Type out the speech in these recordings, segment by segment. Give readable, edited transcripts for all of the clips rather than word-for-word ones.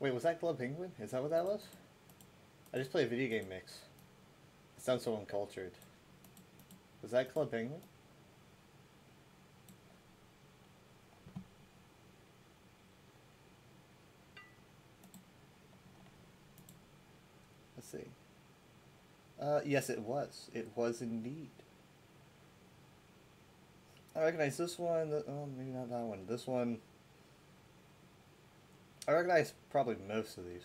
Wait, was that Club Penguin? Is that what that was? I just played a video game mix. It sounds so uncultured. Was that Club Penguin? Let's see. Yes, it was. It was indeed. I recognize this one. Oh, maybe not that one. This one. I recognize probably most of these.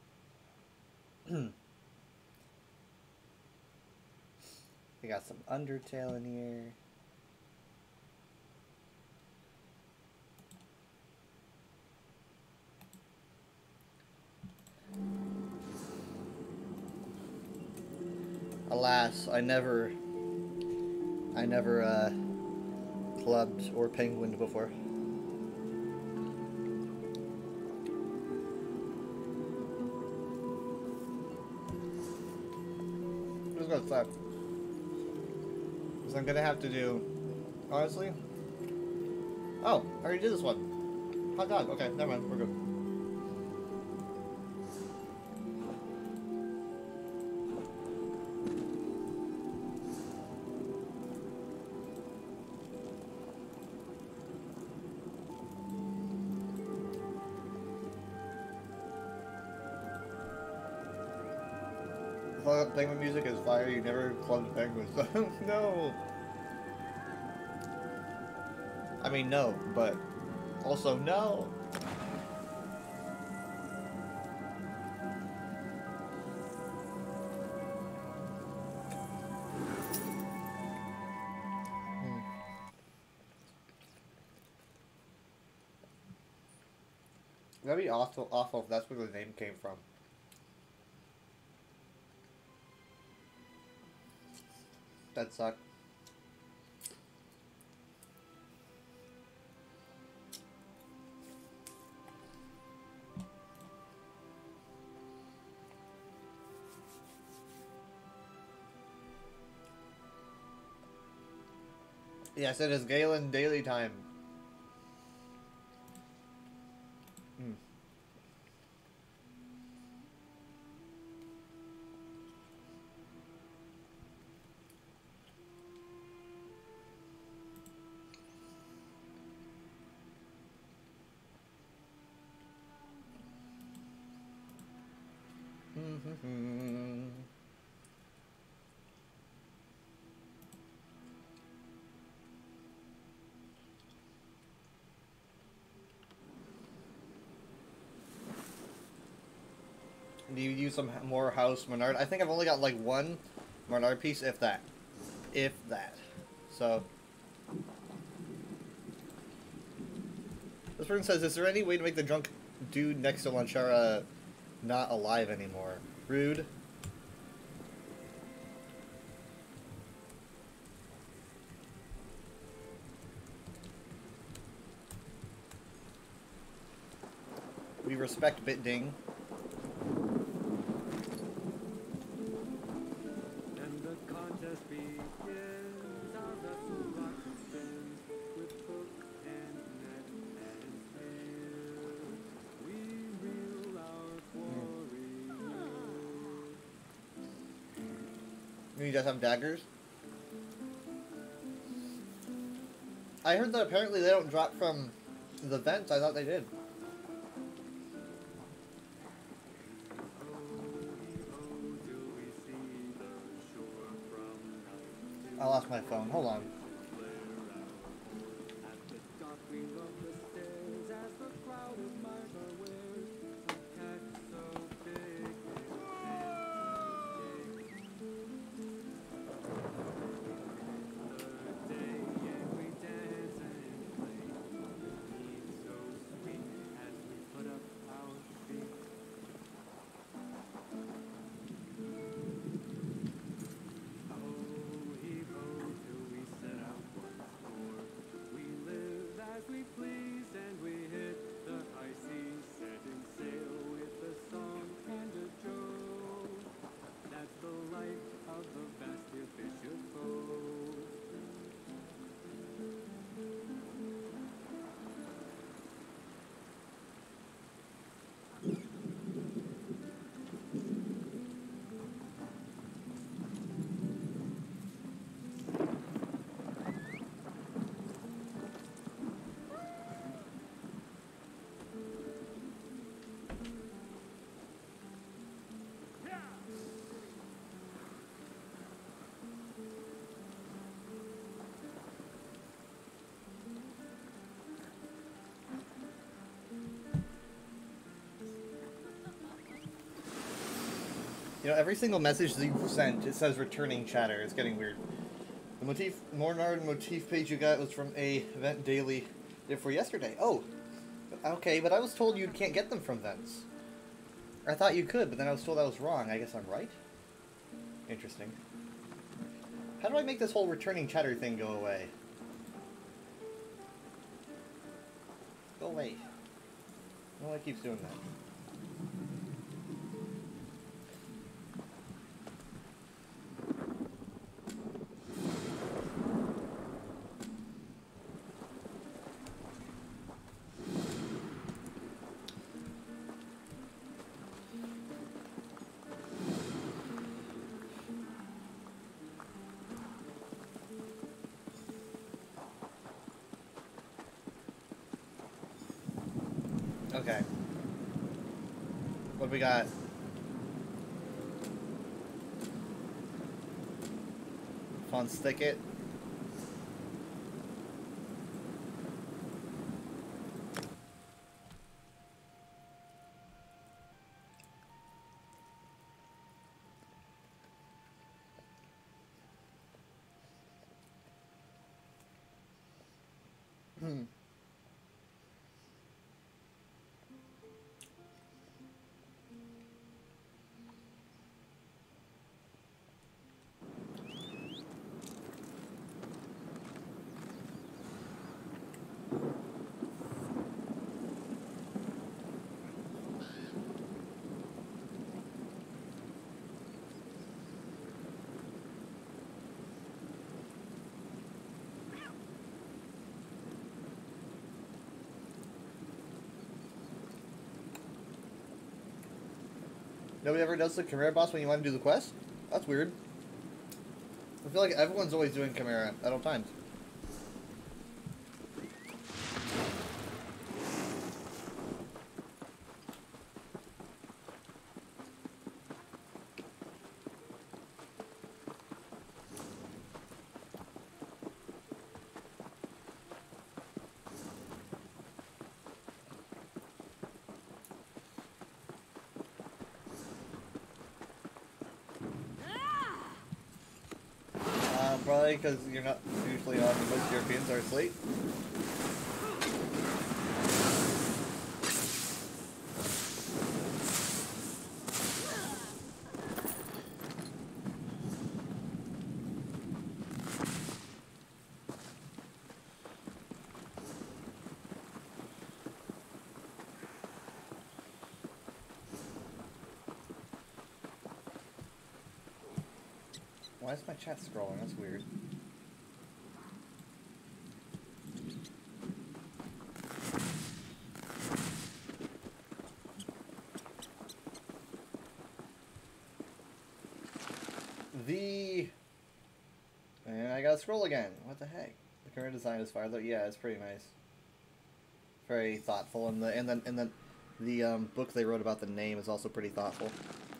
We got some Undertale in here. Alas, I never clubbed or penguined before. I'm just gonna stop. Because I'm gonna have to do, honestly. Oh, I already did this one. Hot dog. Okay, never mind. We're good. Penguin music is fire. You never clubbed penguins. No. I mean, no, but also no. That'd be awful if that's where the name came from. That sucked. Yes, it is Galen Daily Time. Hmm. Do you use some more House Menard? I think I've only got like one Menard piece, if that. If that. So. This person says, is there any way to make the drunk dude next to Lanchara not alive anymore? Rude. We respect BitDing. You guys have daggers? I heard that apparently they don't drop from the vents. I thought they did. I lost my phone. Hold on. You know, every single message that you sent, it says returning chatter. It's getting weird. The motif, Mornard motif page you got was from a event daily for yesterday. Oh, okay, but I was told you can't get them from vents. I thought you could, but then I was told I was wrong. I guess I'm right? Interesting. How do I make this whole returning chatter thing go away? Go away. No one keeps doing that. Okay. What do we got? Fun stick it. Nobody ever does the Chimera boss when you want to do the quest? That's weird. I feel like everyone's always doing Chimera at all times. Probably because you're not usually on. Most Europeans are asleep. Why is my chat scrolling? That's weird. And I gotta scroll again. What the heck? The current design is fire though. Yeah, it's pretty nice. Very thoughtful, and the book they wrote about the name is also pretty thoughtful.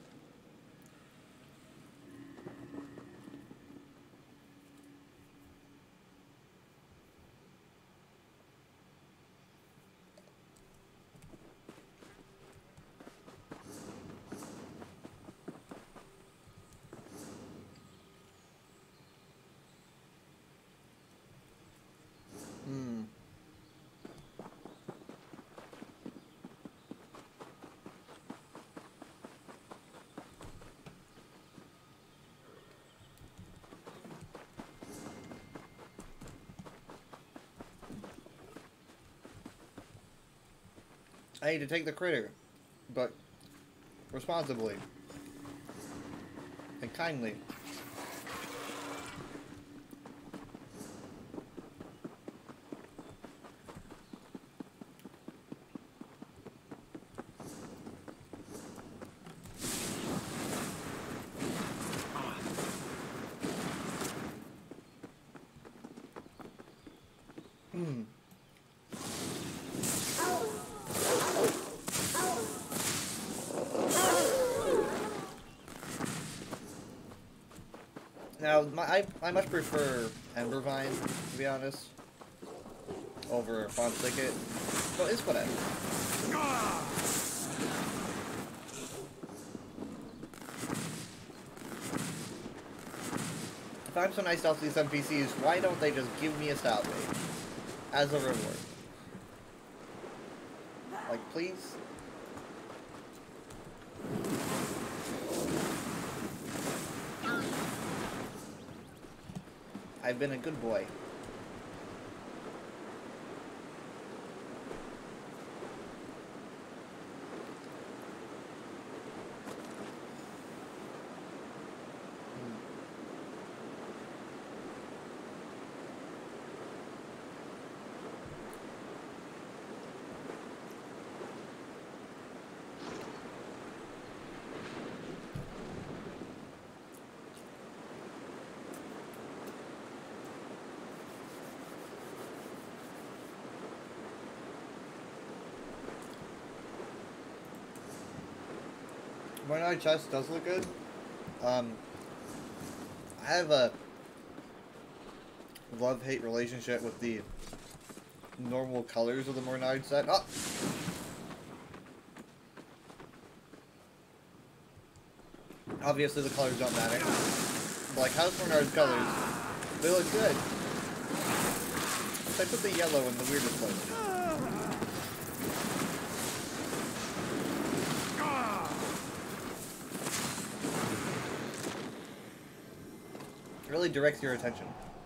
I need to take the critter, but responsibly and kindly. Now, I much prefer Embervine, to be honest, over Fawn Thicket, but it's whatever. If I'm so nice to all these NPCs, why don't they just give me a style page as a reward? Like, please? I've been a good boy. Mornard chest does look good. I have a love-hate relationship with the normal colors of the Mornard set. Oh! Obviously the colors don't matter. But like House Mornard's colors, they look good. I put the yellow in the weirdest place. It really directs your attention.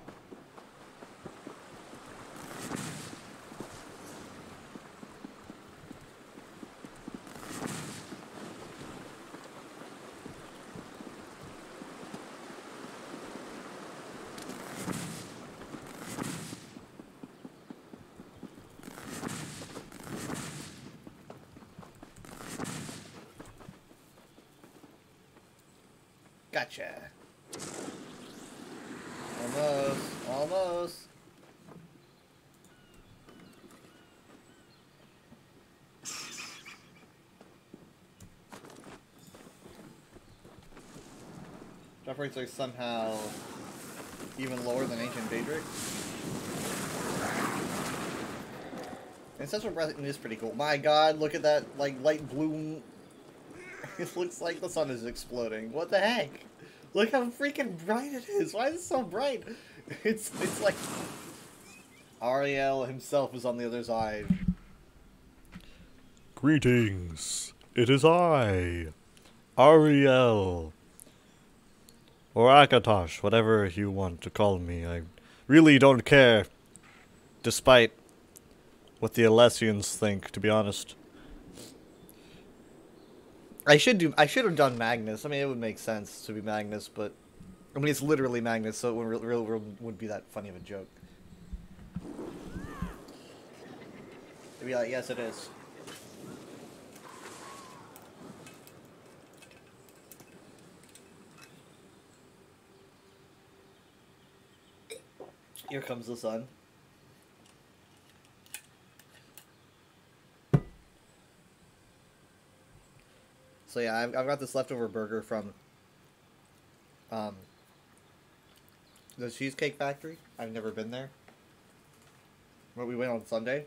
Gotcha. Almost. Almost. Drop rates are somehow even lower than Ancient Daedric. Ancestral Breath is pretty cool. My god, look at that, like, light blue. It looks like the sun is exploding. What the heck? Look how freaking bright it is. Why is it so bright? It's like Ariel himself is on the other side. Greetings. It is I, Ariel. Or Akatosh, whatever you want to call me. I really don't care. Despite what the Alessians think, to be honest. I should have done Magnus. I mean, it would make sense to be Magnus, but I mean, it's literally Magnus, so it wouldn't be that funny of a joke. It'd be like, yes, it is. Here comes the sun. So yeah, I've got this leftover burger from the Cheesecake Factory. I've never been there. But we went on Sunday.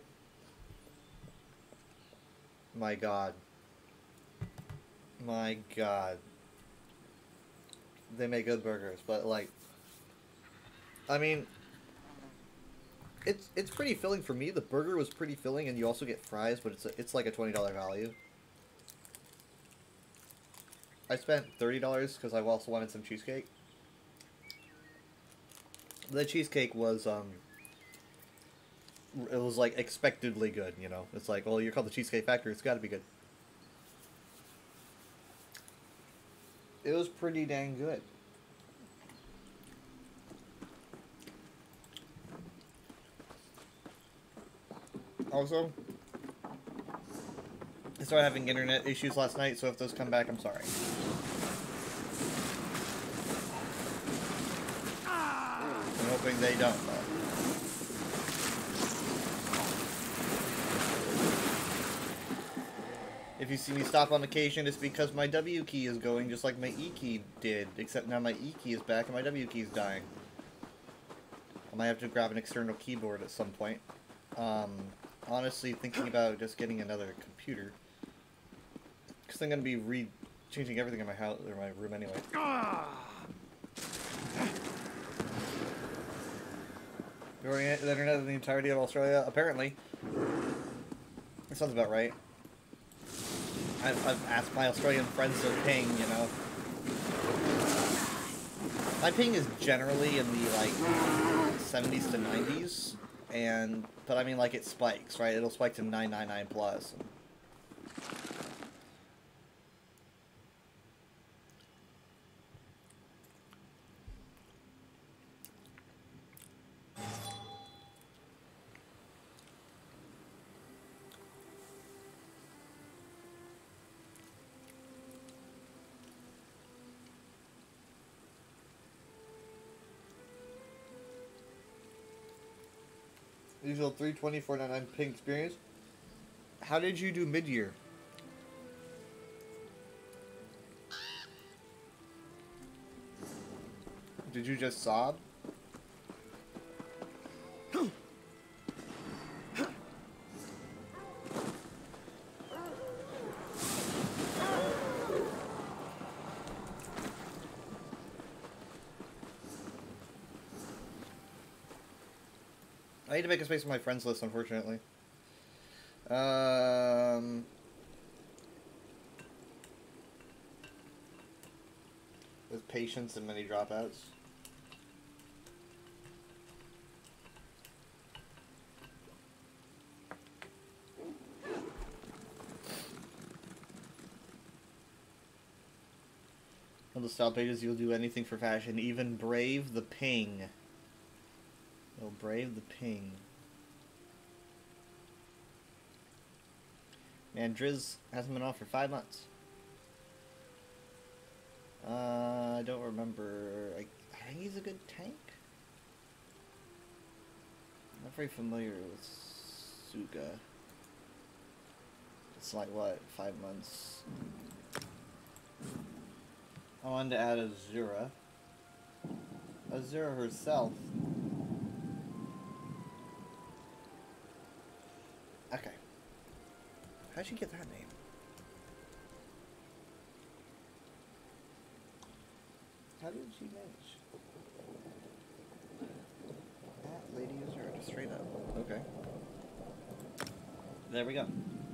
My god. My god. They make good burgers, but like, I mean, it's pretty filling for me. The burger was pretty filling, and you also get fries, but it's like a $20 value. I spent $30 because I also wanted some cheesecake. The cheesecake was it was like expectedly good, you know. It's like, well, you're called the Cheesecake Factory, it's got to be good. It was pretty dang good. Also, I started having internet issues last night, so if those come back, I'm sorry. I'm hoping they don't, though. If you see me stop on occasion, it's because my W key is going just like my E key did, except now my E key is back and my W key is dying. I might have to grab an external keyboard at some point. Honestly, thinking about just getting another computer. Because I'm going to be changing everything in my house or my room anyway. Destroying the internet in the entirety of Australia? Apparently. That sounds about right. I've asked my Australian friends their ping, you know. My ping is generally in the, like, 70s to 90s, but I mean, like, it spikes, right? It'll spike to 999 plus. Usual 320-499 ping experience. How did you do mid-year? Did you just sob? I need to make a space on my friends list, unfortunately. With patience and many dropouts. On the style pages, you'll do anything for fashion, even brave the ping. You'll brave the ping. Man, Driz hasn't been on for 5 months. I don't remember. I think he's a good tank. I'm not very familiar with Suga. It's like, what, 5 months? I wanted to add Azura. Azura herself. Okay. How'd you get that name? How did she manage? At Lady Azura, just straight up. Okay. There we go.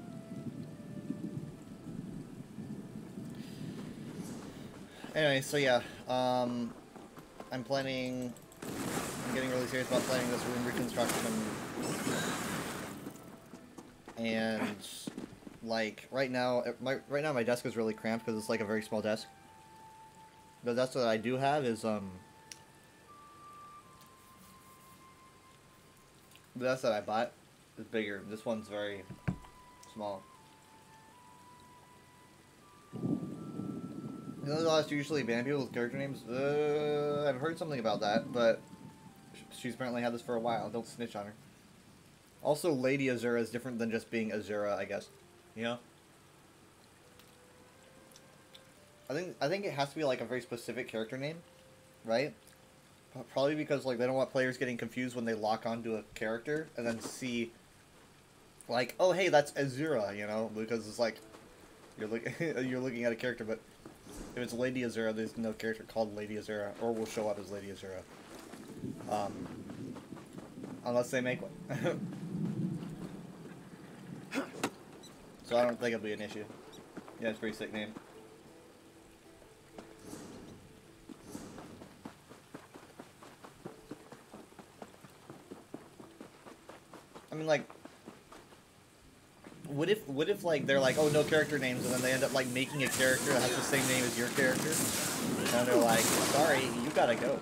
Anyway, so yeah, I'm getting really serious about planning this room reconstruction. And, like, right now my desk is really cramped because it's, like, a very small desk. The desk that I do have is, the desk that I bought is bigger. This one's very small. You know, that's usually ban people with character names? I've heard something about that, but she's apparently had this for a while. Don't snitch on her. Also, Lady Azura is different than just being Azura, I guess. You know? I think it has to be, like, a very specific character name, right? Probably because, like, they don't want players getting confused when they lock onto a character and then see, like, oh, hey, that's Azura, you know? Because it's like, you're looking at a character, but if it's Lady Azura, there's no character called Lady Azura, or will show up as Lady Azura. Unless they make one. So I don't think it'll be an issue. Yeah, it's a pretty sick name. I mean, like, what if like they're like, oh, no character names, and then they end up like making a character that has the same name as your character, and they're like, sorry, you gotta go.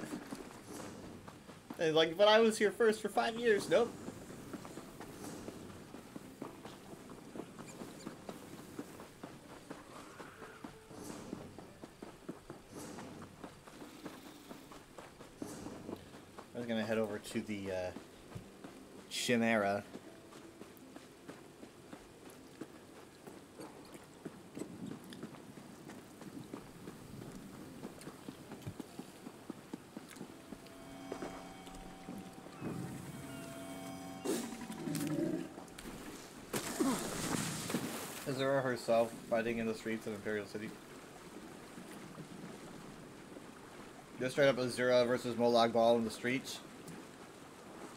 And like, but I was here first for 5 years. Nope. I was gonna head over to the Chimera. Azura herself fighting in the streets of Imperial City. Just straight up Azura versus Molag Bal in the streets.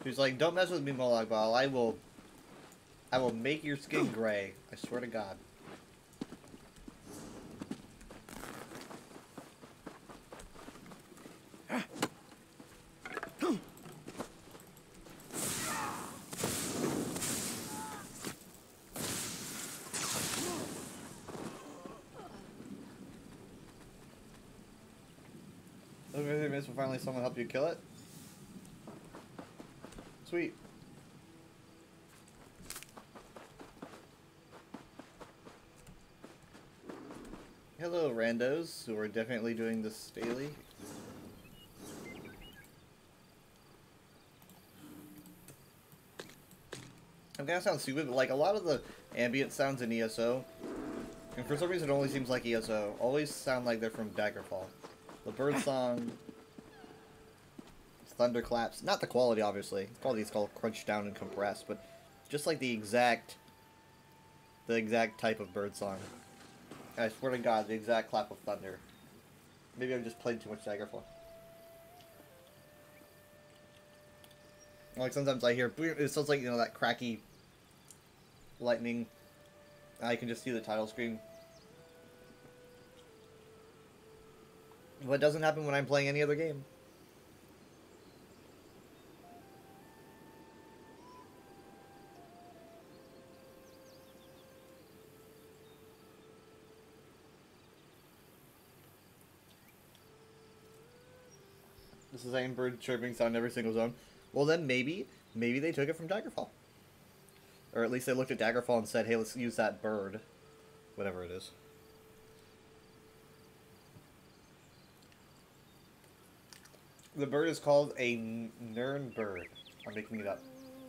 He's like, don't mess with me, Molag Bal. I will make your skin gray. I swear to God. Okay, miss, will finally someone help you kill it? Sweet. Hello, randos, who are definitely doing this daily. I'm gonna sound stupid, but like a lot of the ambient sounds in ESO, and for some reason it only seems like ESO, always sound like they're from Daggerfall. The bird song, thunderclaps, not the quality obviously, the quality is called crunched down and compressed, but just like the exact type of bird song. I swear to God, the exact clap of thunder. Maybe I've just played too much Daggerfall. Like sometimes I hear, it sounds like, you know, that cracky lightning. I can just see the title screen. But it doesn't happen when I'm playing any other game. It's the same bird chirping sound every single zone. Well then maybe they took it from Daggerfall. Or at least they looked at Daggerfall and said, hey, let's use that bird. Whatever it is. The bird is called a Nern bird. I'm making it up.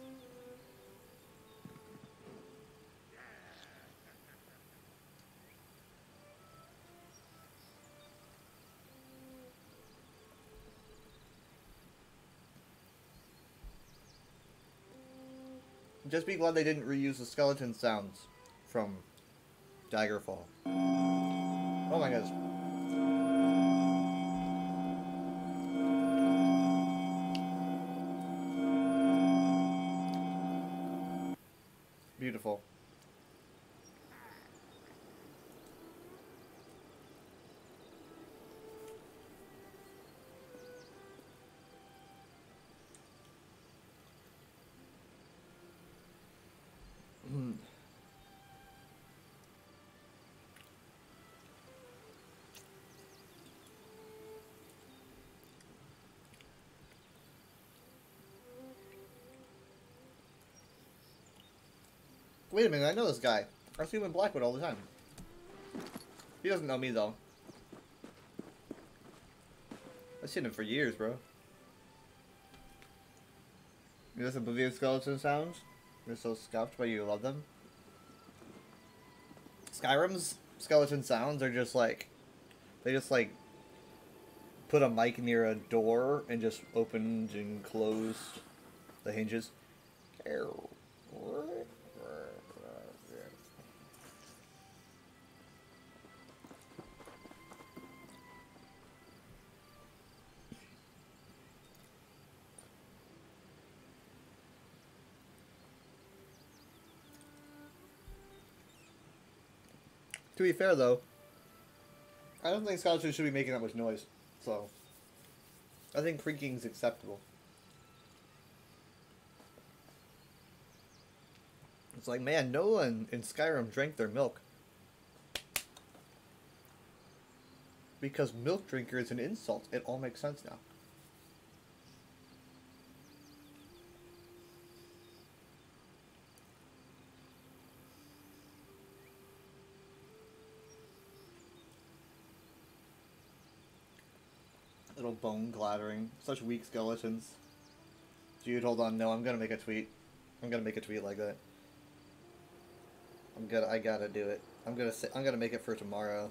Just be glad they didn't reuse the skeleton sounds from Daggerfall. Oh my goodness. Beautiful. Wait a minute, I know this guy. I see him in Blackwood all the time. He doesn't know me, though. I've seen him for years, bro. You listen to Oblivion skeleton sounds? You're so scuffed, but you love them? Skyrim's skeleton sounds are just like... They just, like... put a mic near a door and just opened and closed the hinges. To be fair, though, I don't think skeletons should be making that much noise, so I think creaking's acceptable. It's like, man, no one in Skyrim drank their milk. Because milk drinker is an insult. It all makes sense now. Little bone clattering. Such weak skeletons. Dude, hold on. No, I'm gonna make a tweet. I'm gonna make a tweet like that. I gotta do it. I'm gonna make it for tomorrow.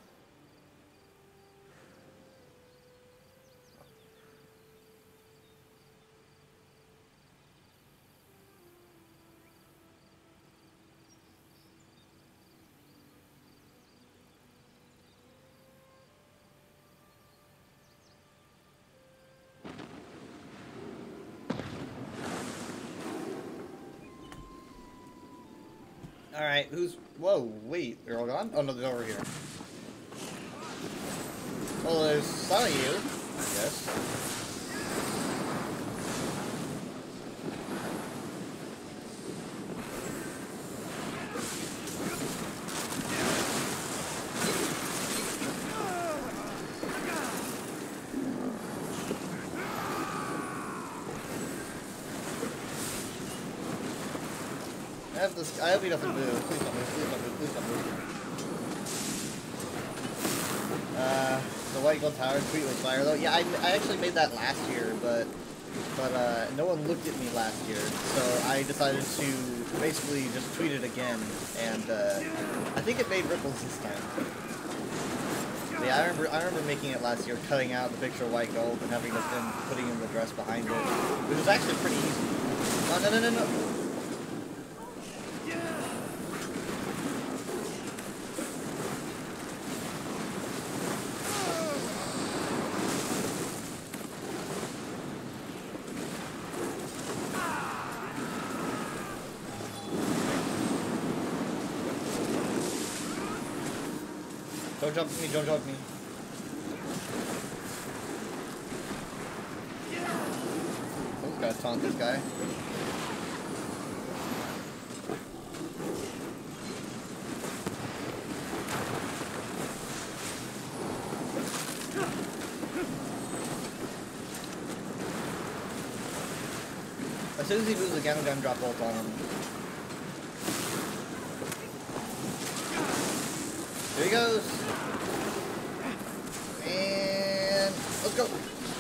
Alright, who's... Whoa, wait, they're all gone? Oh no, they're over here. Well, there's some of you, I guess. I hope he doesn't move. Please don't move, please don't move, please don't move. The White Gold Tower tweet was fire though. Yeah, I actually made that last year, but no one looked at me last year, so I decided to basically just tweet it again, and I think it made ripples this time. Yeah, I remember making it last year, cutting out the picture of White Gold and having them putting in the dress behind it. It was actually pretty easy. Oh, no, no, no, no. Don't jump me, don't jump me. Oh, gotta taunt this guy. As soon as he moves again, I'm gonna drop bolt on him. Here he goes. And let's go.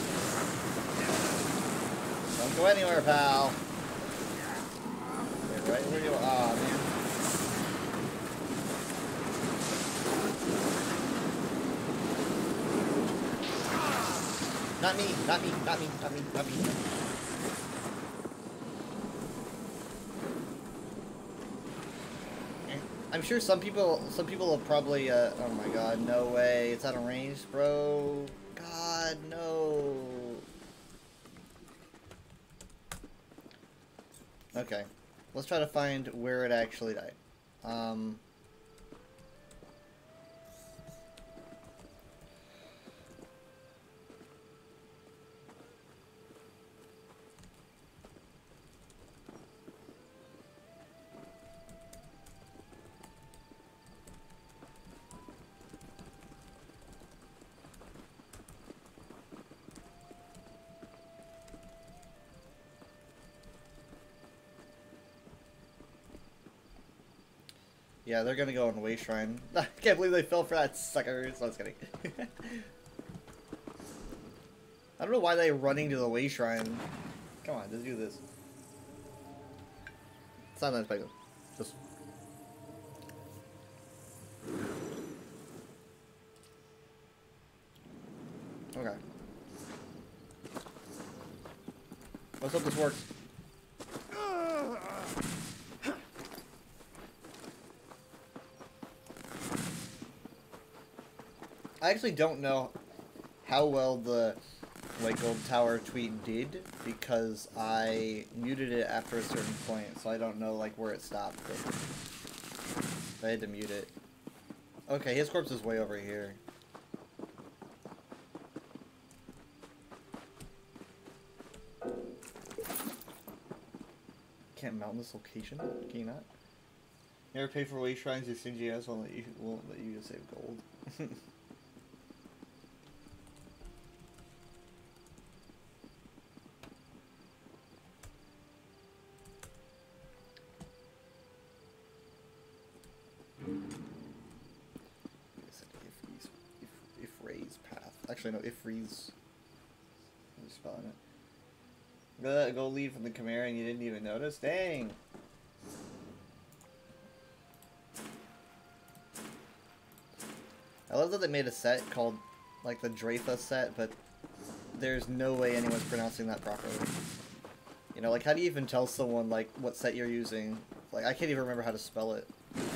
Don't go anywhere, pal. Wait, right where you are. Aw, man. Not me, not me, not me, not me, not me. I'm sure some people will probably, oh my god, no way, it's out of range, bro. God, no. Okay, let's try to find where it actually died. Yeah, they're gonna go on Way Shrine. I can't believe they fell for that sucker. So I was kidding. I don't know why they're running to the Way Shrine. Come on, let's do this. It's not that big. Just. Okay. Let's hope this works. I actually don't know how well the White Gold Tower tweet did because I muted it after a certain point, so I don't know like where it stopped. But I had to mute it. Okay, his corpse is way over here. Can't mount this location? Can you not? Never pay for way shrines. Your stingy ass won't let you save gold. Ifray's path. Actually, no, Ifray's. I'm spelling it. Go leave from the Chimera and you didn't even notice? Dang! I love that they made a set called, like, the Drafa set, but there's no way anyone's pronouncing that properly. You know, like, how do you even tell someone, like, what set you're using? Like, I can't even remember how to spell it.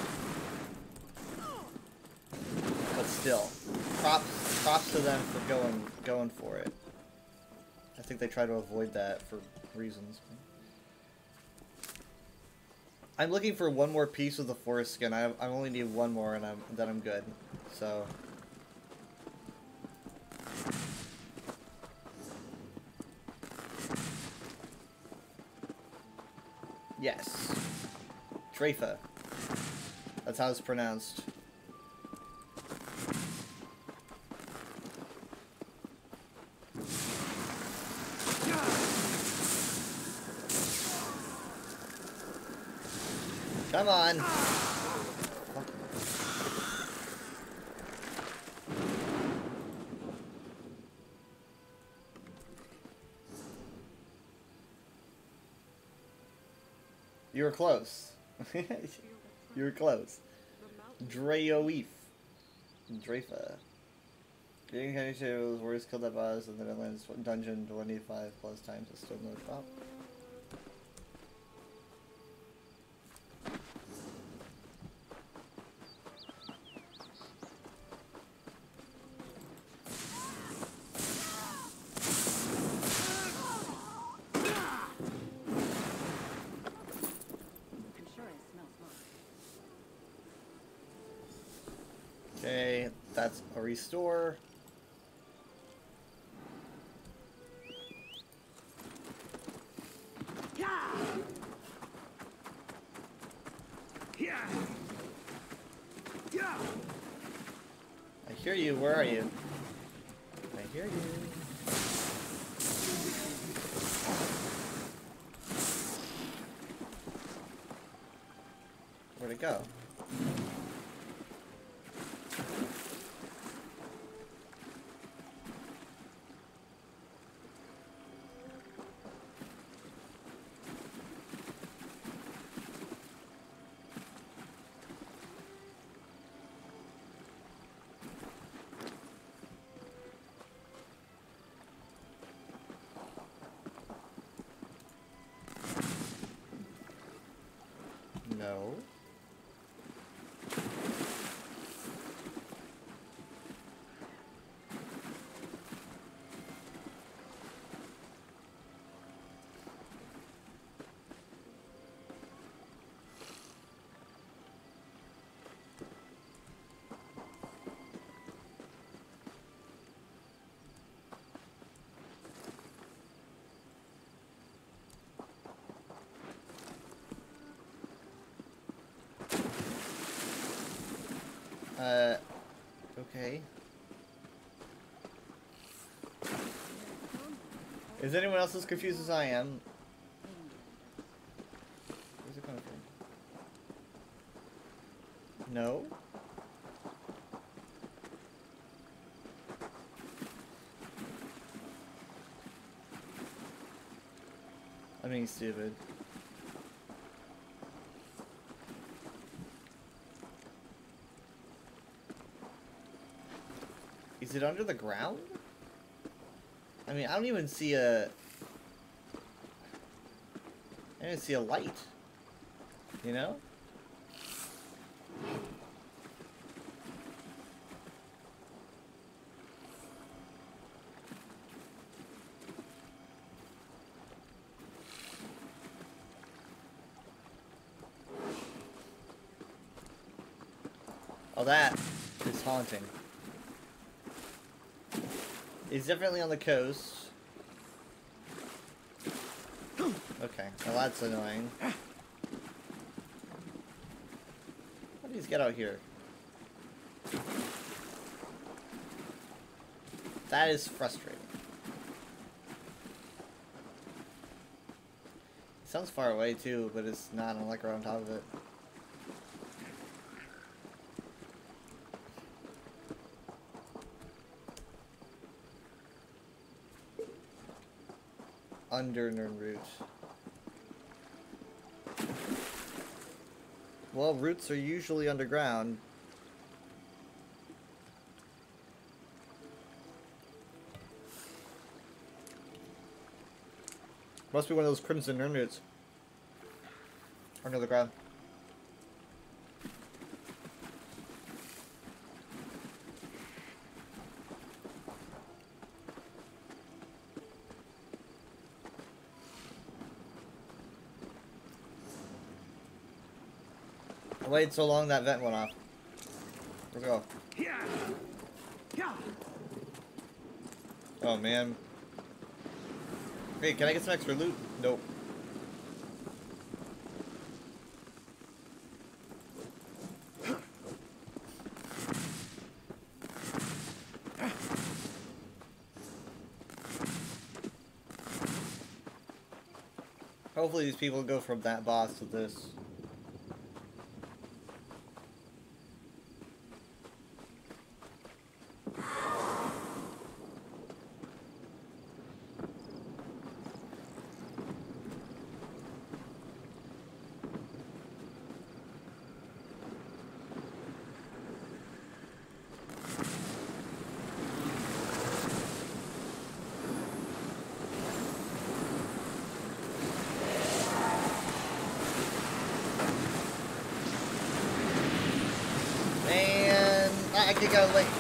But still, props to them for going for it. I think they try to avoid that for reasons. I'm looking for one more piece of the forest skin. I only need one more, and then I'm good. So. Yes. Drafa. That's how it's pronounced. Come on. You were close. You were close. Draoif. Drafa. Getting Kenny was worst killed that boss in the Netherlands dungeon 25 plus times is still no drop. Okay, that's a restore. I hear you, where are you? I hear you. Where'd it go? No. Okay. Is anyone else as confused as I am? Where's it coming from? No? I'm being stupid. Is it under the ground? I mean, I don't even see a... I don't even see a light. You know? Oh, that is haunting. He's definitely on the coast. Okay, well that's annoying. How do these get out here? That is frustrating. It sounds far away too, but it's not. I'm like right on top of it. Under Nirnroot. Well, roots are usually underground. Must be one of those crimson Nirnroots. Under the ground. waited so long that vent went off. Let's go. Oh man. Hey, can I get some extra loot? Nope. Hopefully these people go from that boss to this. I can go late.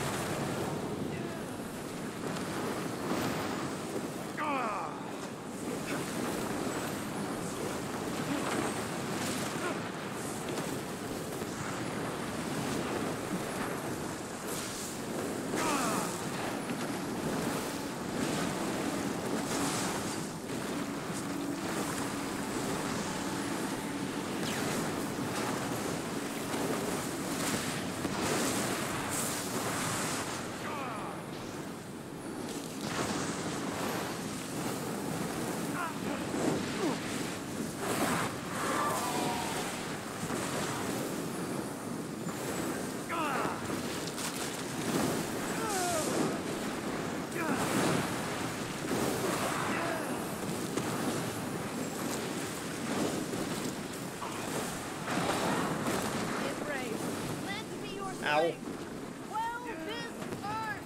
Ow. Well, this hurts.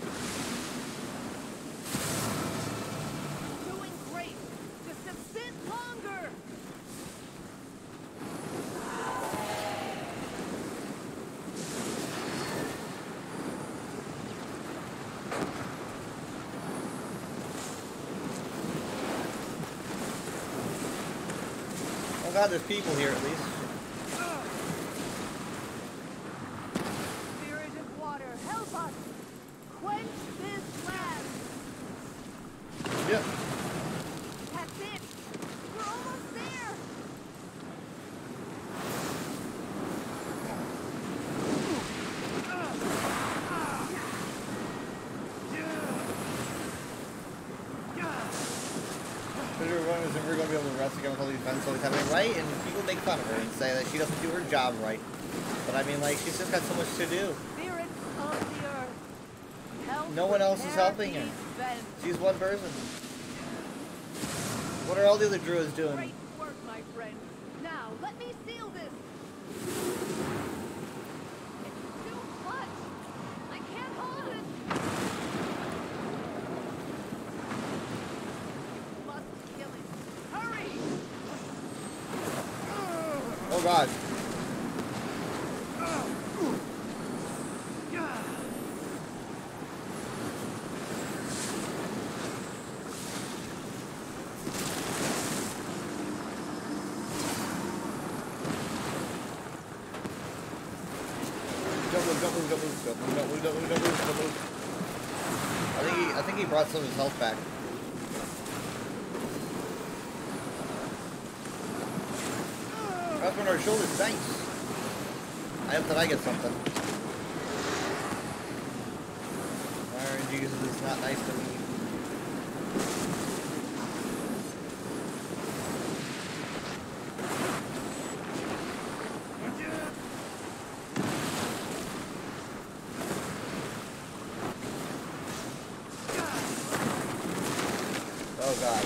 Doing great. Just a bit longer. Oh god, there's people here at least. Yep. That's it. We're almost there. Everyone was never going to be able to rest again with all these events always happening, right? And people make fun of her and say that she doesn't do her job right. But I mean, like, she's just got so much to do. Spirits of the earth. Help No one else is helping her. She's one person. What are all the other druids doing? Great work, my friend. Now, let me seal this. It's too much. I can't hold it. Must kill it. Hurry! Oh god. Don't move. I think he brought some of his health back. Up on our shoulders, thanks. I hope that I get something. RNG is not nice to me. Oh god.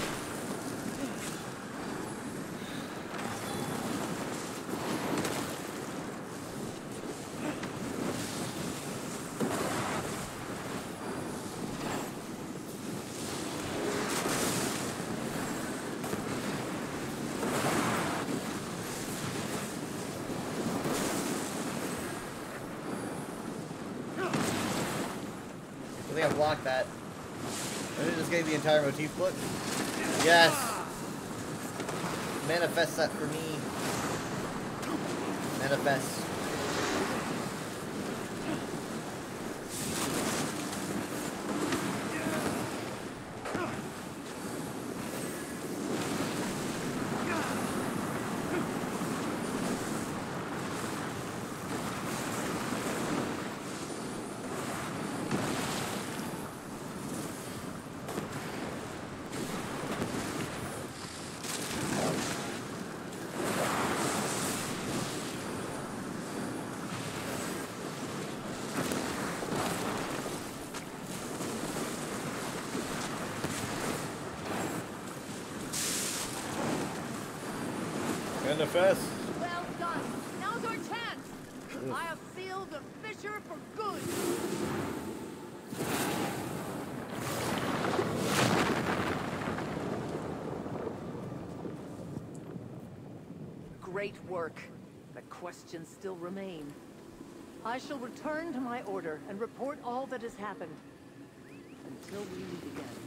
I think I blocked that. Did it just get the entire motif book? Yes! Manifest that for me. NFS. NFS. Well done. Now's our chance. I have sealed the fissure for good. Great work. But questions still remain. I shall return to my order and report all that has happened. Until we meet again.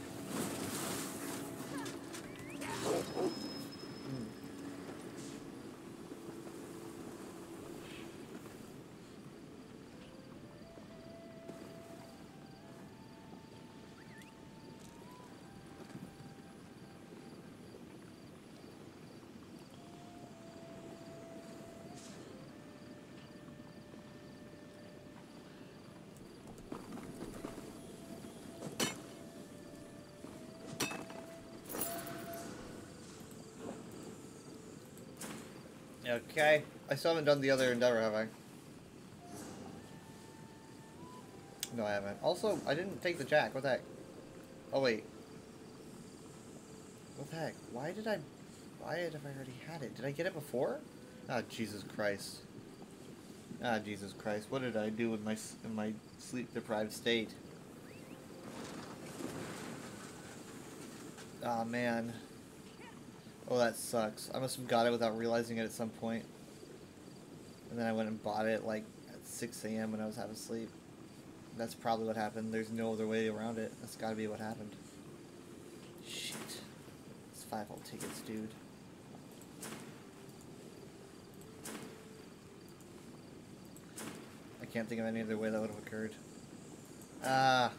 Okay. I still haven't done the other endeavor, have I? No, I haven't. Also, I didn't take the jack. What the heck? Oh, wait. What the heck? Why did I have I already had it? Did I get it before? Ah, Jesus Christ. Ah, Jesus Christ. What did I do in my sleep-deprived state? Ah, man. Oh, that sucks. I must have got it without realizing it at some point. And then I went and bought it, like, at 6 a.m. when I was half asleep. That's probably what happened. There's no other way around it. That's gotta be what happened. Shit. It's 5 whole tickets, dude. I can't think of any other way that would have occurred. Ah.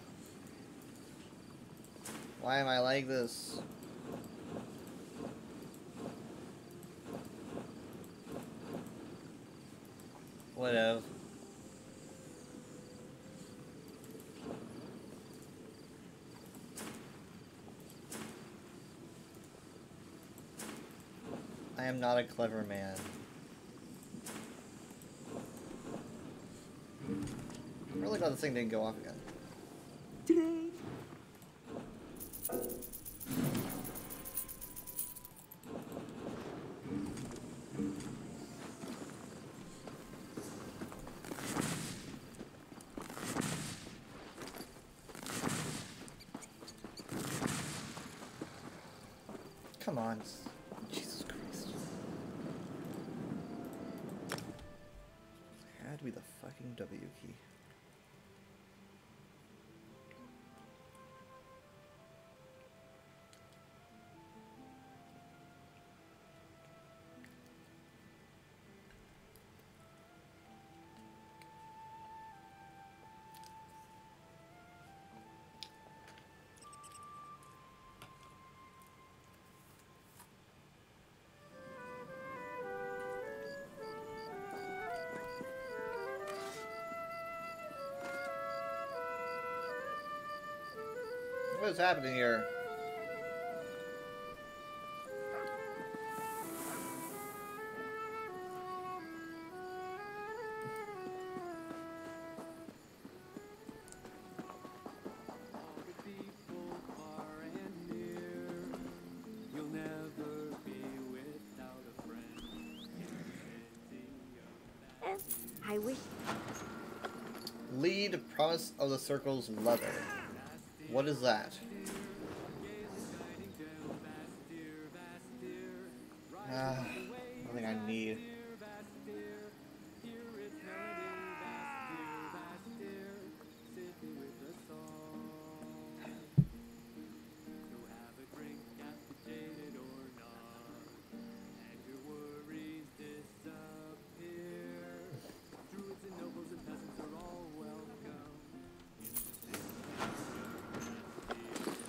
Why am I like this? Whatever. I am not a clever man. I'm really glad this thing didn't go off again. Come on. Jesus Christ. Had to be the fucking W key. What is happening here? I wish. Lead Promise of the Circle's leather. What is that? Nothing I need.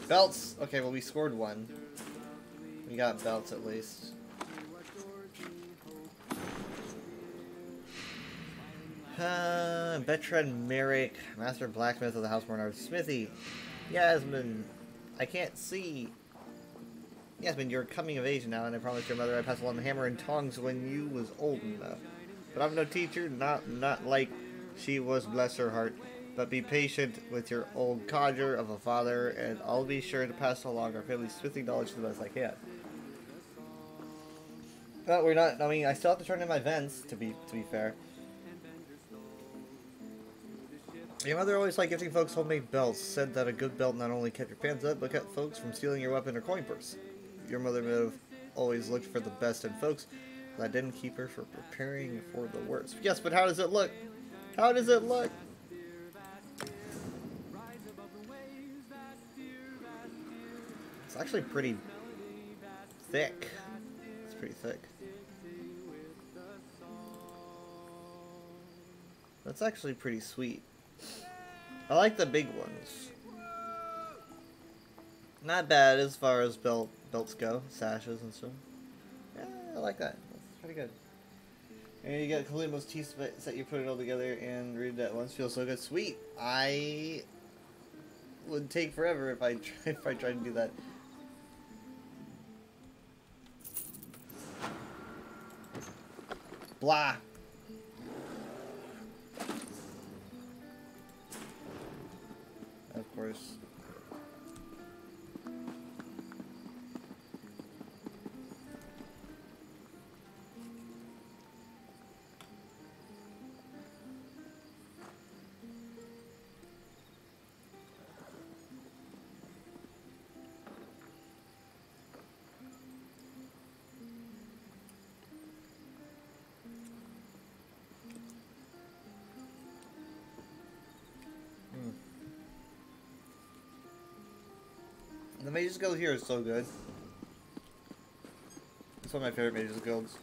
Belts! Okay, well we scored one. We got belts at least. Veteran Merrick, Master Blacksmith of the House Bernard Smithy. Yasmin, I can't see. Yasmin, you're coming of age now, and I promised your mother I'd pass along the hammer and tongs when you was old enough. But I'm no teacher, not like she was, bless her heart. But be patient with your old codger of a father, and I'll be sure to pass along our family's smithing knowledge to the best I can. But we're not. I mean, I still have to turn in my vents. To be fair. Your mother always liked gifting folks homemade belts. Said that a good belt not only kept your pants up, but kept folks from stealing your weapon or coin purse. Your mother may have always looked for the best in folks, but I didn't keep her from preparing for the worst. Yes, but how does it look? How does it look? It's actually pretty thick. It's pretty thick. That's actually pretty sweet. I like the big ones. Not bad as far as belts go, sashes and stuff. Yeah, I like that. That's pretty good. And you get complete most teeth set. You put it all together and read it at once. Feels so good. Sweet. I would take forever if I tried to do that. Blah. Of course. The Mage's Guild here is so good. It's one of my favorite Mage's Guilds.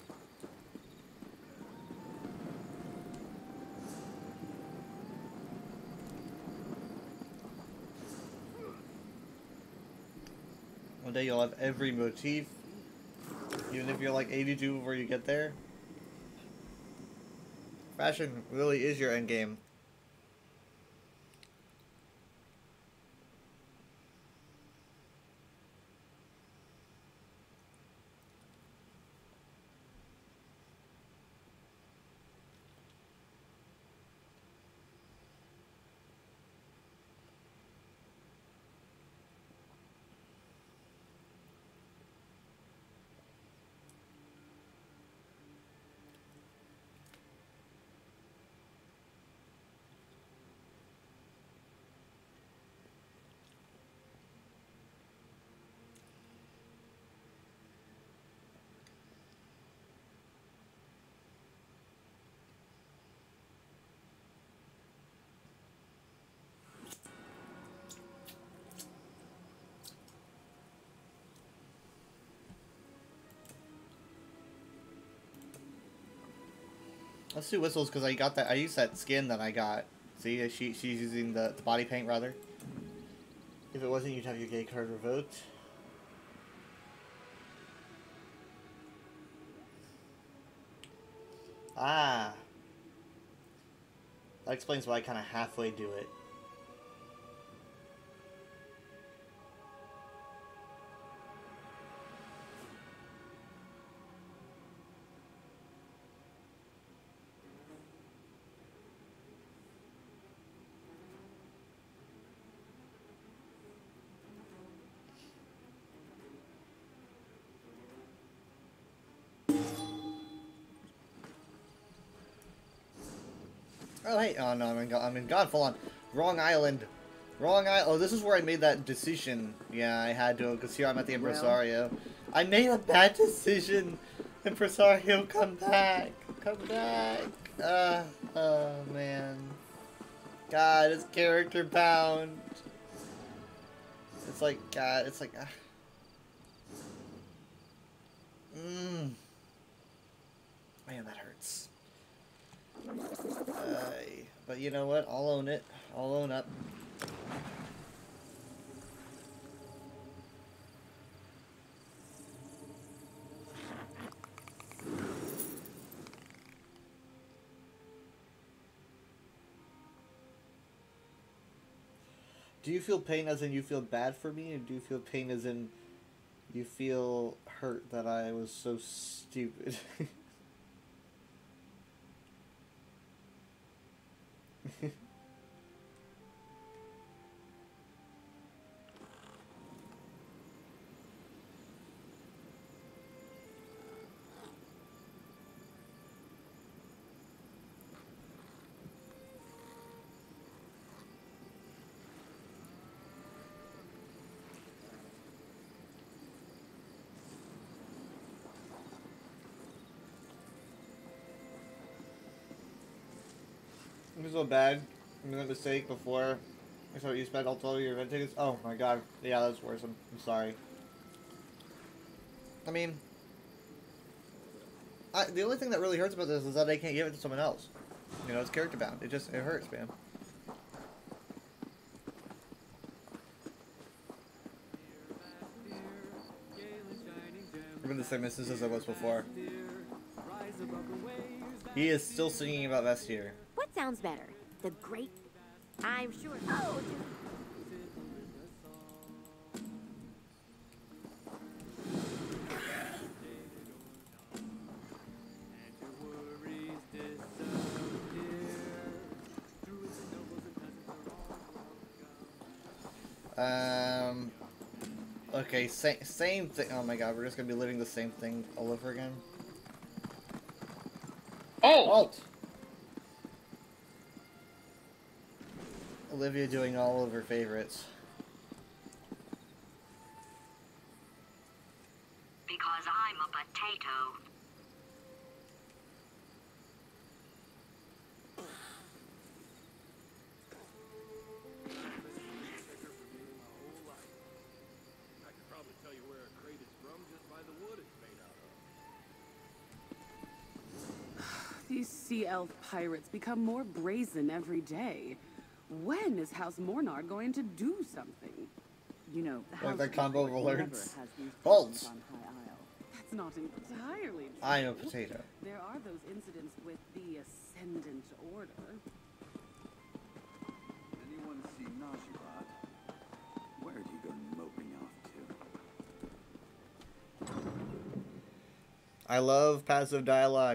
One day you'll have every motif, even if you're like 82 before you get there. Fashion really is your endgame. Let's do whistles because I got that. I used that skin that I got. See, she's using the body paint rather. If it wasn't, you'd have your gay card revoked. Ah, that explains why I kind of halfway do it. Oh, hey. Oh, no, I'm in God, full on. Wrong island. Wrong island. Oh, this is where I made that decision. Yeah, I had to, because here I'm at the Impresario. I made a bad decision. Impresario, come back. Come back. Oh, man. God, it's character bound. It's like, God, it's like... Man, that hurts. But you know what? I'll own it. I'll own up. Do you feel pain as in you feel bad for me, or do you feel pain as in you feel hurt that I was so stupid? It was so bad. I made that mistake before. I thought you spent all your event tickets. Oh my god. Yeah, that's worse. I'm sorry. I mean, the only thing that really hurts about this is that I can't give it to someone else. You know, it's character bound. It hurts, man. I'm in the same instance as I was before. He is still singing about Vestier. What sounds better? The great... I'm sure... Oh, Okay, same thing. Oh my god, we're just gonna be living the same thing all over again. Oh! Alt! Olivia doing all of her favorites. Because I'm a potato. These sea elf pirates become more brazen every day. When is House Mornard going to do something? You know, Like that combo of never alerts. has these Bolts. problems on High Isle. That's not entirely true. I'm a potato. There are those incidents with the Ascendant Order. Anyone see Najubat? Where do you go moping off to? I love passive dialogue.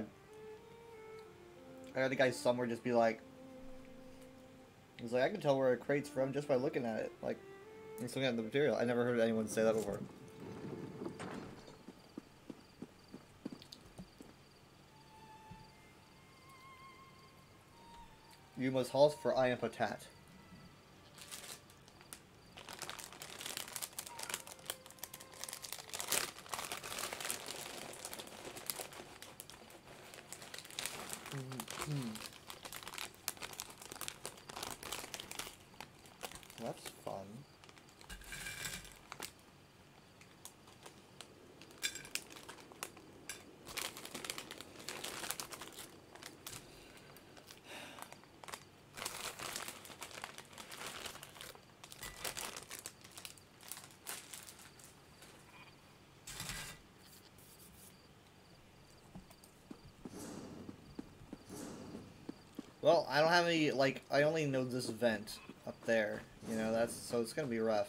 I had a guy somewhere just be like, he's like, I can tell where a crate's from just by looking at it. Like, just looking at the material. I never heard anyone say that before. You must halt for I am Patat. That's fun. Well, I don't have any, like, I only know this vent up there, you know, that's, so it's gonna be rough.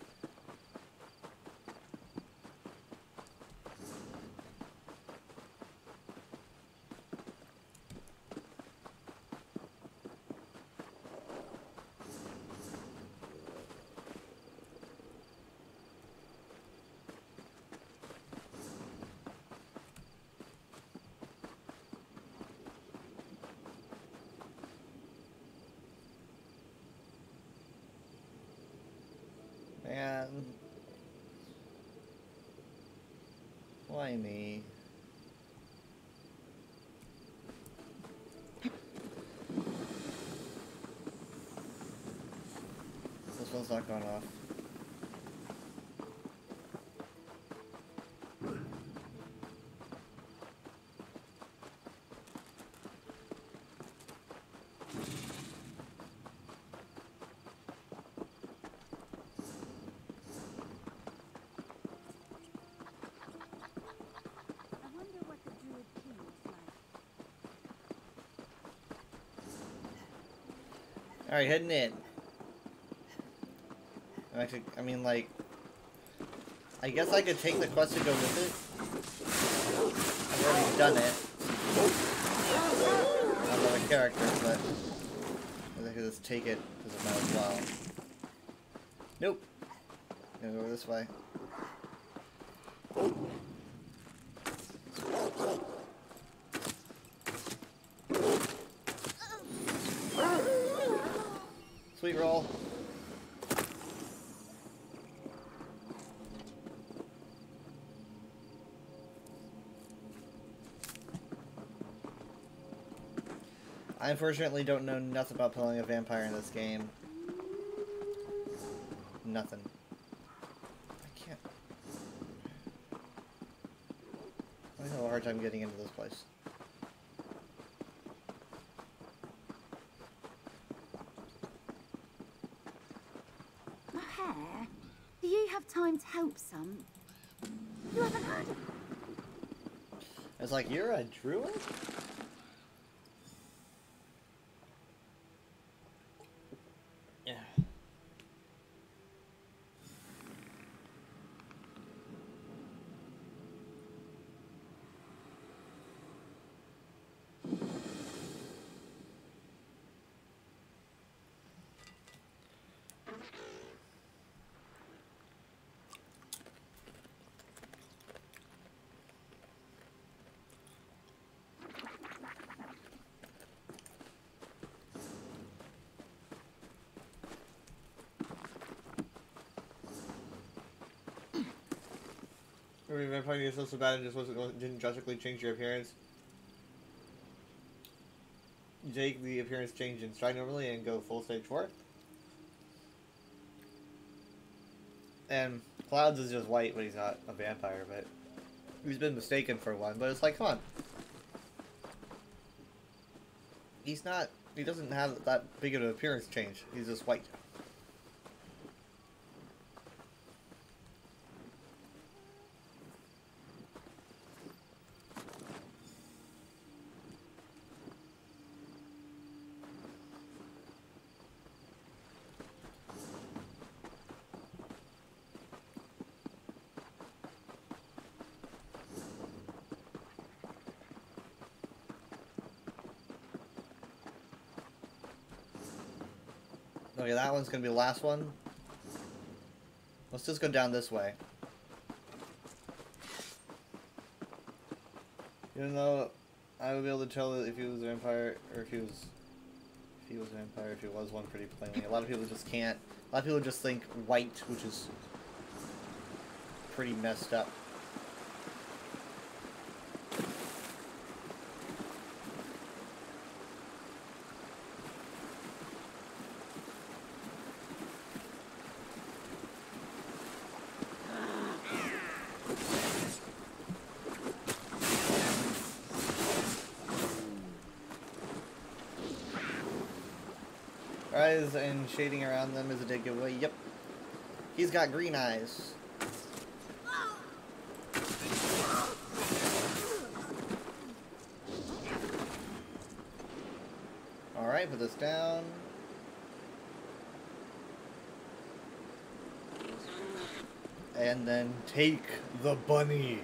Man. Why me? This one's not going off. I wonder what the Druid King looks like. Alright, heading in. Actually, I mean, like, I guess I could take the quest to go with it. I've already done it. On another character, but I could just take it because it might as well. Nope. Gonna go this way. Sweet roll. I unfortunately don't know nothing about playing a vampire in this game. Nothing. I can't. I have a hard time getting into this place. Mohair, do you have time to help some? You haven't heard of It's like, you're a druid? Yeah. Or even finding yourself so bad and just didn't drastically change your appearance. Take the appearance change in stride normally and go full stage 4. And Clouds is just white when he's not a vampire, but he's been mistaken for one. But it's like, come on. He's not, he doesn't have that big of an appearance change. He's just white. Okay, that one's gonna be the last one. Let's just go down this way. Even though I would be able to tell if he was a vampire or if he was a vampire, if he was one pretty plainly. A lot of people just can't. A lot of people just think white, which is pretty messed up. Eyes and shading around them is a dead giveaway. Yep. He's got green eyes. Alright, put this down. And then take the bunny.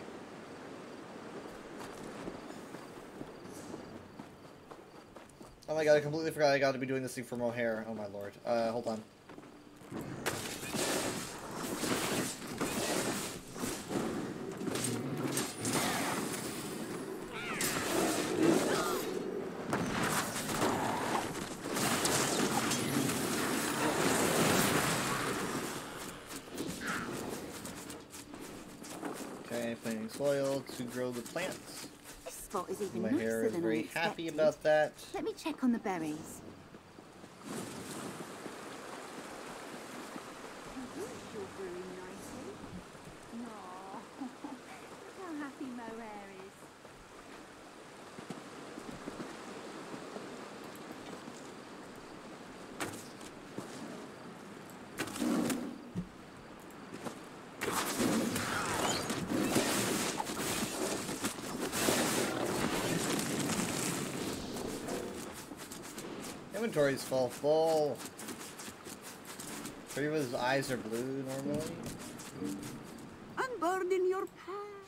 Oh my god, I completely forgot I got to be doing this thing for Mohair. Oh my lord. Hold on. Okay, planting soil to grow the plants. this spot is even My nicer hair is than I very happy expected. about that. Let me check on the berries. You're brewing nicely. Aw, look how happy Mohair is. Inventory's full. Everybody's eyes are blue normally. Unburden your past.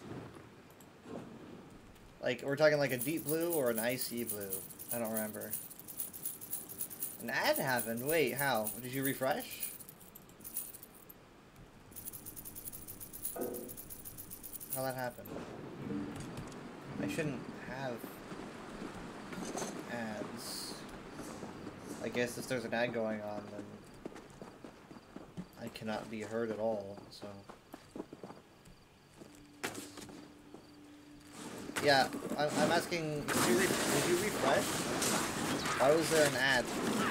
Like, we're talking like a deep blue or an icy blue. I don't remember. An ad happened. Wait, how? Did you refresh? How that happened? I shouldn't have ads. I guess if there's an ad going on, then I cannot be heard at all, so... Yeah, I'm asking, did you refresh? Why was there an ad?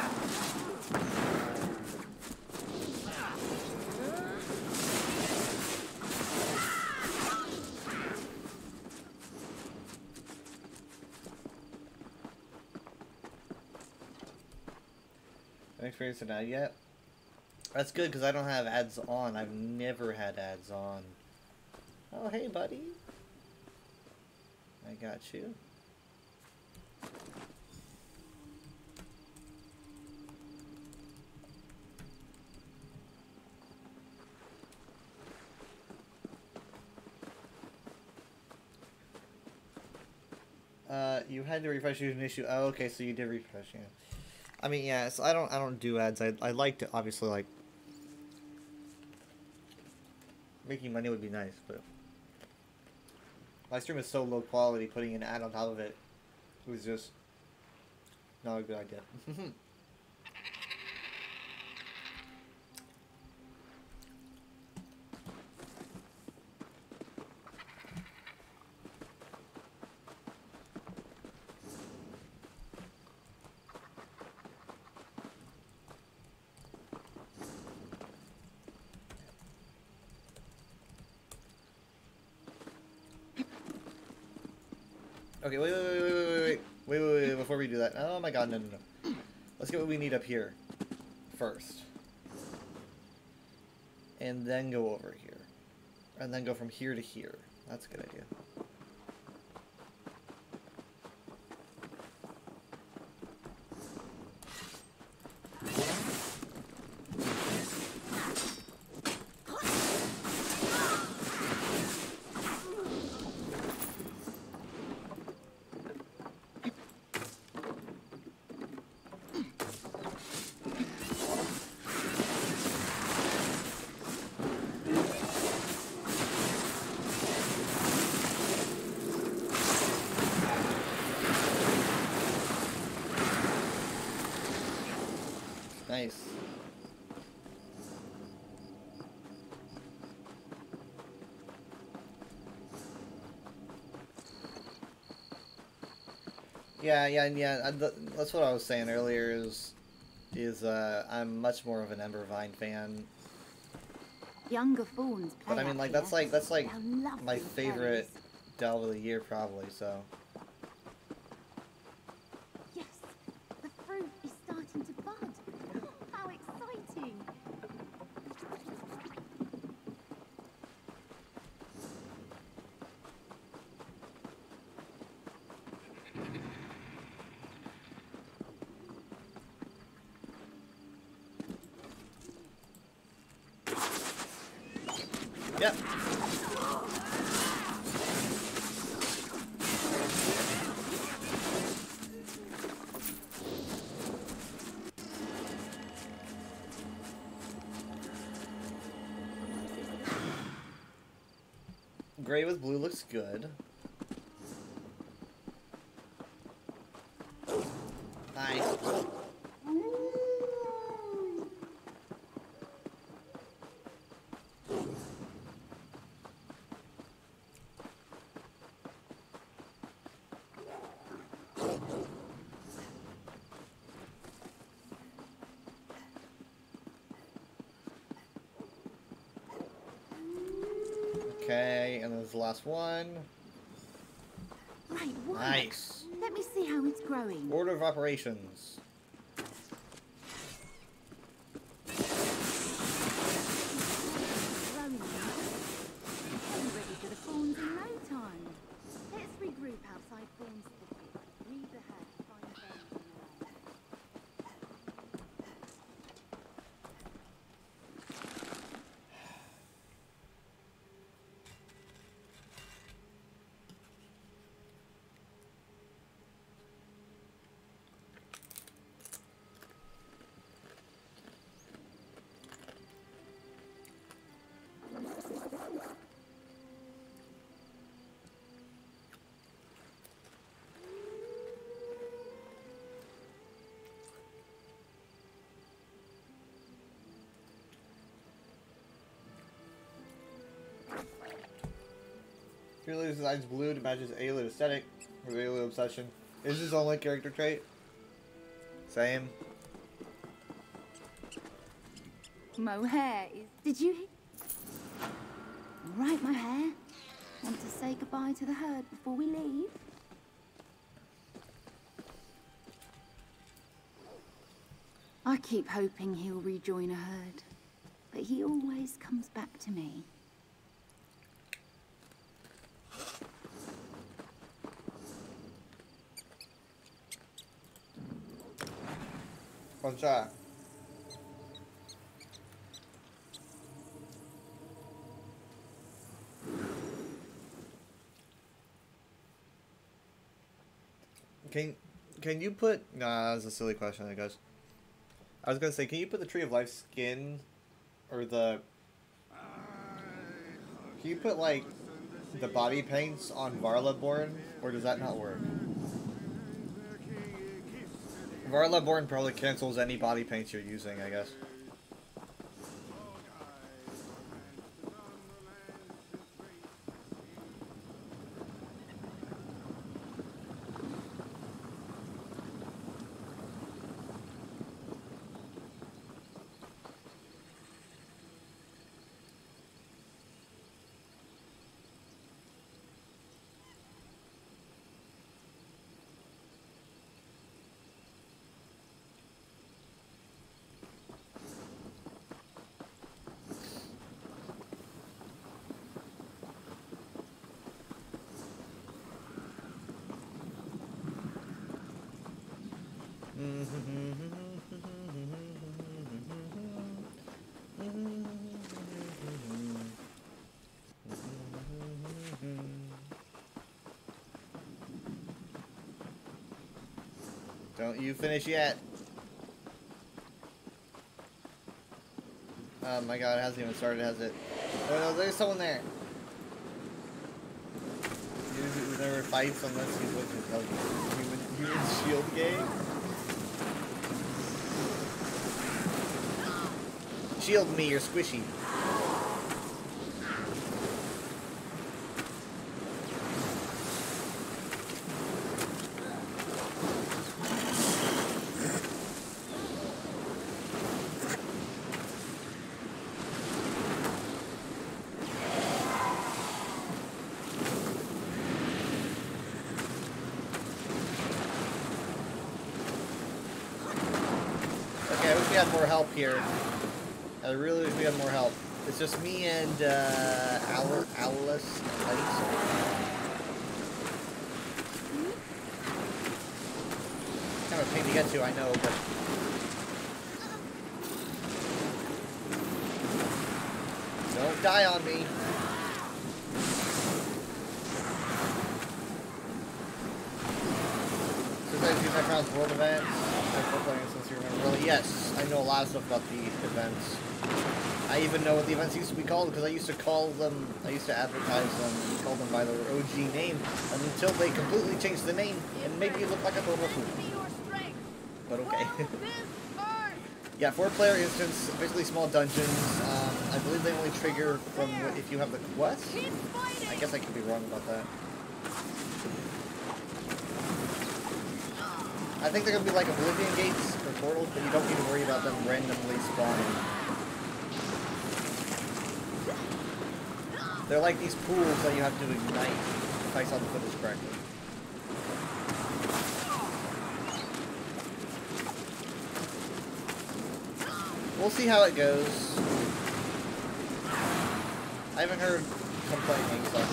Haven't experienced an ad yet? That's good, because I don't have ads on. I've never had ads on. Oh, hey, buddy. I got you. You had to refresh using an issue. Oh, okay, so you did refresh, yeah. I mean, yeah, so I don't do ads. I like to, obviously, like, making money would be nice, but my stream is so low quality, putting an ad on top of it was just not a good idea. Okay, wait, before we do that. Oh my god, no. Let's get what we need up here first. And then go over here. And then go from here to here. That's a good idea. Nice. Yeah. That's what I was saying earlier. I'm much more of an Embervine fan. Younger fawns play But I mean, like, up that's here. like They're lovely my favorite berries. delve of the year, probably. So. Yes, the fruit is starting to bud. How exciting! Yep. Gray with blue looks good. Nice. Okay, and there's the last one. Great work. Nice. Let me see how it's growing. Order of operations. Growing now. I'll be ready for the fawns in no time. Let's regroup outside Fawn's thicket. Leave the herd to find berries on their own. Purely designs blue to match his alien aesthetic or alien obsession. Is his only character trait? Same. Mohair is... Did you... Right, Mohair. Want to say goodbye to the herd before we leave? I keep hoping he'll rejoin a herd, but he always comes back to me. What's that? Can you put... Nah, that's a silly question, I guess. I was gonna say, can you put the Tree of Life skin, or the... Can you put, like, the body paints on Varlaborn, or does that not work? Varlaborn probably cancels any body paints you're using, I guess. Don't you finish yet. Oh my god, it hasn't even started, has it? Oh no, there's someone there. Who never fights unless he's with his human shield gang. Shield me, you're squishy. We had more help here. I really wish we had more help. It's just me and Alice. Kind of a pain to get to, I know, but don't die on me. Since I've seen Necron's World events, since you remember, really, yes, I know a lot of stuff about the events. I even know what the events used to be called because I used to call them, I used to advertise them and call them by their OG name until they completely changed the name and made me look like a total fool. But okay. Yeah, 4-player instance, basically small dungeons. I believe they only trigger from if you have the quest. I guess I could be wrong about that. I think they're gonna be like Oblivion gates or portals, but you don't need to worry about them randomly spawning. They're like these pools that you have to ignite, if I saw the footage correctly. We'll see how it goes. I haven't heard complaining, so...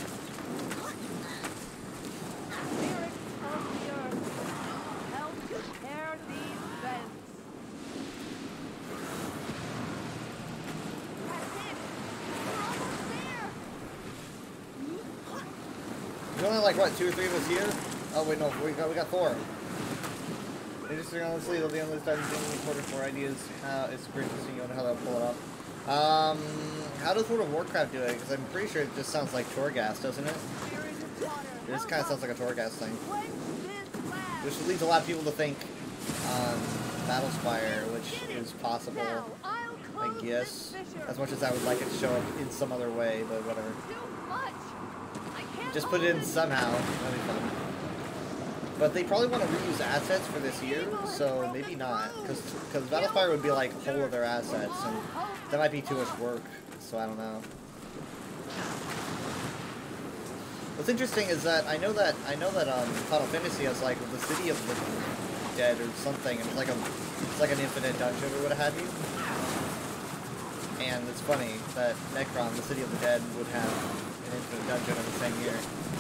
There's only like, what, 2 or 3 of us here? Oh wait, no, we got 4. Interesting, honestly, they'll be on this dungeon recorded for ideas. It's pretty interesting, you know how they'll pull it off. How does World of Warcraft do it? Because I'm pretty sure it just sounds like Torghast, doesn't it? This kind of sounds like a Torghast thing. Which leads a lot of people to think Battlespire, which is possible, I guess. As much as I would like it to show up in some other way, but whatever. Just put it in somehow. That'd be fun. But they probably want to reuse assets for this year, so maybe not. Because Battlespire would be like whole other assets, and that might be too much work, so I don't know. What's interesting is that I know that Final Fantasy has like the City of the Dead or something, and it's like an infinite dungeon or what have you. And it's funny that Necron, the City of the Dead, would have an infinite dungeon in the same year.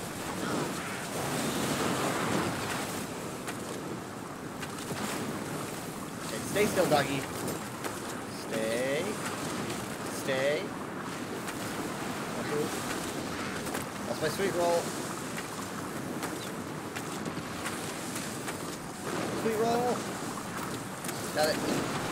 Okay, stay still, doggy. Stay. Stay. Don't move. That's my sweet roll. Sweet roll. Got it.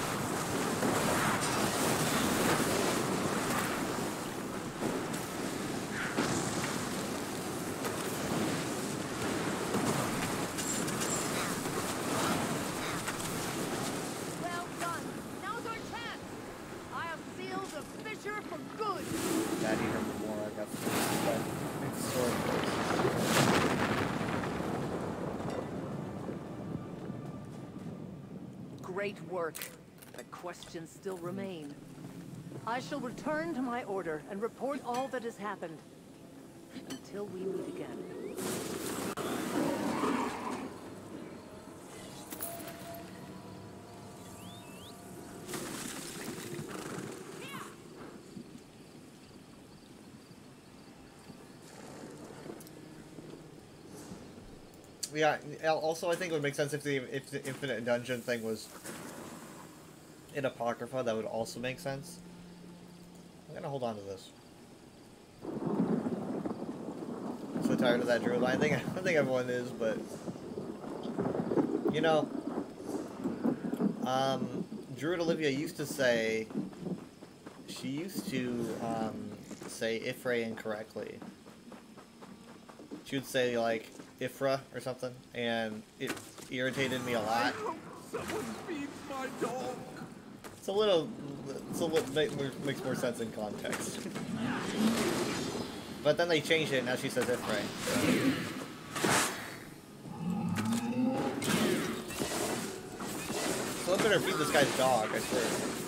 Well done. Now's our chance. I have sealed the fissure for good. Daddy number more. I got it's sword. Great work. But questions still remain. I shall return to my order and report all that has happened. Until we meet again. Yeah. Also, I think it would make sense if the infinite dungeon thing was in Apocrypha. That would also make sense. I'm gonna hold on to this. I'm so tired of that Druid line. I think everyone is, but you know, Druid Olivia used to say she used to say Ifray incorrectly. She would say like Ifra or something, and it irritated me a lot. Someone feeds my dog. It's a little makes more sense in context. But then they changed it, and now she says Ifray. So I better feed this guy's dog, I swear.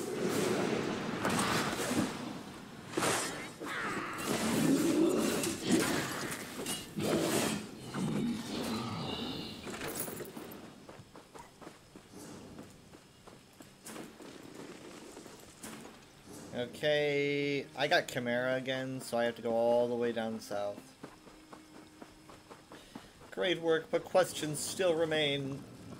Okay, I got Chimera again, so I have to go all the way down south. Great work, but questions still remain.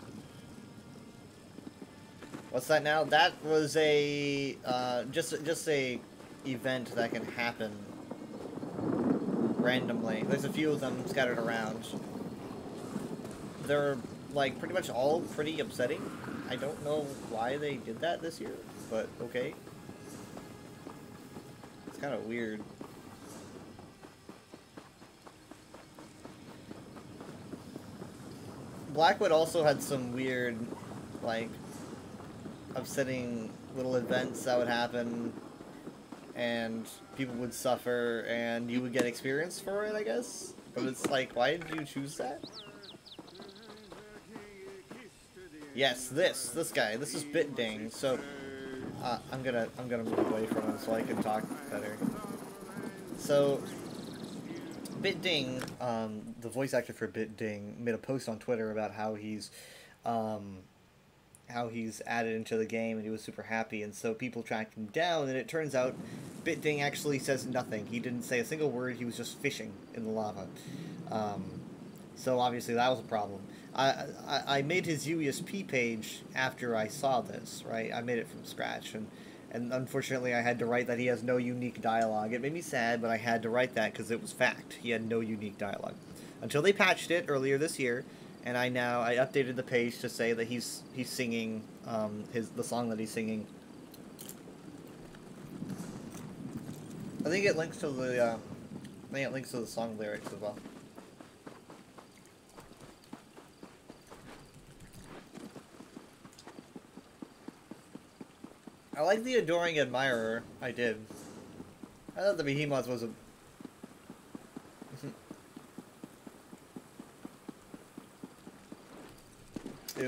What's that now? That was a just a event that can happen randomly. There's a few of them scattered around. They're like pretty much all pretty upsetting. I don't know why they did that this year, but okay. It's kind of weird. Blackwood also had some weird, like, upsetting little events that would happen, and people would suffer, and you would get experience for it, I guess? But it's like, why did you choose that? Yes, this guy. This is Bitding, so, I'm gonna move away from him so I can talk better. So, Bitding, the voice actor for Bitding, made a post on Twitter about how he's added into the game, and he was super happy, and so people tracked him down, and it turns out Bitding actually says nothing. He didn't say a single word, he was just fishing in the lava. So obviously that was a problem. I made his UESP page after I saw this, right? I made it from scratch, and unfortunately I had to write that he has no unique dialogue. It made me sad, but I had to write that because it was fact. He had no unique dialogue. Until they patched it earlier this year, and I updated the page to say that he's singing the song that he's singing. I think it links to the song lyrics as well. I like the Adoring Admirer. I did. I thought the Behemoth was a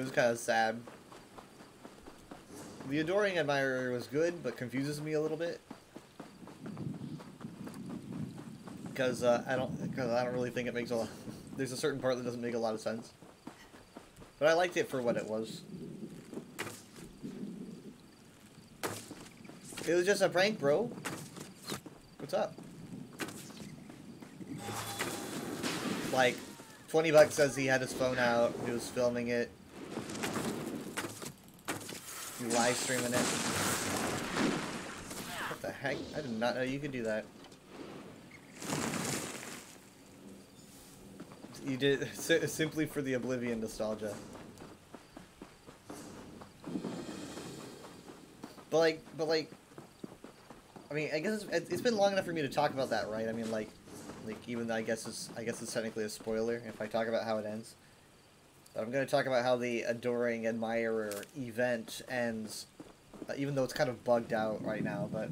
was kind of sad. The Adoring Admirer was good, but confuses me a little bit. Because I don't really think it makes a lot. There's a certain part that doesn't make a lot of sense. But I liked it for what it was. It was just a prank, bro. What's up? Like, $20 says he had his phone out, he was filming it. He live streaming it. What the heck? I did not know you could do that. You did simply for the Oblivion nostalgia. But like, I mean, I guess it's been long enough for me to talk about that, right? I mean, like even though I guess it's technically a spoiler if I talk about how it ends. But I'm going to talk about how the Adoring Admirer event ends, even though it's kind of bugged out right now. But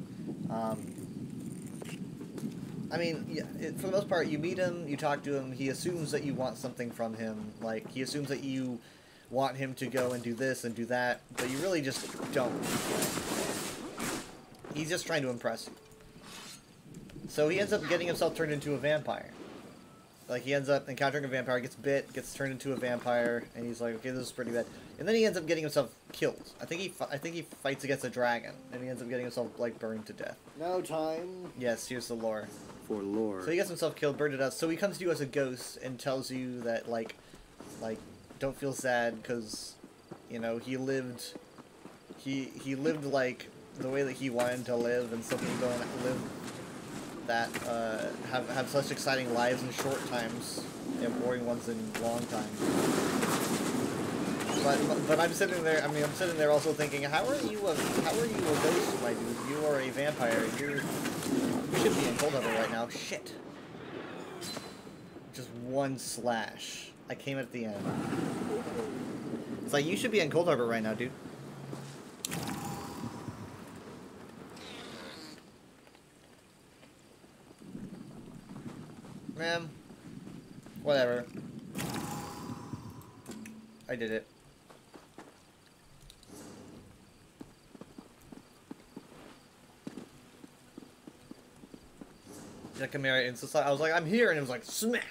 I mean, yeah, for the most part, you meet him, you talk to him, he assumes that you want something from him. Like, he assumes that you want him to go and do this and do that, but you really just don't. He's just trying to impress you. So he ends up getting himself turned into a vampire. Like, he ends up encountering a vampire, gets bit, gets turned into a vampire, and he's like, okay, this is pretty bad. And then he ends up getting himself killed. I think he fights against a dragon, and he ends up getting himself, like, burned to death. No time. Yes, here's the lore. For lore. So he gets himself killed, burned to death. So he comes to you as a ghost and tells you that, like, don't feel sad, because, you know, he lived, like, the way that he wanted to live, and some people don't live that, have such exciting lives in short times, and boring ones in long times. But I'm sitting there, I'm sitting there also thinking, how are you a ghost, my dude? You are a vampire, you should be in Cold Harbor right now. Shit. Just one slash. I came at the end. It's like, you should be in Cold Harbor right now, dude. Man. Whatever. I did it. Yeah, come here, and so I was like, I'm here, and it was like, smack!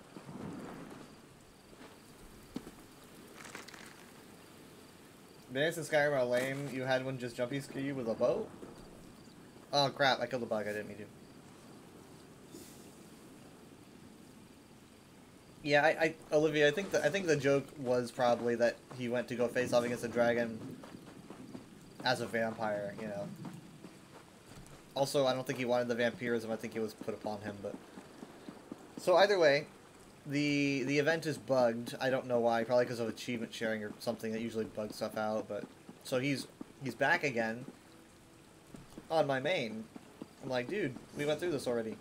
Bandits in Skyrim are lame. You had one just jumpy ski you with a bow? Oh crap, I killed the bug, I didn't mean to. Yeah, Olivia, I think the joke was probably that he went to go face off against a dragon as a vampire, you know. Also, I don't think he wanted the vampirism, I think it was put upon him, but... So either way, the event is bugged. I don't know why, probably because of achievement sharing or something that usually bugs stuff out, but... So he's back again on my main. I'm like, dude, we went through this already.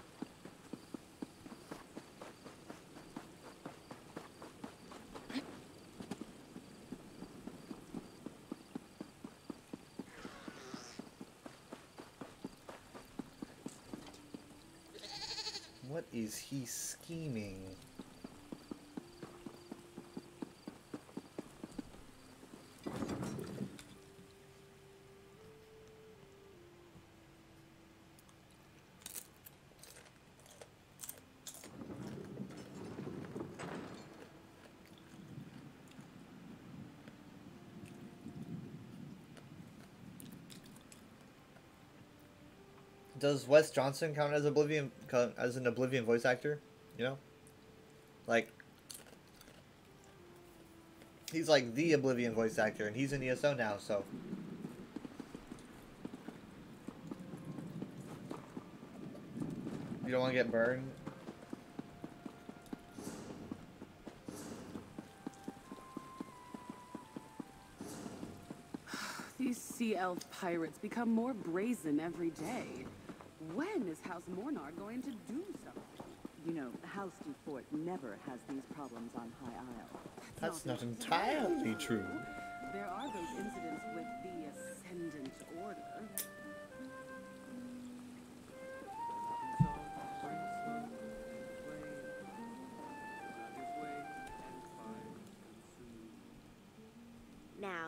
What is he scheming? Does Wes Johnson count as an Oblivion voice actor? You know, like he's like the Oblivion voice actor, and he's in ESO now. So you don't want to get burned. These sea elf pirates become more brazen every day. When is House Mornard going to do something? You know, House Dufort never has these problems on High Isle. That's not entirely true. There are those incidents with the Ascendant Order.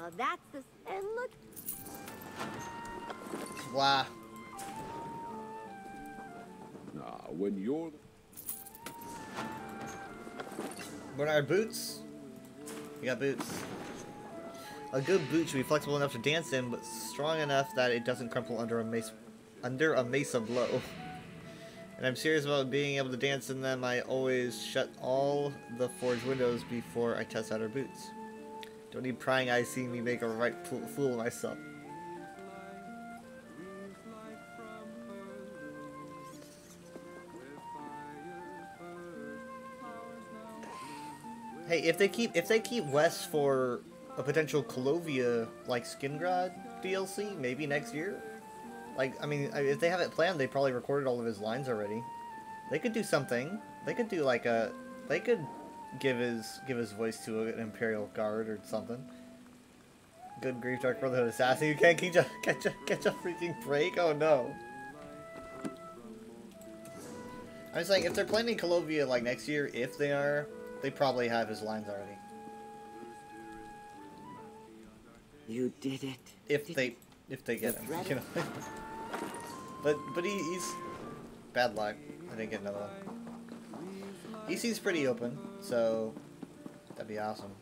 Now that's the... And look... Blah. When you're... Bernard, boots? You got boots. A good boot should be flexible enough to dance in, but strong enough that it doesn't crumple under a mesa blow. And I'm serious about being able to dance in them. I always shut all the forge windows before I test out our boots. Don't need prying eyes seeing me make a right fool of myself. Hey, if they keep Wes for a potential Colovia like Skingrad DLC, maybe next year. Like, I mean, if they have it planned, they probably recorded all of his lines already. They could do something. They could do like a. They could give his voice to an Imperial Guard or something. Good grief, Dark Brotherhood assassin! You can't catch a freaking break. Oh no! I was like, if they're planning Colovia like next year, if they are, they probably have his lines already. You did it. If they get him, you know. but he's bad luck. I didn't get another one. He seems pretty open, so that'd be awesome.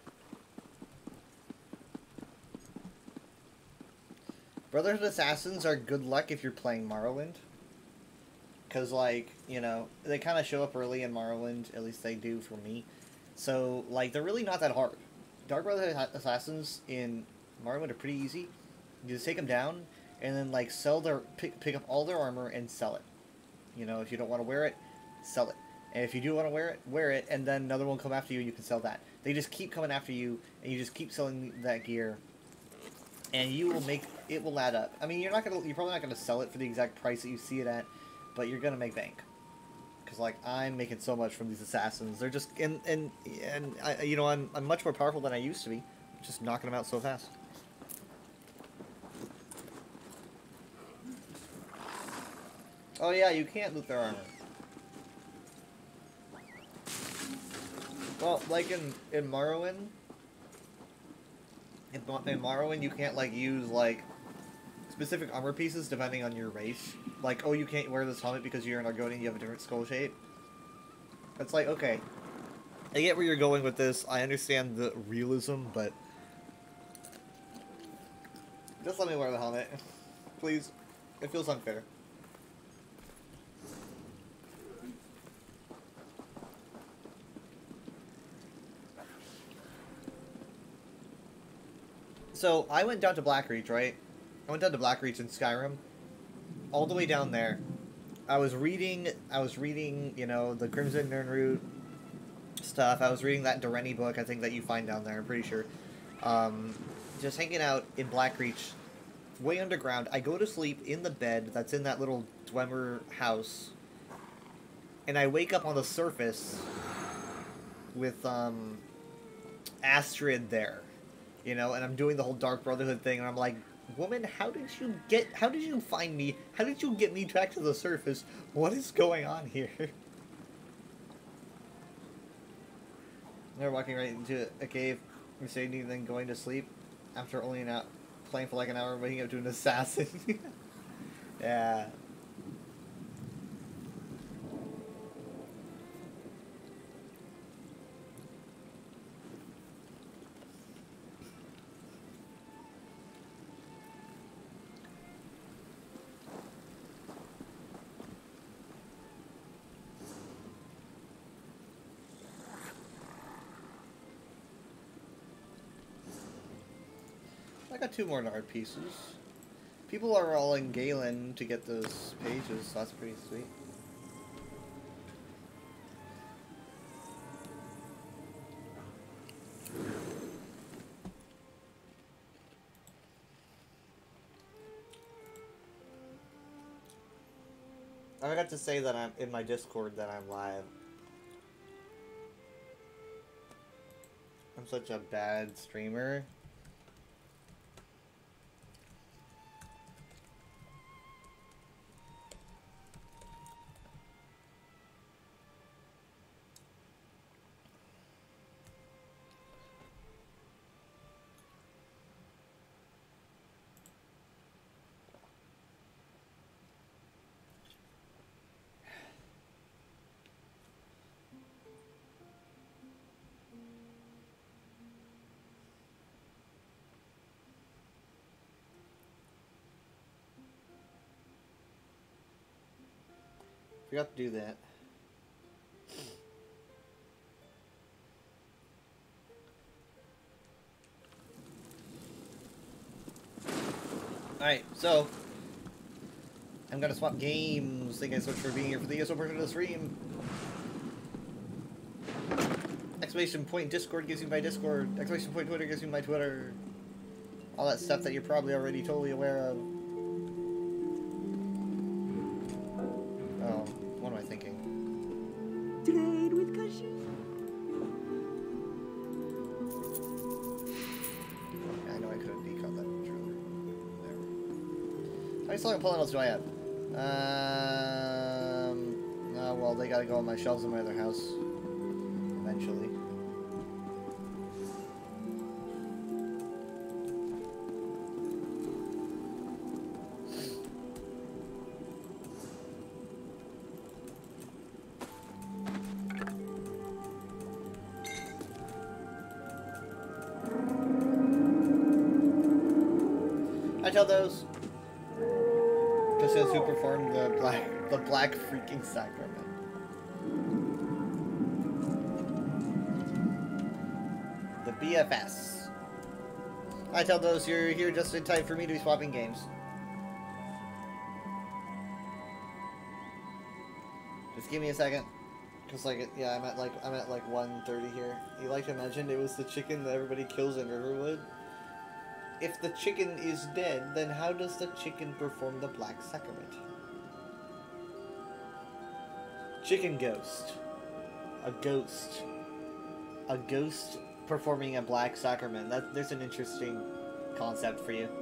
Brotherhood Assassins are good luck if you're playing Morrowind. Because, like, you know, they kind of show up early in Morrowind, at least they do for me. So, like, they're really not that hard. Dark Brotherhood Assassins in Morrowind are pretty easy. You just take them down, and then, like, sell their, pick up all their armor and sell it. You know, if you don't want to wear it, sell it. And if you do want to wear it, and then another one will come after you, you can sell that. They just keep coming after you, and you just keep selling that gear. And you will make, it will add up. I mean, you're probably not gonna sell it for the exact price that you see it at, but you're gonna make bank. Cause like I'm making so much from these assassins. They're just and I, you know, I'm much more powerful than I used to be. Just knocking them out so fast. Oh yeah, you can't loot their armor. Well, like in Morrowind. In Morrowind, you can't, like, use, like, specific armor pieces depending on your race. Like, oh, you can't wear this helmet because you're an Argonian, you have a different skull shape. It's like, okay. I get where you're going with this. I understand the realism, but... just let me wear the helmet. Please. It feels unfair. So, I went down to Blackreach, right? I went down to Blackreach in Skyrim. All the way down there. I was reading, you know, the Crimson Nirnroot stuff. I was reading that Doreni book, I think, that you find down there, I'm pretty sure. Just hanging out in Blackreach, way underground. I go to sleep in the bed that's in that little Dwemer house. And I wake up on the surface with, Astrid there. You know, and I'm doing the whole Dark Brotherhood thing, and I'm like, woman, how did you find me? How did you get me back to the surface? What is going on here? They're walking right into a cave, Mercedes, then going to sleep after only playing for like an hour, waking up to an assassin. Yeah. I got 2 more Nard pieces. People are all in Galen to get those pages, so that's pretty sweet. I forgot to say that I'm in my Discord that I'm live. I'm such a bad streamer. Forgot to do that. Alright, so I'm gonna swap games. Thank you so much for being here for the ESO portion of the stream. Exclamation point Discord gives you my Discord. Exclamation point Twitter gives you my Twitter. All that stuff that you're probably already totally aware of. Oh, what am I thinking? Trade with Kashi. Yeah, I know I could have decalled that trailer. There. How many selling panels do I have? Oh, well, they gotta go on my shelves in my other house. Eventually. I tell those just as who performed the black freaking sacrament. The BFS. I tell those you're here just in time for me to be swapping games. Just give me a second. Cause like yeah, I'm at like 1:30 here. You like to imagine it was the chicken that everybody kills in Riverwood? If the chicken is dead, then how does the chicken perform the Black Sacrament? Chicken ghost. A ghost. A ghost performing a Black Sacrament. There's an interesting concept for you.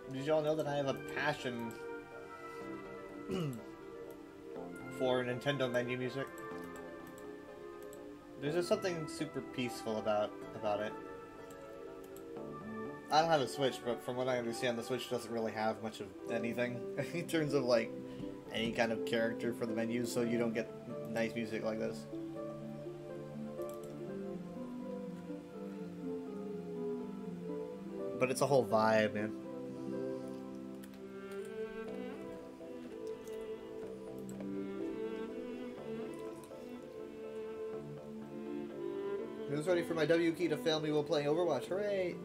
Did y'all know that I have a passion for Nintendo menu music? There's just something super peaceful about it. I don't have a Switch, but from what I understand, the Switch doesn't really have much of anything in terms of like any kind of character for the menus, so you don't get nice music like this. But it's a whole vibe, man. Who's ready for my W key to fail me while playing Overwatch? Hooray!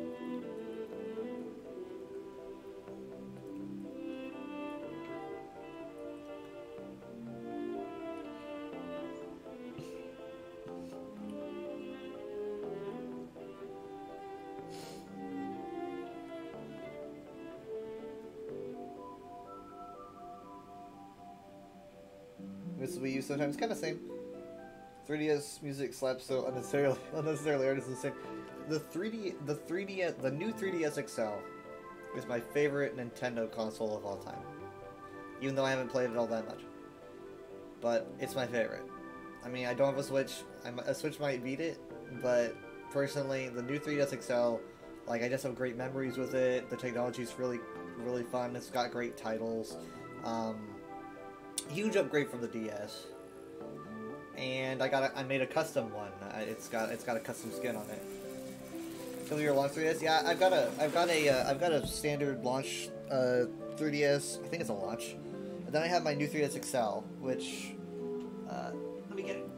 This Wii U sometimes kind of same. 3DS music slaps so unnecessarily hard is the same. The new 3DS XL is my favorite Nintendo console of all time. Even though I haven't played it all that much. But it's my favorite. I mean, I don't have a Switch. A Switch might beat it, but personally, the new 3DS XL, like, I just have great memories with it. The technology's really, really fun. It's got great titles. Huge upgrade from the DS. And I made a custom one. It's got a custom skin on it. Some of your launch 3DS, yeah, I've got a standard launch 3DS. I think it's a launch. And then I have my new 3DS XL, which let me get it.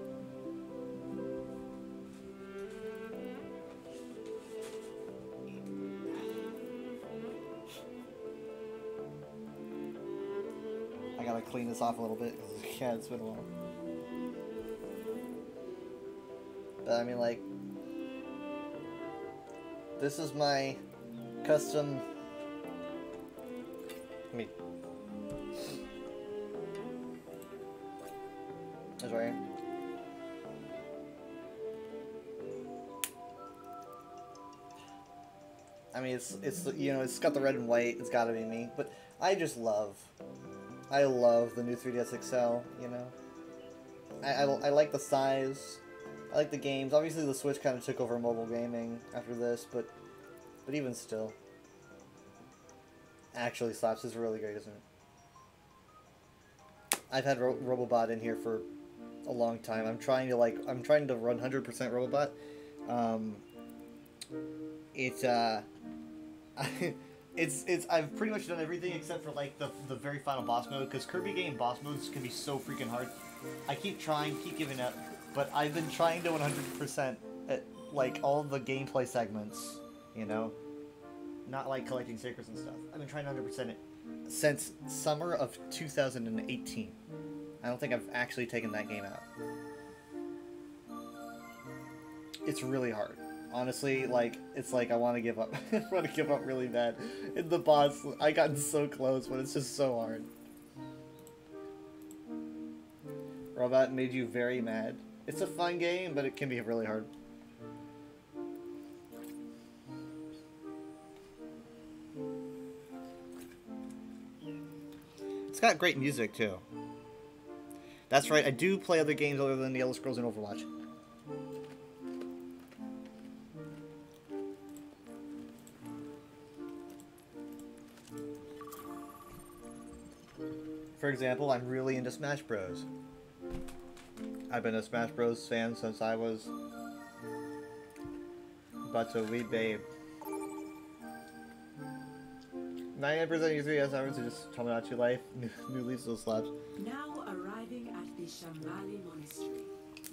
I gotta clean this off a little bit because yeah, it's been a while. But I mean, like, this is my custom. That's right. I mean, it's you know, it's got the red and white. It's got to be me. But I love the new 3DS XL. You know, I like the size. I like the games. Obviously, the Switch kind of took over mobile gaming after this, but even still, actually slaps is really great, isn't it? I've had Robobot in here for a long time. I'm trying to run 100% Robobot. I've pretty much done everything except for like the very final boss mode, because Kirby game boss modes can be so freaking hard. I keep trying, keep giving up. But I've been trying to 100% at, like, all the gameplay segments, you know? Not, like, collecting stickers and stuff. I've been trying to 100% it since summer of 2018. I don't think I've actually taken that game out. It's really hard. Honestly, like, it's like I want to give up. I want to give up really bad. In the boss, I gotten so close, but it's just so hard. Robot made you very mad. It's a fun game, but it can be really hard. It's got great music, too. That's right, I do play other games other than the Elder Scrolls and Overwatch. For example, I'm really into Smash Bros. I've been a Smash Bros. Fan since I was but a wee babe. 99% of your 3DS hours are just Tomodachi life. New leaves those slabs. Now arriving at the Shamali Monastery.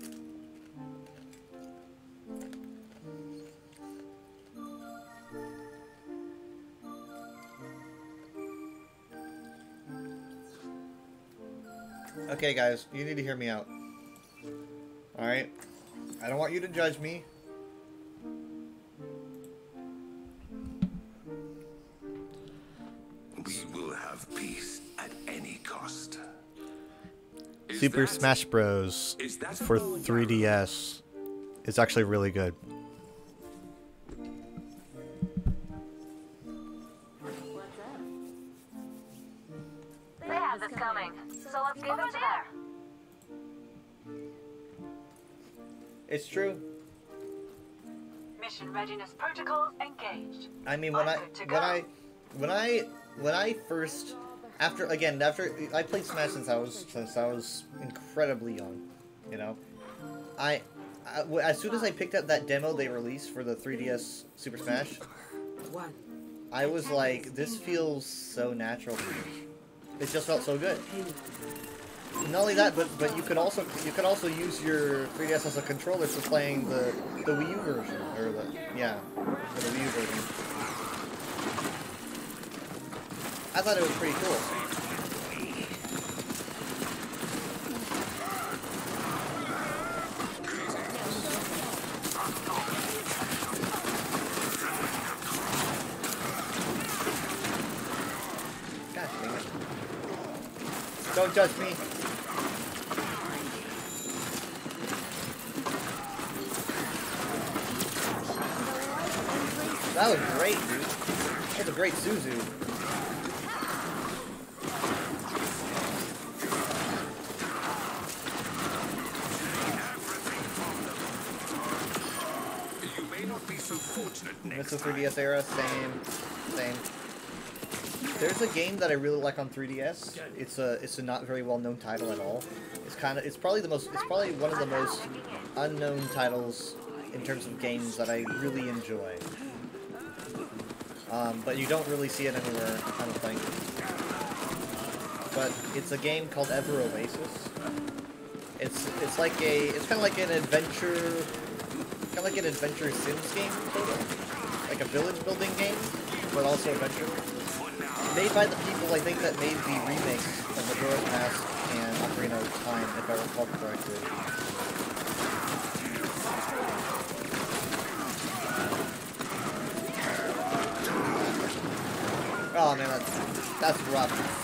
Okay, guys, you need to hear me out. Alright? I don't want you to judge me. We will have peace at any cost. Super Smash Bros. For 3DS is actually really good. incoming, so let's give it to them. It's true. Mission readiness protocols engaged. I mean, I'm good to go. when I first, after I played Smash since I was incredibly young, you know, as soon as I picked up that demo they released for the 3DS Super Smash, I was like, this feels so natural to me. It just felt so good. Not only that, but you could also use your 3DS as a controller for playing the Wii U version, or the Wii U version. I thought it was pretty cool. God dang it. Don't judge me. That was great, dude. That was a great Suzu. You may not be so fortunate next Mr. 3DS era, same. There's a game that I really like on 3DS. It's a not very well known title at all. It's probably one of the most unknown titles in terms of games that I really enjoy. But you don't really see it anywhere, I don't think. But it's a game called Ever Oasis. It's kind of like an adventure Sims game, sort of. Like a village building game, but also adventure. Made by the people I think that made the remakes of Majora's Mask and Ocarina of Time, if I recall correctly. Oh man, that's rough.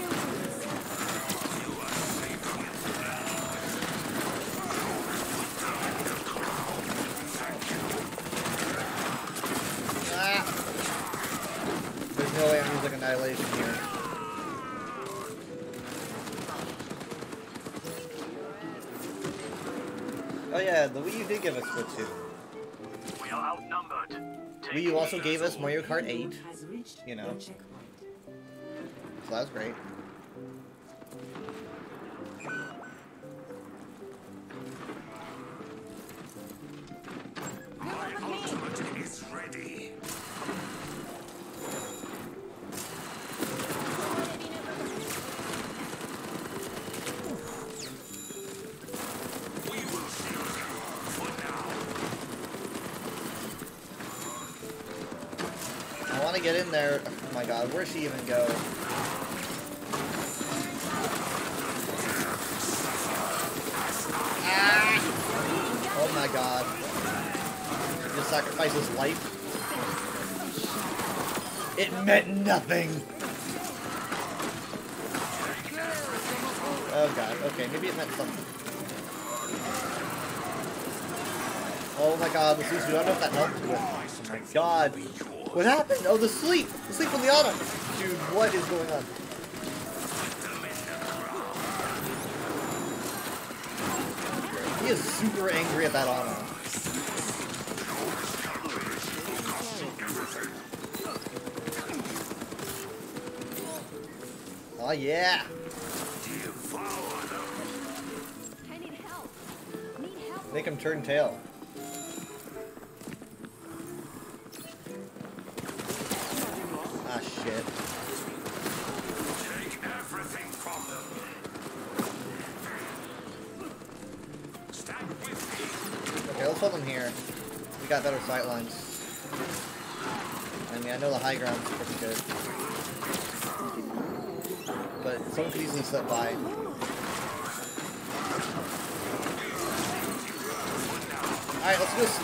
There's no way I'm using Annihilation here. Oh yeah, the Wii U did give us Splatoon. We are outnumbered. Wii U also gave us Mario Kart 8, you know. So that's great. My ultimate is ready. We will shield you for now. I want to get in there. Oh my god, where'd she even go? Ah! Oh my god. He just sacrificed his life. It meant nothing! Oh god, okay, maybe it meant something. Oh my god, the Suzu, I don't know if that helped with. Oh my god. What happened? Oh, the sleep! The sleep from the auto! Dude, what is going on? He is super angry at that auto. Oh yeah! I need help. Need help. Make him turn tail. Ah shit. Take everything from them. Stand with me. Okay, let's hold him here. We got better sight lines. I mean, I know the high ground's pretty good. But someone could easily slip by. Alright, let's go.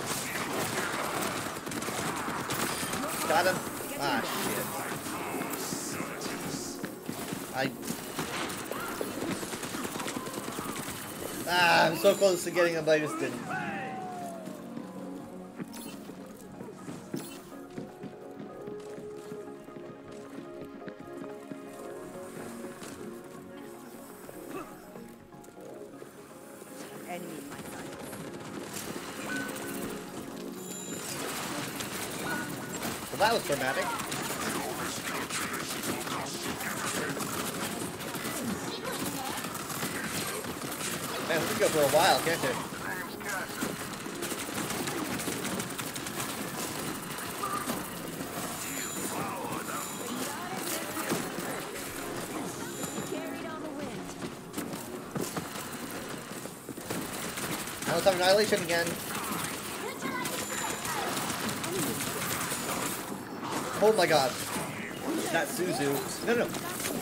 Got him. Ah, shit. I'm so close to getting him, but I just didn't. that was dramatic. Man, we could go for a while, can't it? Now let's have Annihilation again. Oh my god. Not Suzu. No, no.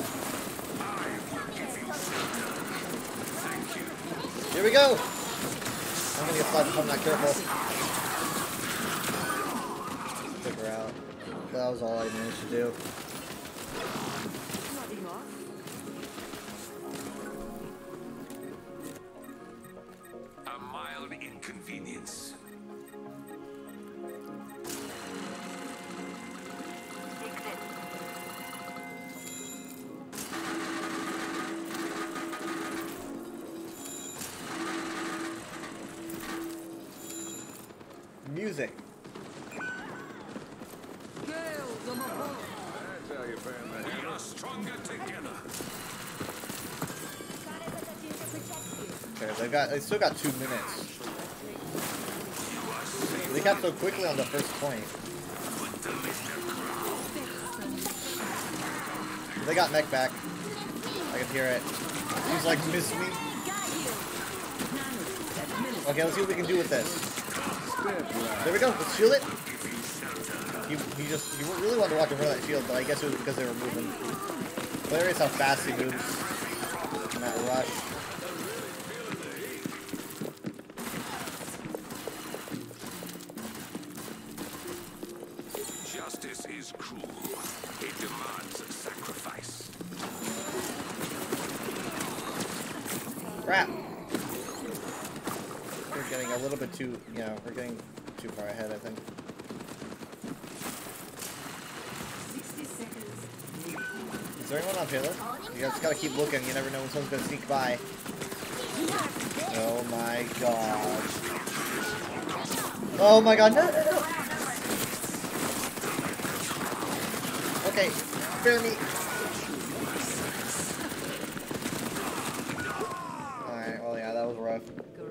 Here we go! I'm gonna get slapped if I'm not careful. Took her out. That was all I managed to do. A mild inconvenience. Music. That's how you fan that. We are stronger together. Okay, they still got 2 minutes. They got so quickly on the first point. They got mech back. I can hear it. He's like, miss me. Okay, let's see what we can do with this. There we go. Let's shield it. He really wanted to walk in front of that shield, but I guess it was because they were moving. Hilarious how fast he moves in that rush. Justice is cruel. It demands sacrifice. Crap. We're getting a little bit too, we're getting too far ahead, I think. 60 seconds. Is there anyone on payload? You just gotta keep looking, you never know when someone's gonna sneak by. Oh my god. Oh my god, no, no, no! Okay, spare me. Alright, well yeah, that was rough.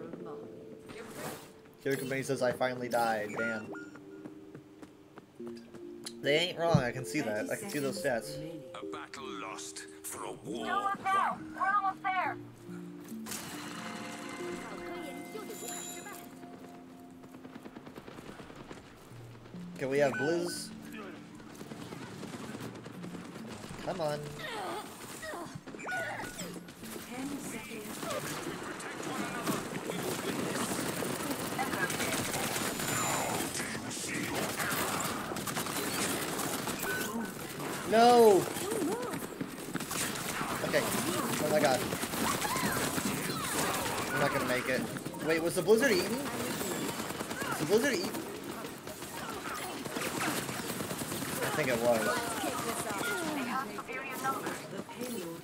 Killer Company says I finally died, damn. They ain't wrong, I can see that. I can see those stats. A battle lost for a war Don't look down. won. We're almost there. Okay, we have Blizz. Come on. 10 seconds. No! Okay. Oh my god. I'm not gonna make it. Wait, was the blizzard eaten? Was the blizzard eaten? I think it was. They have superior numbers. The payload.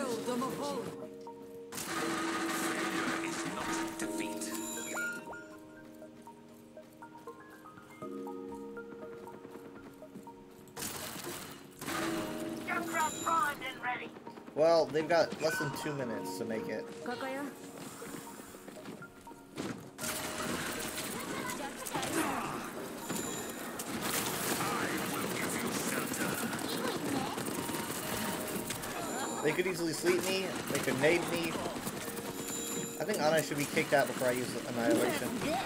Failure is not defeat. Junkrat primed and ready. Well, they've got less than 2 minutes to make it. They could easily sleep me, they could nade me. I think Ana should be kicked out before I use Annihilation.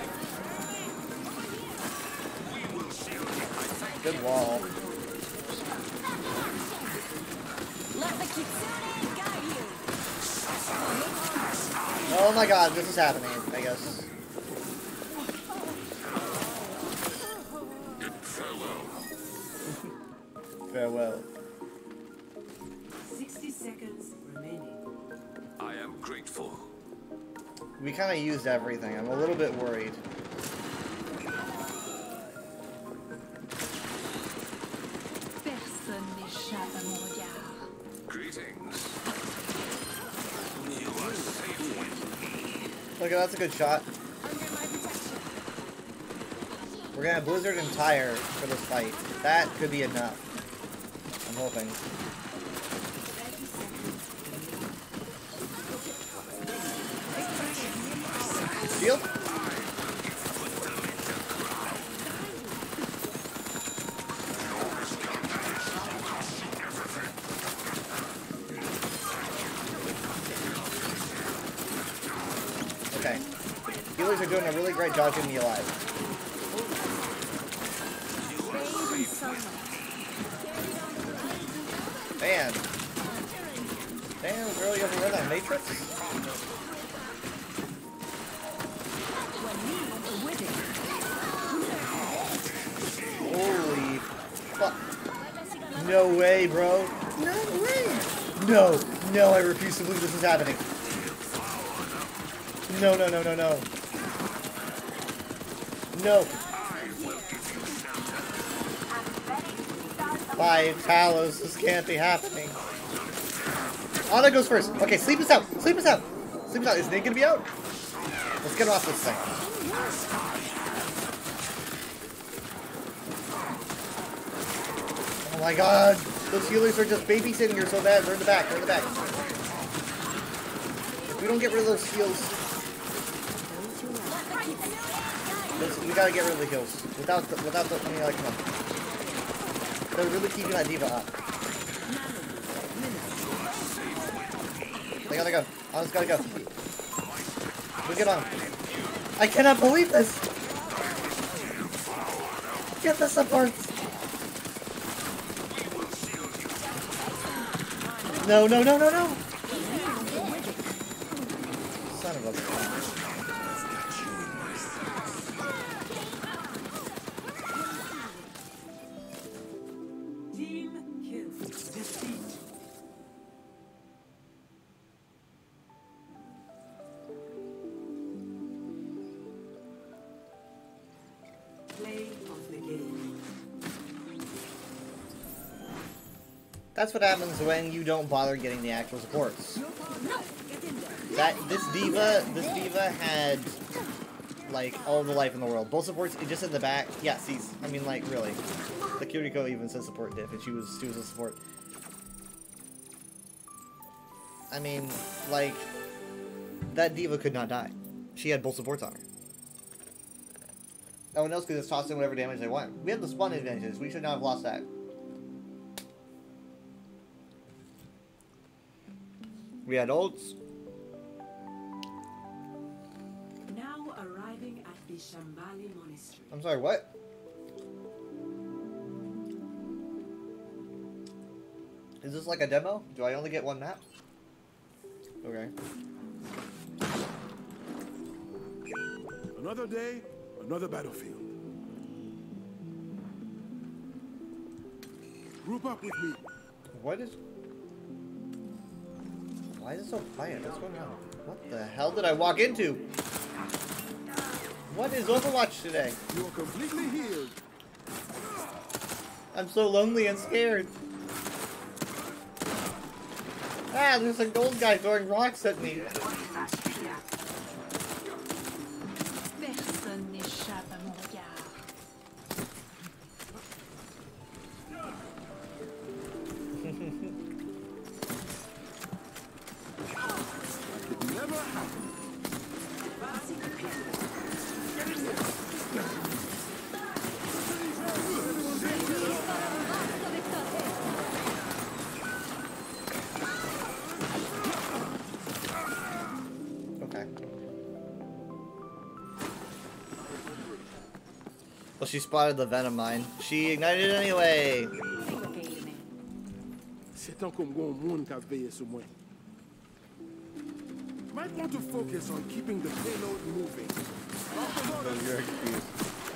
Good wall. Oh my god, this is happening, I guess. Farewell. 60 seconds remaining. I am grateful. We kind of used everything. I'm a little bit worried. Greetings. You are safe with me. Okay, that's a good shot. We're gonna have Blizzard and Tire for this fight. That could be enough. I'm hoping. Shield? Okay. Healers are doing a really great job keeping me alive. Man. Damn, girl, you ever read on Matrix? Holy fuck. No way, bro. No way. No. No, I refuse to believe this is happening. No, no, no, no, no. No. 5 Talos, this can't be happening. Anna goes first. Okay, sleep us out. Sleep us out. Sleep us out. Is Nate gonna be out? Let's get off this thing. Oh my god. Those healers are just babysitting her so bad. They're in the back. They're in the back. If we don't get rid of those heals... We gotta get rid of the heals. Without the, I mean, like, come on. They're really keeping that diva up. They gotta go. Anna's gotta go. We get on. I cannot believe this! Get the supports! No, no, no, no, no! Son of a... That's what happens when you don't bother getting the actual supports. This diva had like all the life in the world. Both supports just in the back. Yeah, see, I mean, like, really. The Kiriko even said support diff, and she was a support. I mean, like, that diva could not die. She had both supports on her. No one else could just toss in whatever damage they want. We have the spawn advantages. We should not have lost that. We had ults. Now arriving at the Shambali Monastery. I'm sorry, what? Is this like a demo? Do I only get one map? Okay. Another day, another battlefield. Group up with me. What is... Why is it so quiet? What's going on? What the hell did I walk into? What is Overwatch today? You are completely healed. I'm so lonely and scared. Ah, there's a gold guy throwing rocks at me. Personne n'échappe à mon regard. Never happen. Okay. Well, she spotted the venom mine. She ignited it anyway. C'est tant qu'on voit un monde qui a veillé sur moi. Might want to focus on keeping the payload moving. You're excused.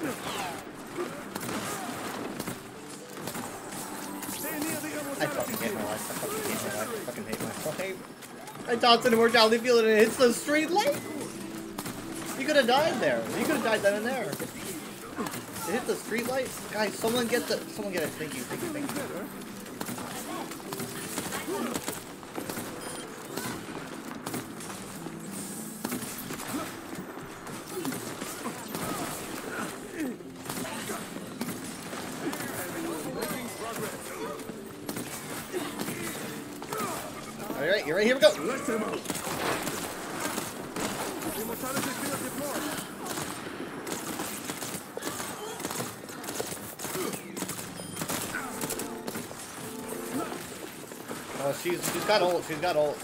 Stay near the I fucking hate my life. I fucking hate my life. I fucking hate myself. I tossed an immortality field and it hits the street light. You could have died there. You could have died then and there. It hit the street light. Guys, someone get it. Thank you. Thank you. Thank you. Alright, you're right, here we go! Let them out. Immortality field deployed. Oh, she's got ult, she's got ult.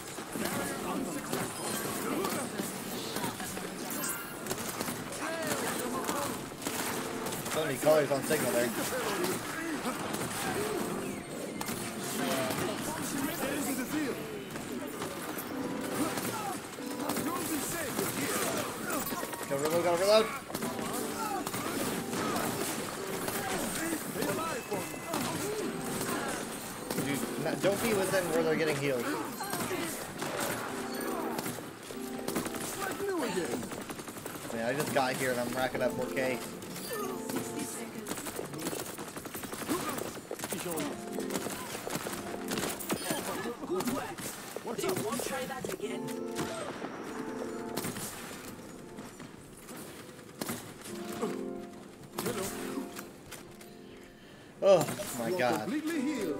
So many colors on signal there. Go reload, go reload. Dude, don't be within where they're getting healed. Man, I just got here and I'm racking up 4K. Good work. What's up? Won't try that again. Oh my god. Completely healed.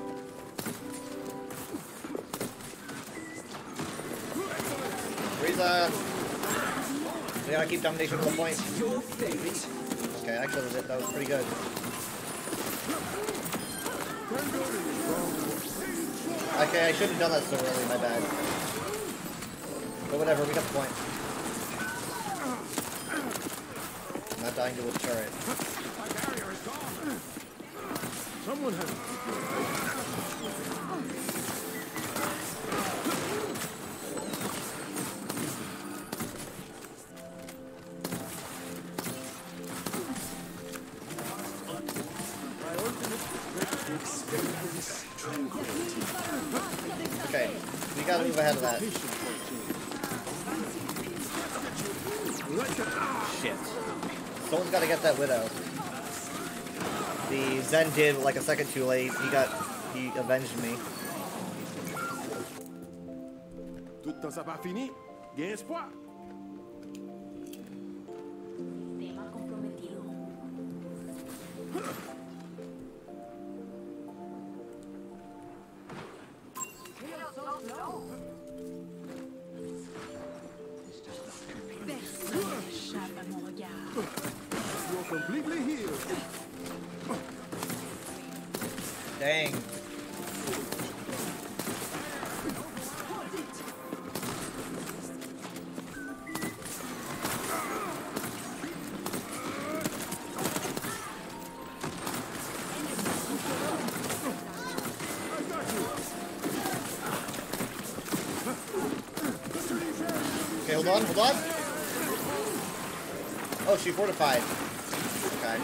Frieza! We gotta keep domination to the point. Your favorite. Okay, I killed it. That was pretty good. Okay, I shouldn't have done that so early, my bad. But whatever, we got the point. I'm not dying to a turret. Someone has. Okay, we gotta move ahead of that. Shit. Someone's gotta get that Widow. The Zen did like a second too late. He avenged me. Tout le temps ça pas fini. Gain espoir. Tema comprometido. Personne n'échappe à mon regard. You're completely healed. Dang. Okay, hold on, hold on. Oh, she fortified. Okay.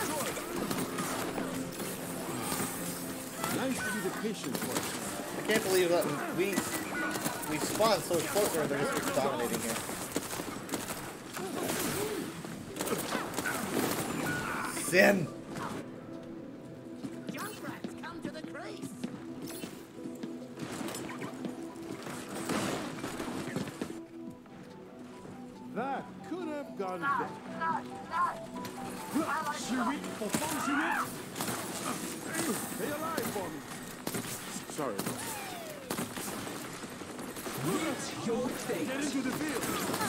Nice to be the patient one. I can't believe that we spawned so close and they're just dominating here. Sim! That could have gone better. Chérie, on forme Chérie. Stay alive for me. Sorry. Your fate. Get into the field.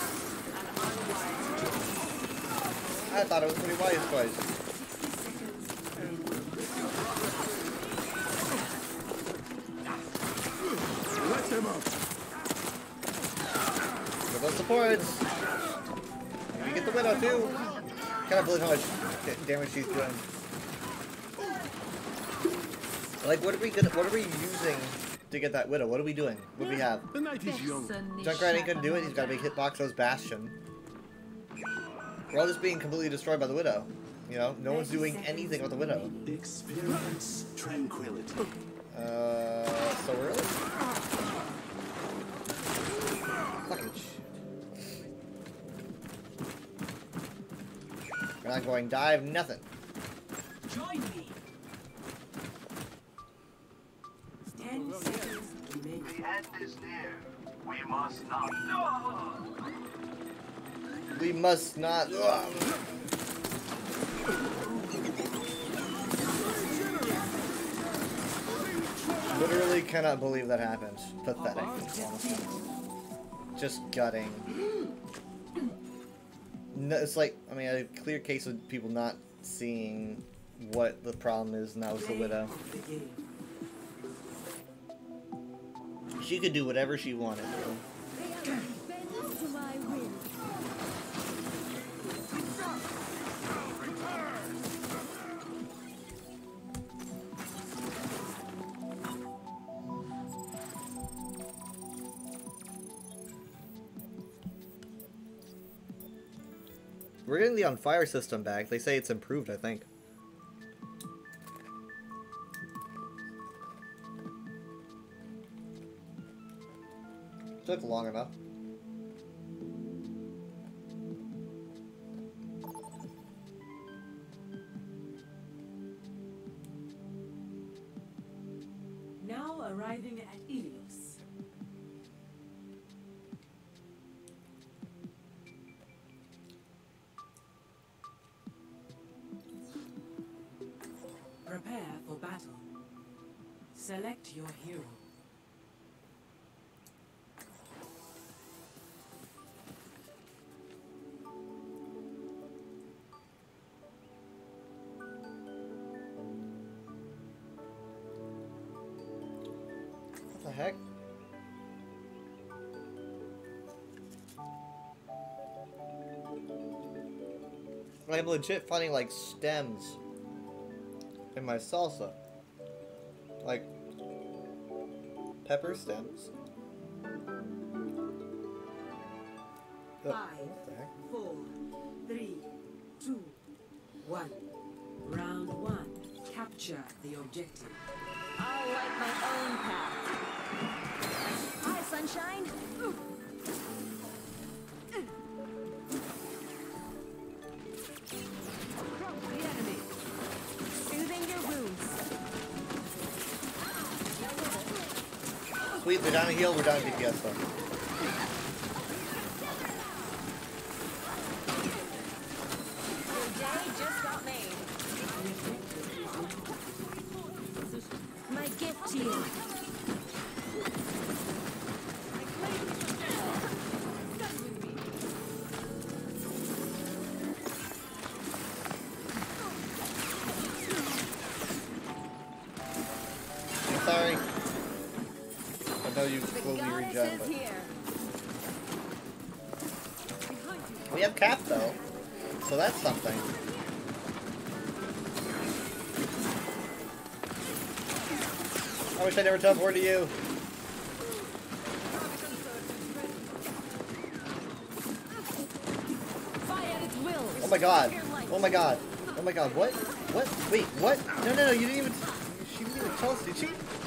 I thought it was pretty wise twice. Let them out. For those supports. Maybe get the Widow too. Can't believe how much damage she's doing. Like, what are we using to get that Widow? What are we doing? What do we have? The night is young. Junkrat ain't gonna do it. He's got a big hitbox. So's Bastion. We're all just being completely destroyed by the Widow. You know, no one's doing anything with the Widow. Experience tranquility. So early? Fucking shit. We're not going dive, nothing. Join me. 10 seconds remaining. The end is near. We must not. We must not. Literally cannot believe that happened. Pathetic. Honestly. Just gutting. No, it's like, I mean, a clear case of people not seeing what the problem is, and that was the widow. She could do whatever she wanted to. We're getting the on fire system back. They say it's improved, I think. Took long enough. Now arriving at Ilios. Prepare for battle. Select your hero. What the heck? I'm legit finding like stems in my salsa. Like pepper stems. 5, 4, 3, 2, 1. Round 1. Capture the objective. I'll light my own path. Hi, sunshine. Approach the enemy. Soothing your wounds. Sweet, they're down a heal, we're down a DPS though. Your day just got made. My gift to you. Sorry. I know you slowly regen, but we have cap though, so that's something. I wish I never teleported to you. Oh my god. Oh my god. Oh my god. What? What? Wait, what? No, you didn't even... She didn't even tell us, did she?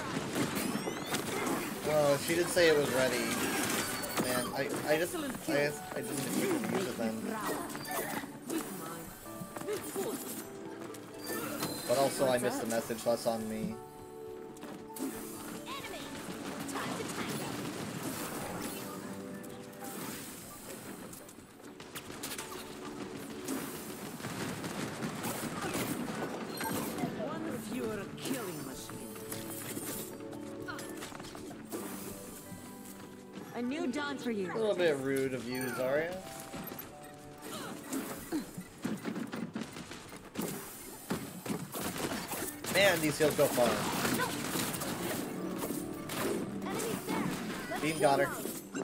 Oh, she did say it was ready. Man, I didn't use it then. But also I missed the message, so that's on me. A new dawn for you. A little bit rude of you, Zarya. Man, these heals go far. Beam got her.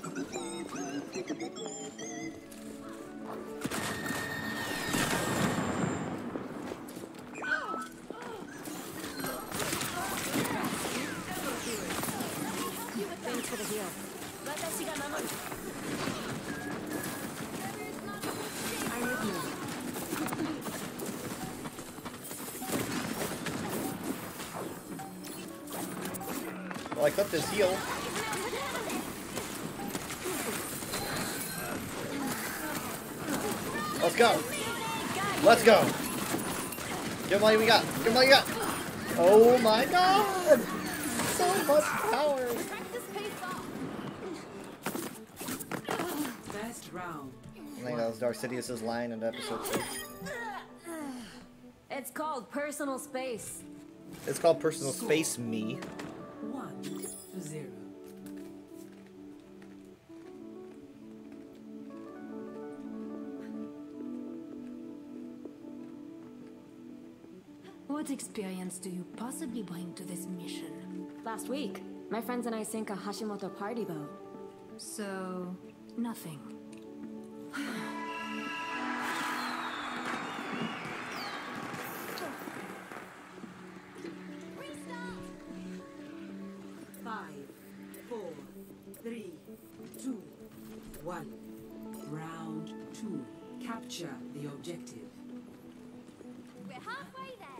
Thanks for the heal. I'm with you. Well, I clipped his heel. Let's go. Let's go. Give him all we got. Give him all you got. Oh my god. So much power. First round. I think that was Dark Sidious's line in episode 6. It's called personal space. It's called personal space me. 1. to 0. What experience do you possibly bring to this mission? Last week, my friends and I sank a Hashimoto party boat. So, nothing. 5, 4, 3, 2, 1. Round 2. Capture the objective. We're halfway there.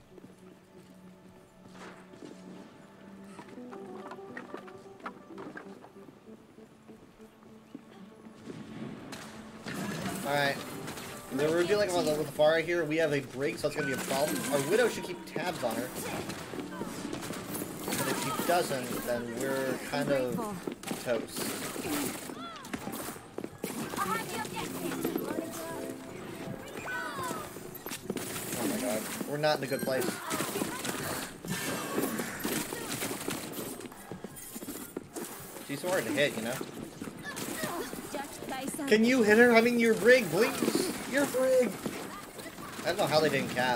Alright. They're revealing with the Farah here, we have a break, so it's going to be a problem. Our Widow should keep tabs on her. But if she doesn't, then we're kind of toast. Oh my god. We're not in a good place. She's so hard to hit, you know? Can you hit her? I mean, your brig, please. Your brig. I don't know how they didn't cap.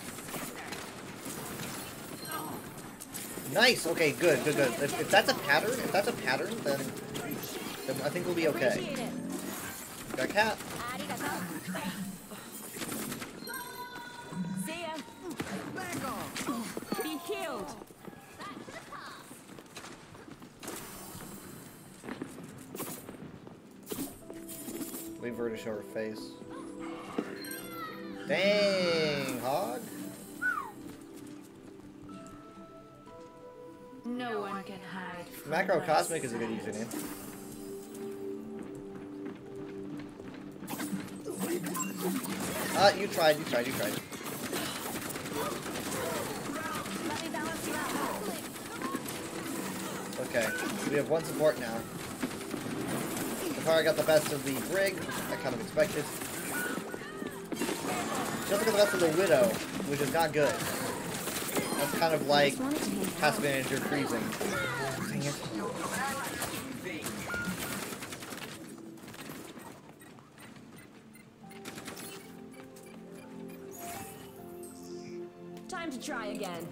Nice. Okay, good, good, good. If that's a pattern, then I think we'll be okay. Got cap. See ya. Be healed. Wait for her to show her face. Dang, Hog. No one can hide. Macro Cosmic is a good username. You tried. Okay, we have one support now. Takara got the best of the brig, I kind of expected. She also got the best of the Widow, which is not good. That's kind of like Task Manager freezing. Dang it. Time to try again.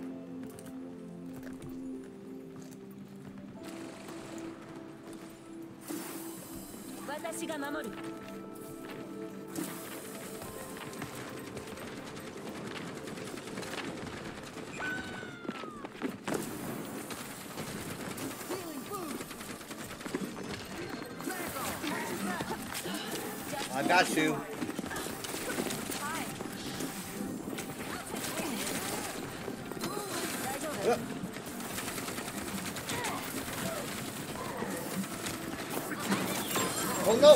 Watashi ga mamoru. I got you. Oh no!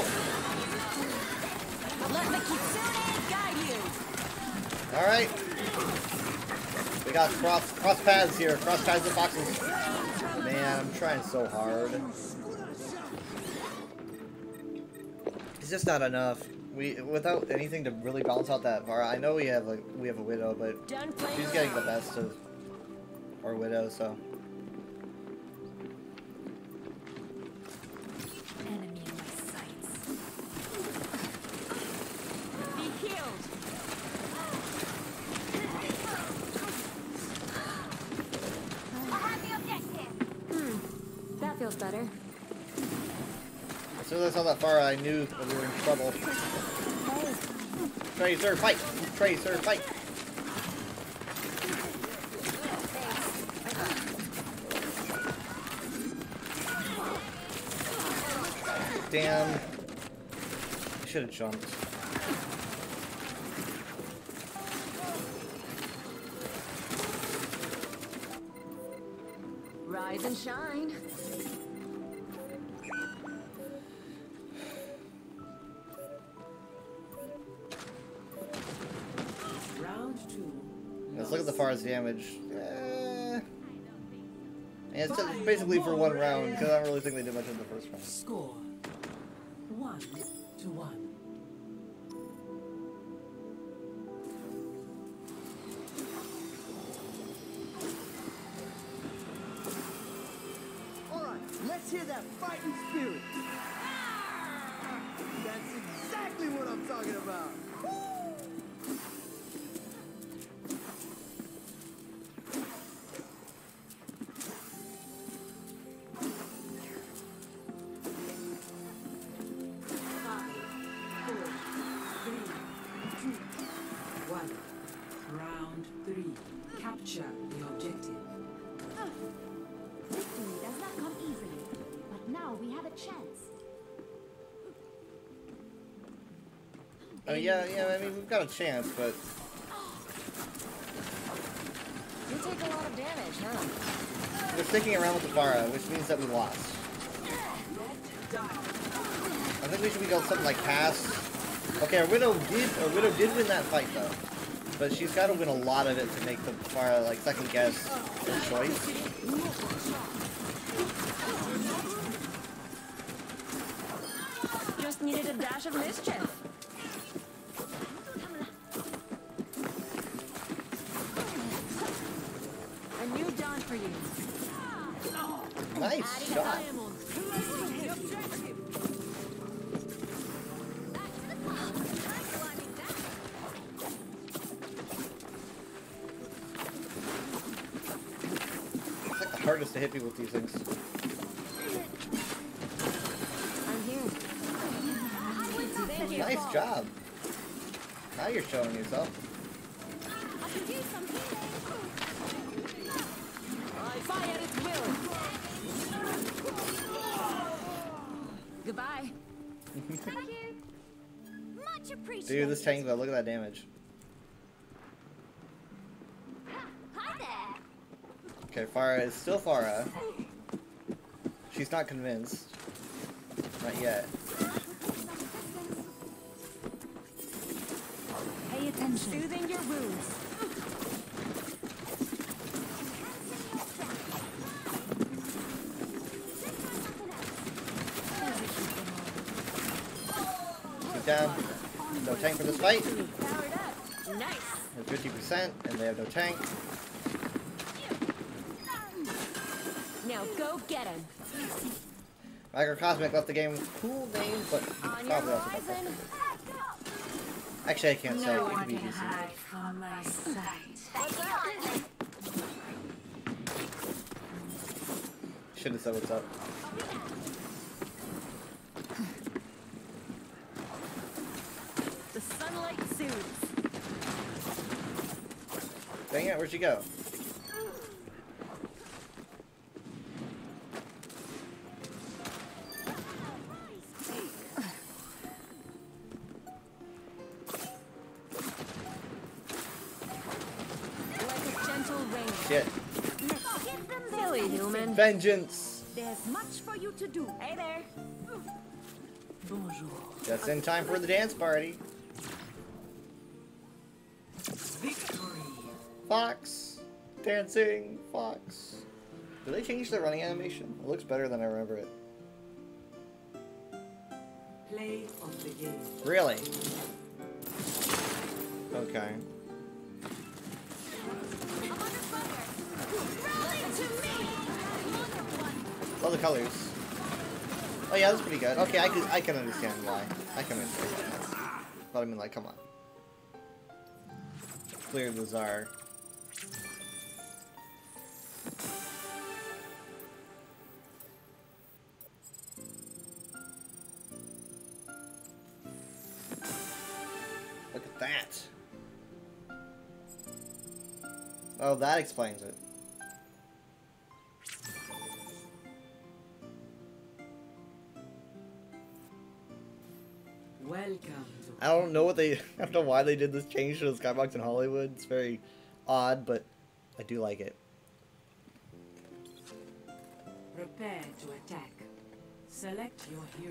Let the Kitsune guide you. Alright. We got cross paths here. Cross paths and boxes. Man, I'm trying so hard. It's just not enough. Without anything to really balance out that bar. I know we have a Widow, but she's getting the best of our Widow, so. Enemy in my sights. Be healed. I have the objective. That feels better. As soon as I saw that far, I knew that we were in trouble. Tracer, fight! Tracer, fight! Damn. I should have jumped. Rise and shine. Round 2. Let's look at the far's damage. And it's just basically for one round, because I don't really think they did much in the first round. Score 1-1. Let's hear that fighting spirit. That's exactly what I'm talking about. Round 3. Capture the objective. Victory does not come easily, but now we have a chance. Oh yeah, I mean we've got a chance, but You take a lot of damage, huh? we're sticking around with the Pharah, which means that we lost. I think we should be going something like pass. Okay, our Widow did win that fight though, but she's got to win a lot of it to make the Pharah like second guess her choice. Just needed a dash of mischief. A new dawn for you. Nice shot. It's like the hardest to hit people with these things. I'm here. Thank you. Nice job. Now you're showing yourself. I fire at will. Goodbye. Thank you. Much appreciated. Dude, this tank though, look at that damage. Hi there. Okay, Pharah is still Pharah. She's not convinced. Not yet. Pay attention. Soothing your wounds. Keep down. No tank for this fight. Powered up. Nice. They're 50% and they have no tank. Now go get him. Microcosmic left the game with cool names, but On your probably also horizon. Actually, I can't say. No It could one be can easy. hide from my sight. Should have said what's up. The sunlight soothes. Dang it, where'd she go? Like a gentle rain. Shit. Silly human. Vengeance! There's much for you to do. Hey there. Bonjour. Just in time for the dance party. Victory. Fox! Dancing Fox. Did they change the running animation? It looks better than I remember it. Play of the game. Really? Okay. All the colors. Oh yeah, that's pretty good. Okay, I can understand why. I can understand why. But I mean, like, come on. Clear the Tsar. Look at that. Oh, that explains it. Welcome to I don't know what they. I don't know why they did this change to the skybox in Hollywood. It's very odd, but I do like it. Prepare to attack. Select your hero.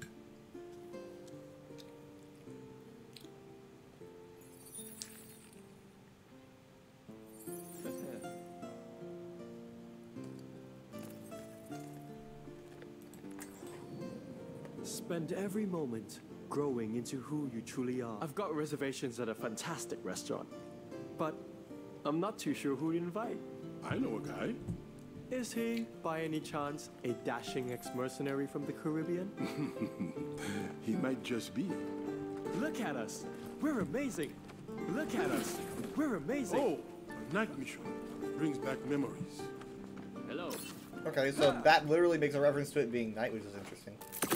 Spend every moment growing into who you truly are. I've got reservations at a fantastic restaurant, but I'm not too sure who to invite. I know a guy. Is he, by any chance, a dashing ex-mercenary from the Caribbean? He might just be. Look at us! We're amazing! Look at us! We're amazing! Oh, a night mission. Brings back memories. Hello. Okay, so that literally makes a reference to it being night, which is interesting.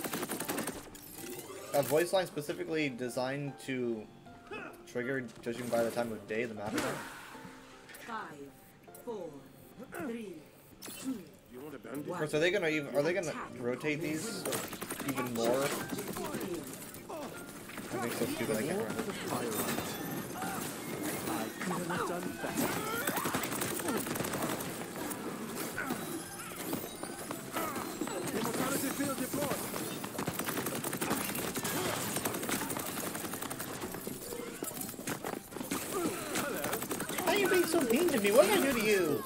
A voice line specifically designed to trigger, judging by the time of day, the map is on. 5, 4, 3, 2. You want a bandit? Of course, are they gonna rotate these even more? That makes so stupid I can't remember. I couldn't have done better. Immortality field deployed. Why are you being so mean to me? What did I do to you?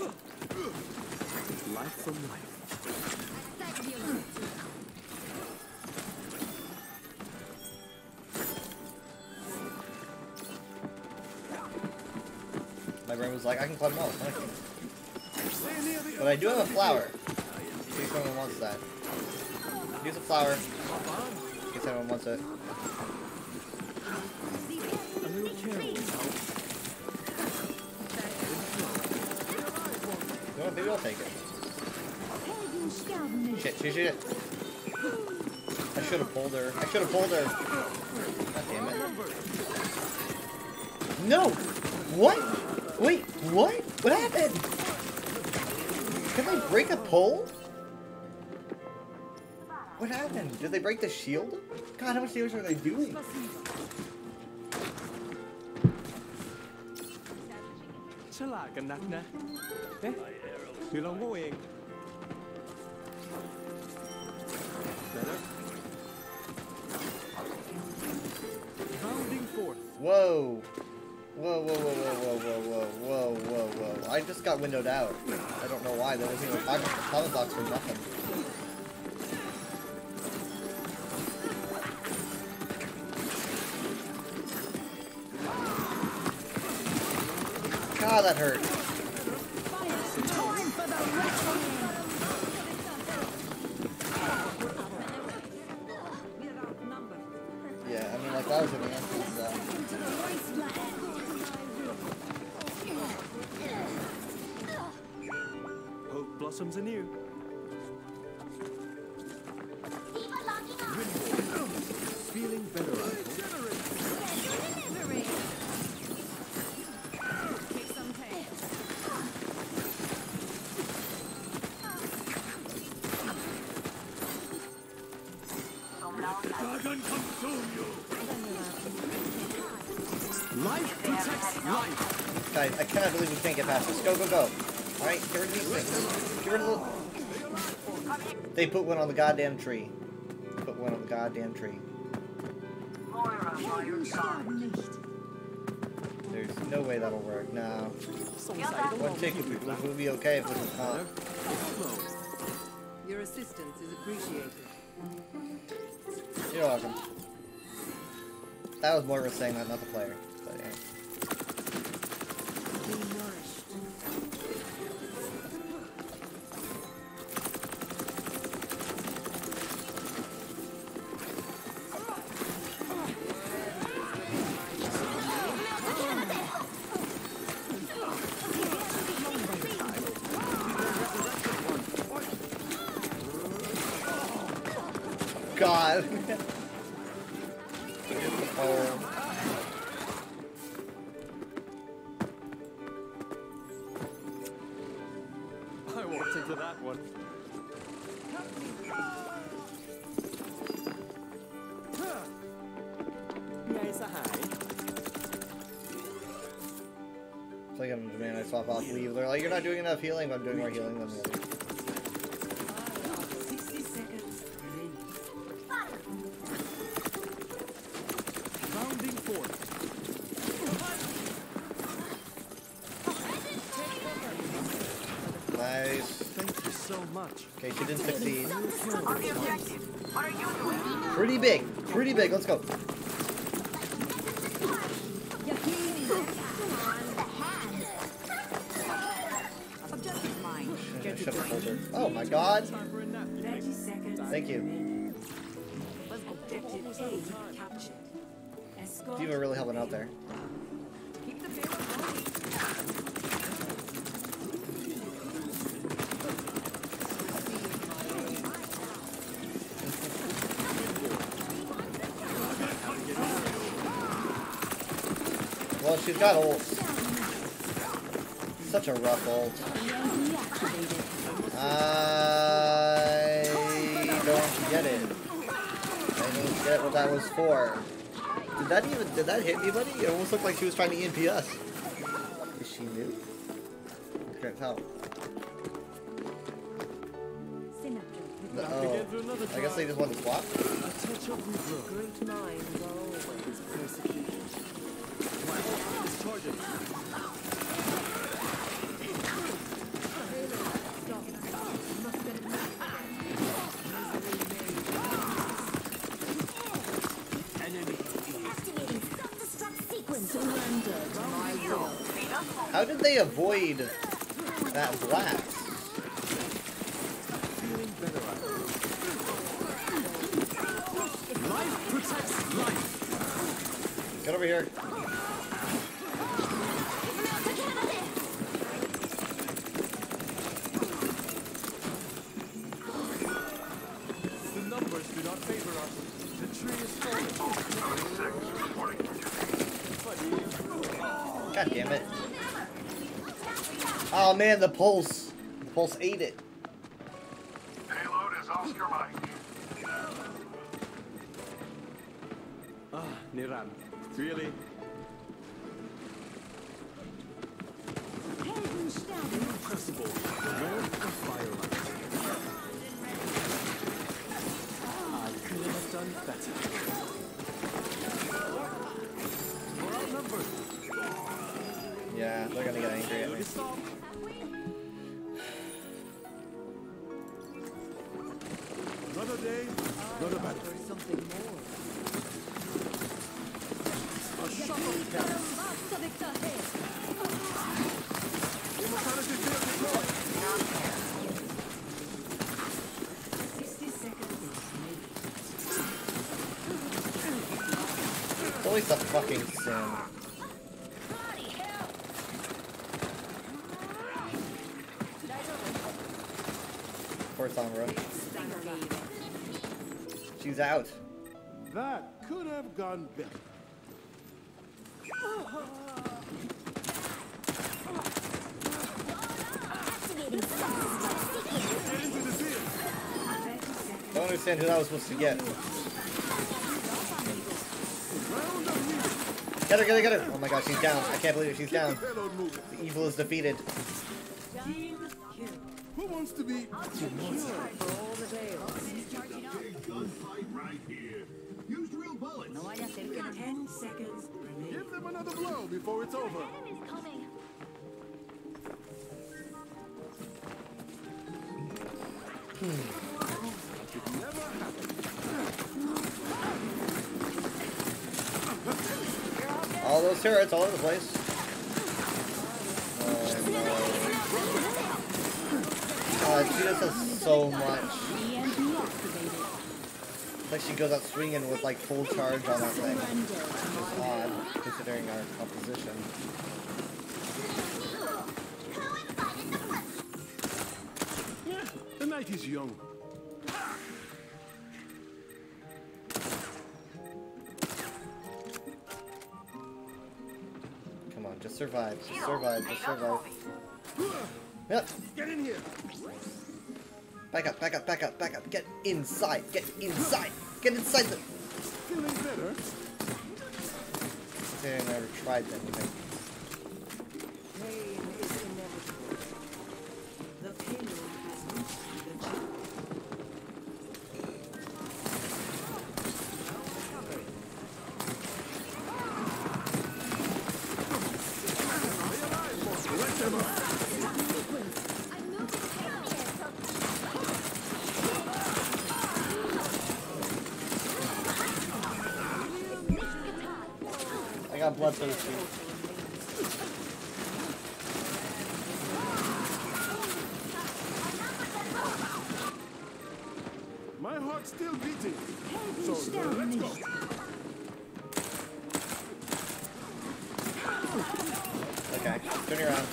Life from life. My brain was like, I can climb walls. Thank you. But I do have a flower. In case someone wants that. Use a flower. In case anyone wants it. A little careful. You know what? Maybe I'll take it. Shit. I should have pulled her. God damn it. No! What? Wait, what? What happened? Can they break a pole? What happened? Did they break the shield? God, how much damage are they doing? Chalaกันนักนะเอ๊ะหรือเราโง่เอง Better. Rounding forth. Whoa. Whoa. I just got windowed out. I don't know why. There wasn't even a comment box for nothing. God, that hurt. Yeah, I mean, like, that was an answer. Hope blossoms anew. Feeling better, I hope. Dragon consume you. Life protects life. Guys, I cannot believe we can't get past this. Go. Alright, get rid of these things. Get rid of the... They put one on the goddamn tree. There's no way that'll work. No. One ticket would be okay if it was not. Your assistance is appreciated. You're welcome. That was Morgan saying that, not the player. But yeah. Be nourished. God. Oh. I walked into that one. It's like I'm demanding I swap off leave. They're like, you're not doing enough healing, but I'm doing more healing than the others. 60 seconds remaining. rounding forth. Nice. Thank you so much. Okay, she didn't succeed. On the objective. What are you doing? Pretty big. Let's go. Shut the folder. Oh my god! 30 seconds. Thank you. Objective A captured. Escort. You were really helping out there. Keep the payload going. Well, she's got ult. Such a rough ult. I don't get it. I don't get what that was for. Did that hit anybody? It almost looked like she was trying to EMP us. Is she new? I can't tell. Oh, I guess they just want to swap. Good minds are always persecuted. How did they avoid that blast? Life protects life. Get over here. The numbers do not favor us. The tree is falling. God damn it. Oh man, the pulse. The pulse ate it. Payload is Oscar Mike. Ah, Niran. Really? Impressible. Lord of Firelight. I couldn't have done better. We're outnumbered. Yeah, they're gonna get angry at me. Another day, another battle. There's something more. A shot of terror. Immortality field deployed. 60 seconds. It's always a fucking sin. Poor Sombra. She's out. That could have gone better. I don't understand who that was supposed to get. Get her, get her, get her! Oh my god, she's down. I can't believe it, she's down. The evil is defeated. Who wants to be For all the tales. Use real bullets. 10 seconds remaining. Give them another blow before it's over. It never happened. All those turrets all over the place. Oh no. She just has so much. It's like she goes out swinging with like full charge on that thing. Which is odd, considering our composition. Yeah, the night is young. Come on, just survive. Just survive. Just survive. Yep. Get in here. Back up, back up, back up, back up. Get inside. Get inside. Get inside the... Feeling better? I never tried anything. Pain is inevitable. The payload has reached the chip. Let them up. I got bloodthirsty. heart's still beating. So let's go. Okay, turn around.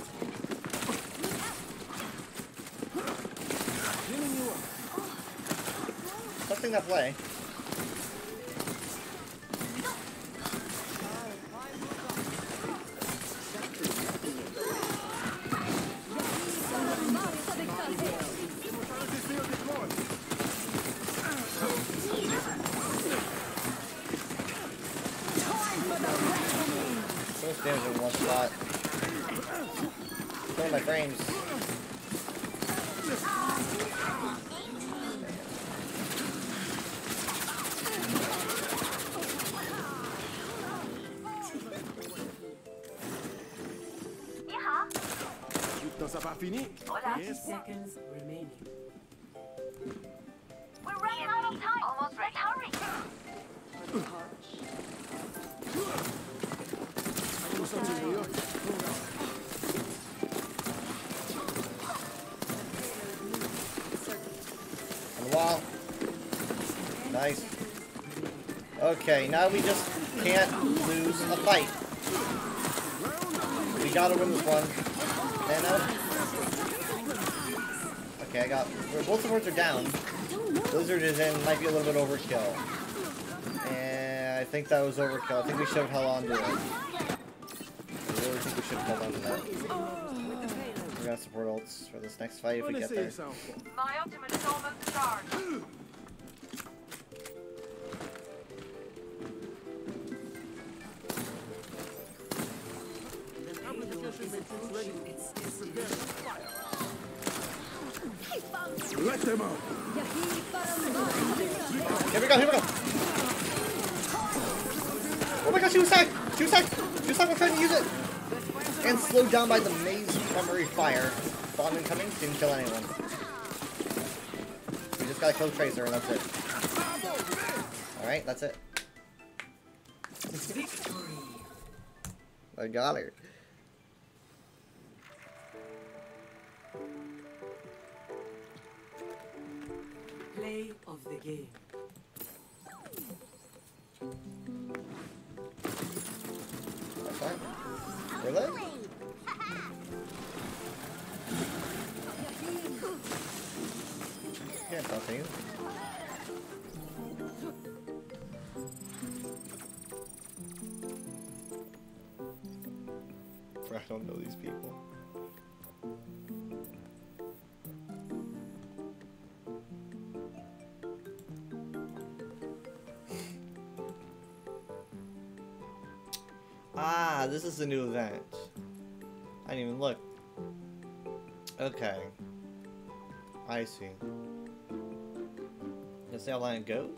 Something that way. So much damage in one spot. Killing my frames. Ça va fini? 30 seconds remaining. We're running out of time. Almost ready. Hurry. On the wall. Nice. Okay, now we just can't lose a fight. We gotta win this one. And okay, I got. Both of ours are down. Blizzard is in. Might be a little bit overkill. And I think that was overkill. I think we should have held on to it. I really think we should have held on to that. We're gonna support ults for this next fight if we get there. My ultimate is almost charged. Let them out. Here we go, here we go. Oh my gosh, she was sacked! She was sacked! She was sacked while trying to use it! And slowed down by the maze memory fire. Bomb incoming, didn't kill anyone. We just gotta kill Tracer and that's it. Alright, that's it. I got her. Play of the game. That's fine. Really? Can't talk to you. I don't know these people. Ah, this is the new event. I didn't even look. Okay. I see. That's how long it goes?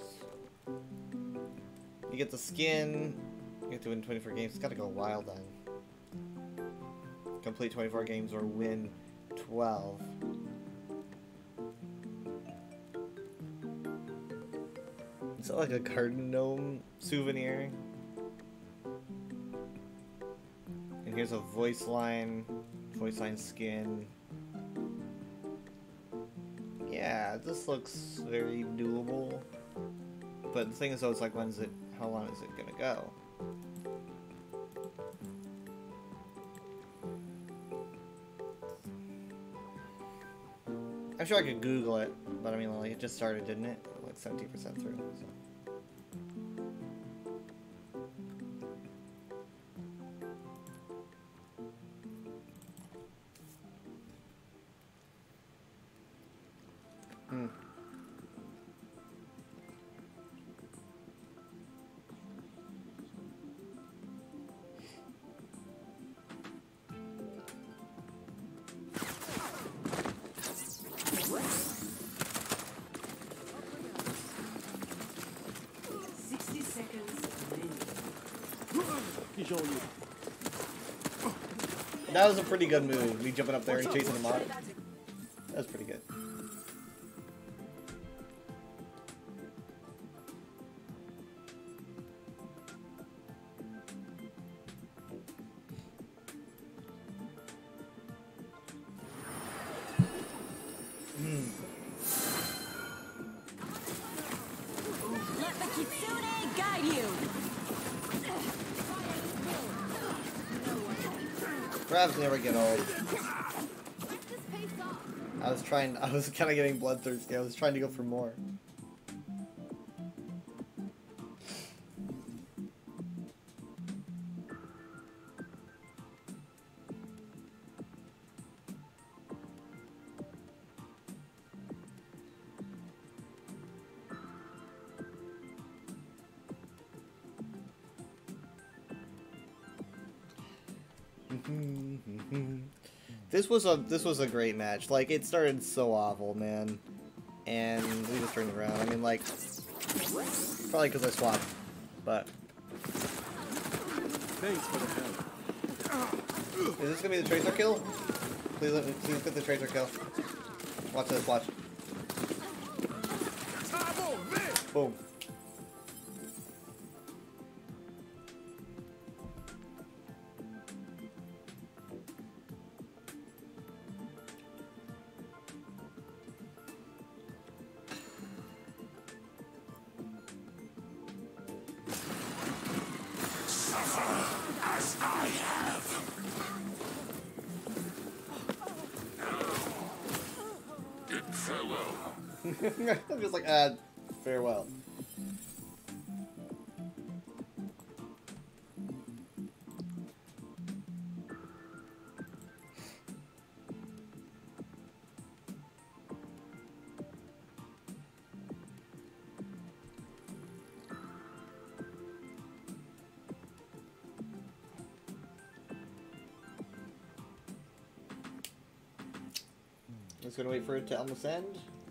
You get the skin. You have to win 24 games. It's gotta go wild then. Complete 24 games or win 12. Is that like a garden gnome souvenir? And here's a voice line skin. Yeah, this looks very doable. But the thing is though, it's like how long is it gonna go? I'm sure I could Google it, but I mean, like, it just started, didn't it? Like 70% through, so. That was a pretty good move, me jumping up there and chasing him off. That was pretty good. Grabs never get old. I was kind of getting bloodthirsty. I was trying to go for more. This was a great match. Like, it started so awful, man, and we just turned around. I mean, like, probably because I swapped, but. Thanks for the help. Is this gonna be the tracer kill? Please get the tracer kill. Watch this. Watch. Boom. I'm just like, farewell. Just gonna wait for it to almost end.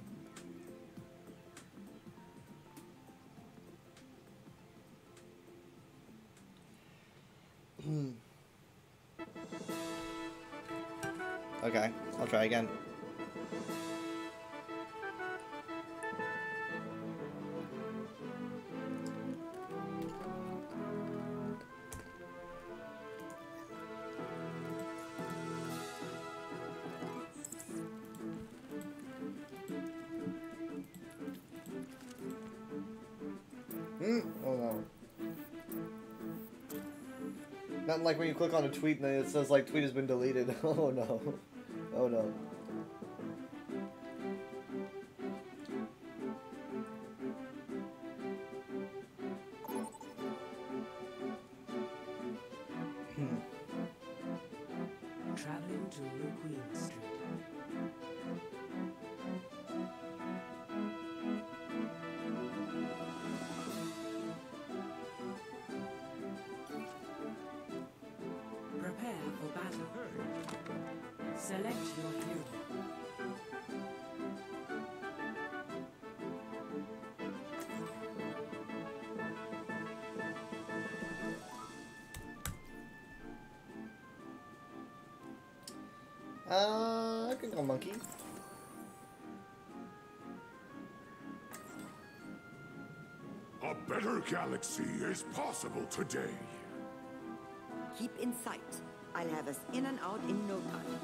Okay, I'll try again. Oh no. Not like when you click on a tweet and it says like tweet has been deleted. Oh no. Oh no. Traveling to New Queen Street. Prepare for battle. Select your hero. I can go monkey. A better galaxy is possible today. Keep in sight. I'll have us in and out in no time.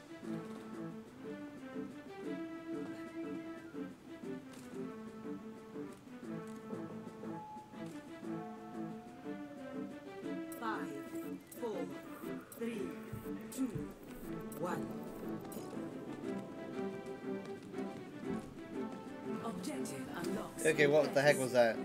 Okay, what the heck was that?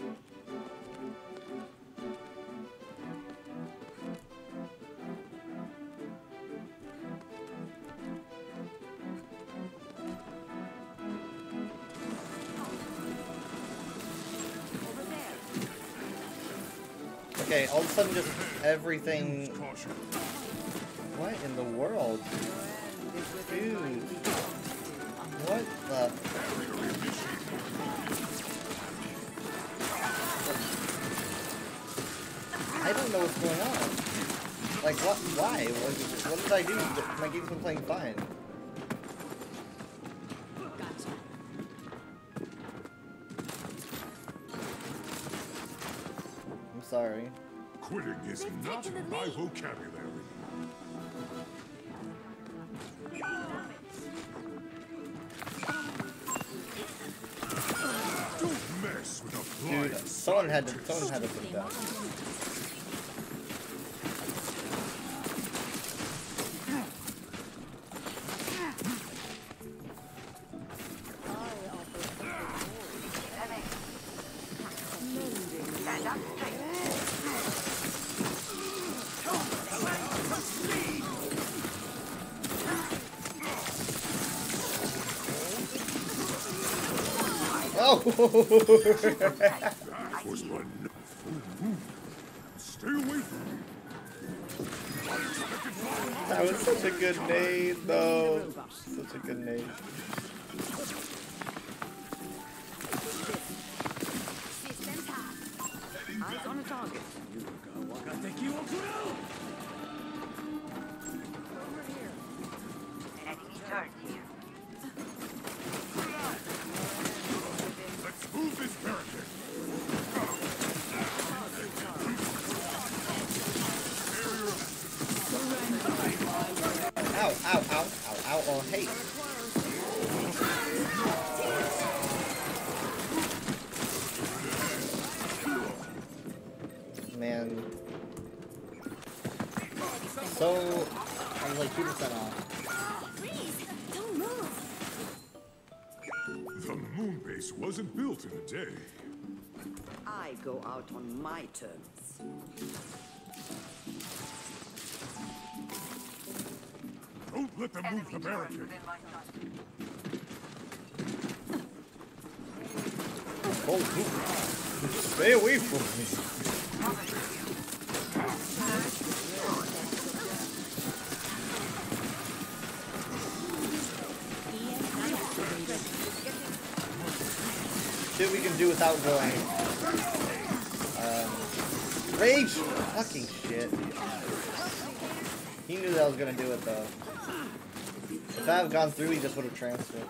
Okay, all of a sudden just everything... What in the world? Dude. What the... I don't know what's going on. Like, what? Why? What did I do? My game's been playing fine. I'm sorry. Quitting is not my vocabulary. Don't mess with a blind. Dude, someone had to put that. Oh! That was my... Stay away from me. That was such a good name, though. Such a good name. Eyes on a target. Enemy turret here. Let's move this barricade. Ow, ow, ow, ow, ow, oh, hey. Man. So, I was like 2% off. Don't move. The moon base wasn't built in a day. I go out on my terms. Don't let them move the barricade. Oh, stay away from me. Shit we can do without going. Rage! Fucking shit. He knew that I was gonna do it though. If I had gone through, he just would have transferred.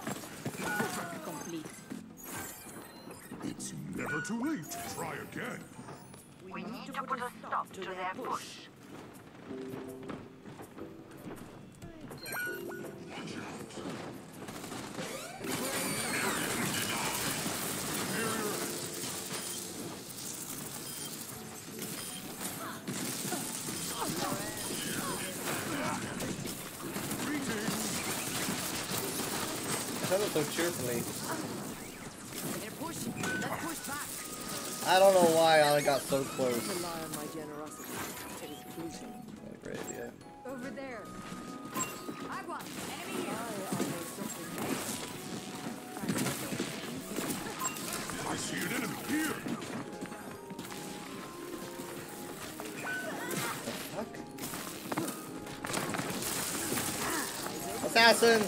It's never too late to try again. We need to put a stop to their push. I said it so cheerfully. Push. Let's push back. I don't know why I got so close. Rely on my generosity. It is crucial. Not a great idea. Over there. Agua. Enemy here. I see an enemy here. Assassins!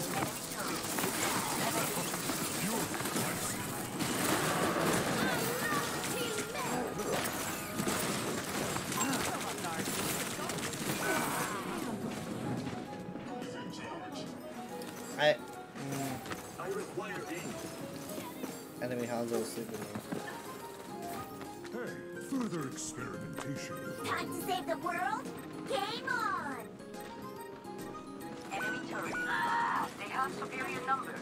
Enemy Hanzo is sleeping. Hey, further experimentation. Time to save the world? Game on! Enemy turret. They have superior numbers.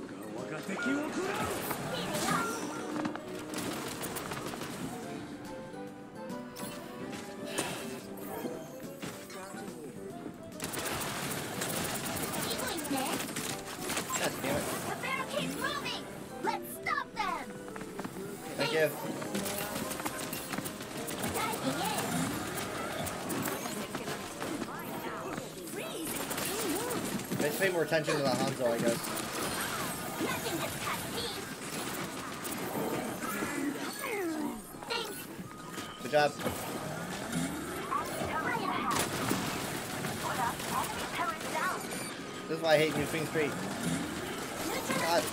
God damn it. The barricade's moving! Let's stop them! Thank you. Let's pay more attention to the Hanzo, I guess. Good job. This is why I hate New Queen Street. God.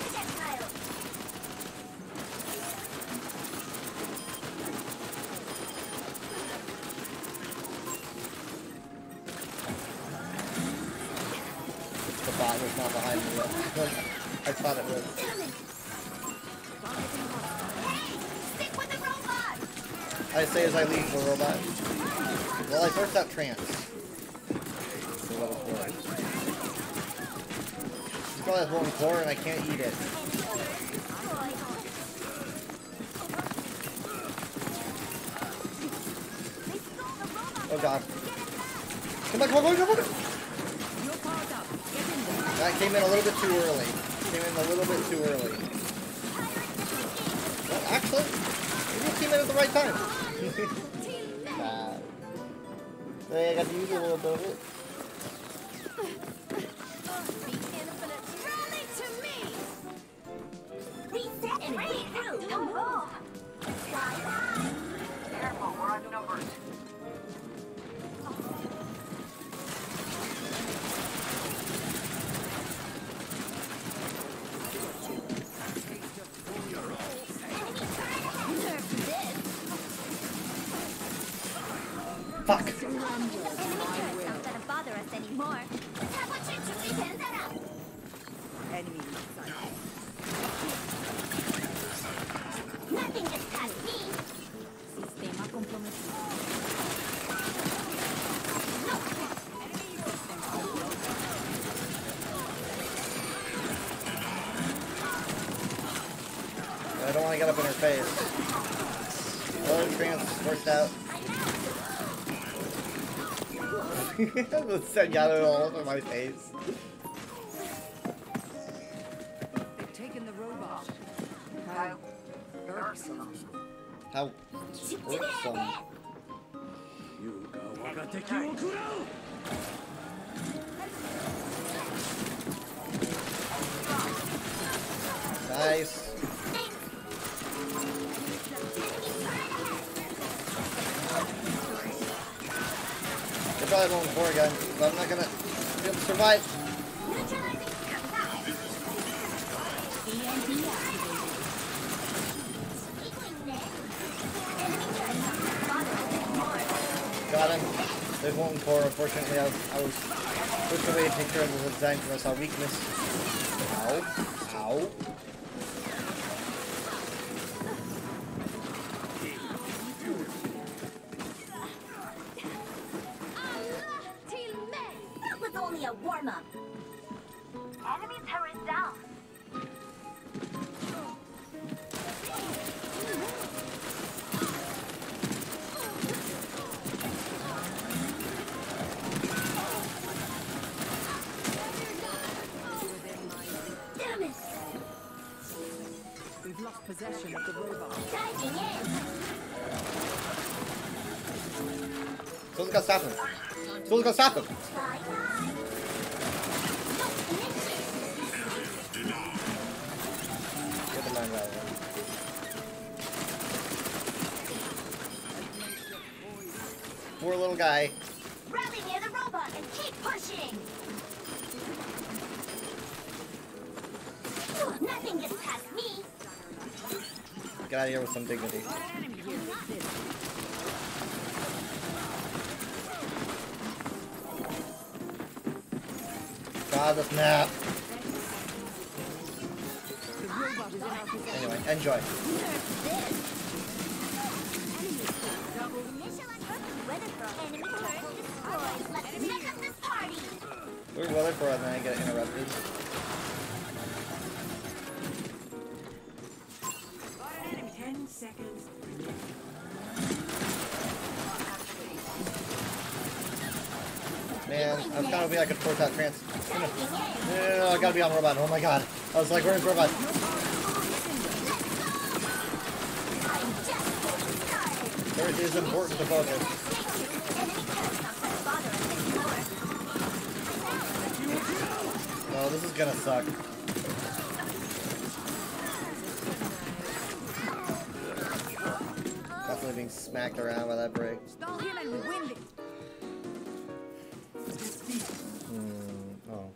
The bot was not behind me yet. I thought it was. I say as I leave the robot. Well, I burst out trance. For what it's worth. She probably has one core and I can't eat it. Oh god. Come on, come on, come on, come on! That came in a little bit too early. Came in a little bit too early. Well, actually, maybe it came in at the right time. Hey, I got to use a little bit of it. Reset and regroup! I don't want to get up in her face. Other trans worked out. The Senyato all over my face. They've taken the robot. How irksome. How irksome. Nice. They probably won't pour again, but I'm not gonna be able to survive. Got him. They won't pour. Unfortunately, I was pushed away to take care of the design because I saw weakness. Ow. Ow. That was only a warm-up. Enemy turret down. Damn it! We've lost possession of the robot. Diving in! Someone's gotta stop him. Someone's gotta stop him. Get the man right. Poor little guy. Rally near the robot and keep pushing! Nothing gets past me! Get out of here with some dignity. God, this map. Anyway, enjoy. We're weather for and then I get interrupted. Man, I was kind of hoping I could force that trance. No, I gotta be on robot. Oh my god. I was like, where's robot? It is important to focus. Oh, this is gonna suck. Definitely being smacked around by that break. Stall him and we win it! Oh.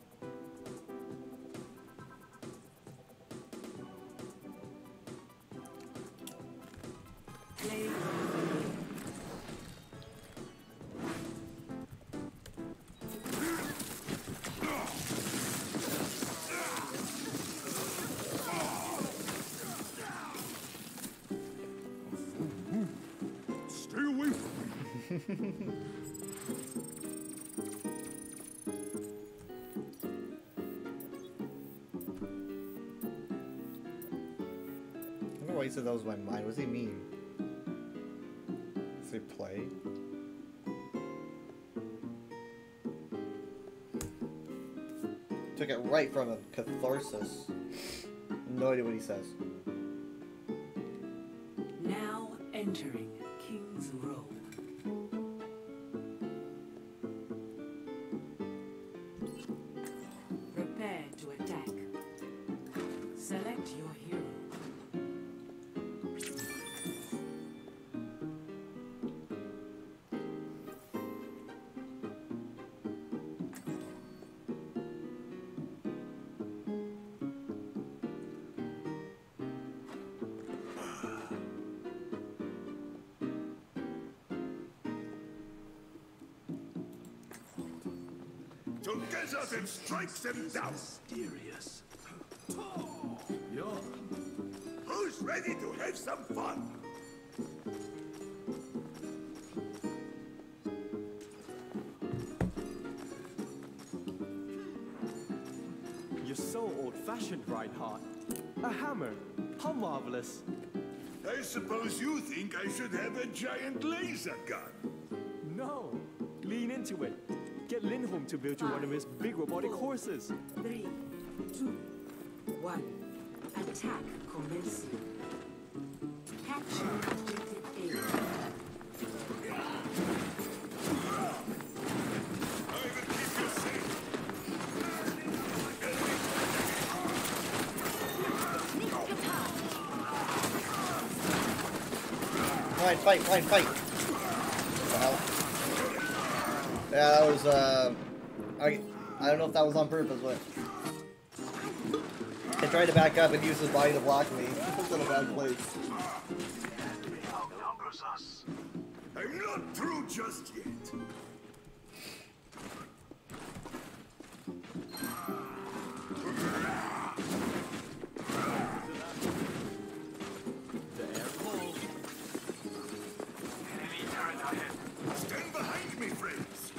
Stay away from me. I wonder why he said that was my mind. What does he mean? Does he play? Took it right from him. Catharsis. No idea what he says. Now entering King's Row. Prepare to attack. Select your hero. Together then strikes them down. Mysterious. Yeah. Who's ready to have some fun? You're so so old-fashioned, Reinhardt. A hammer. How marvelous. I suppose you think I should have a giant laser gun. No. Lean into it. Get Lindholm to build you one of his big robotic horses. 3, 2, 1. Attack commencing. Capture objective A. Fight! What the hell? Yeah, that was, I don't know if that was on purpose, but I tried to back up and use his body to block me. He was in a bad place. Outnumbers us. I'm not through just yet. Stand behind me, friends.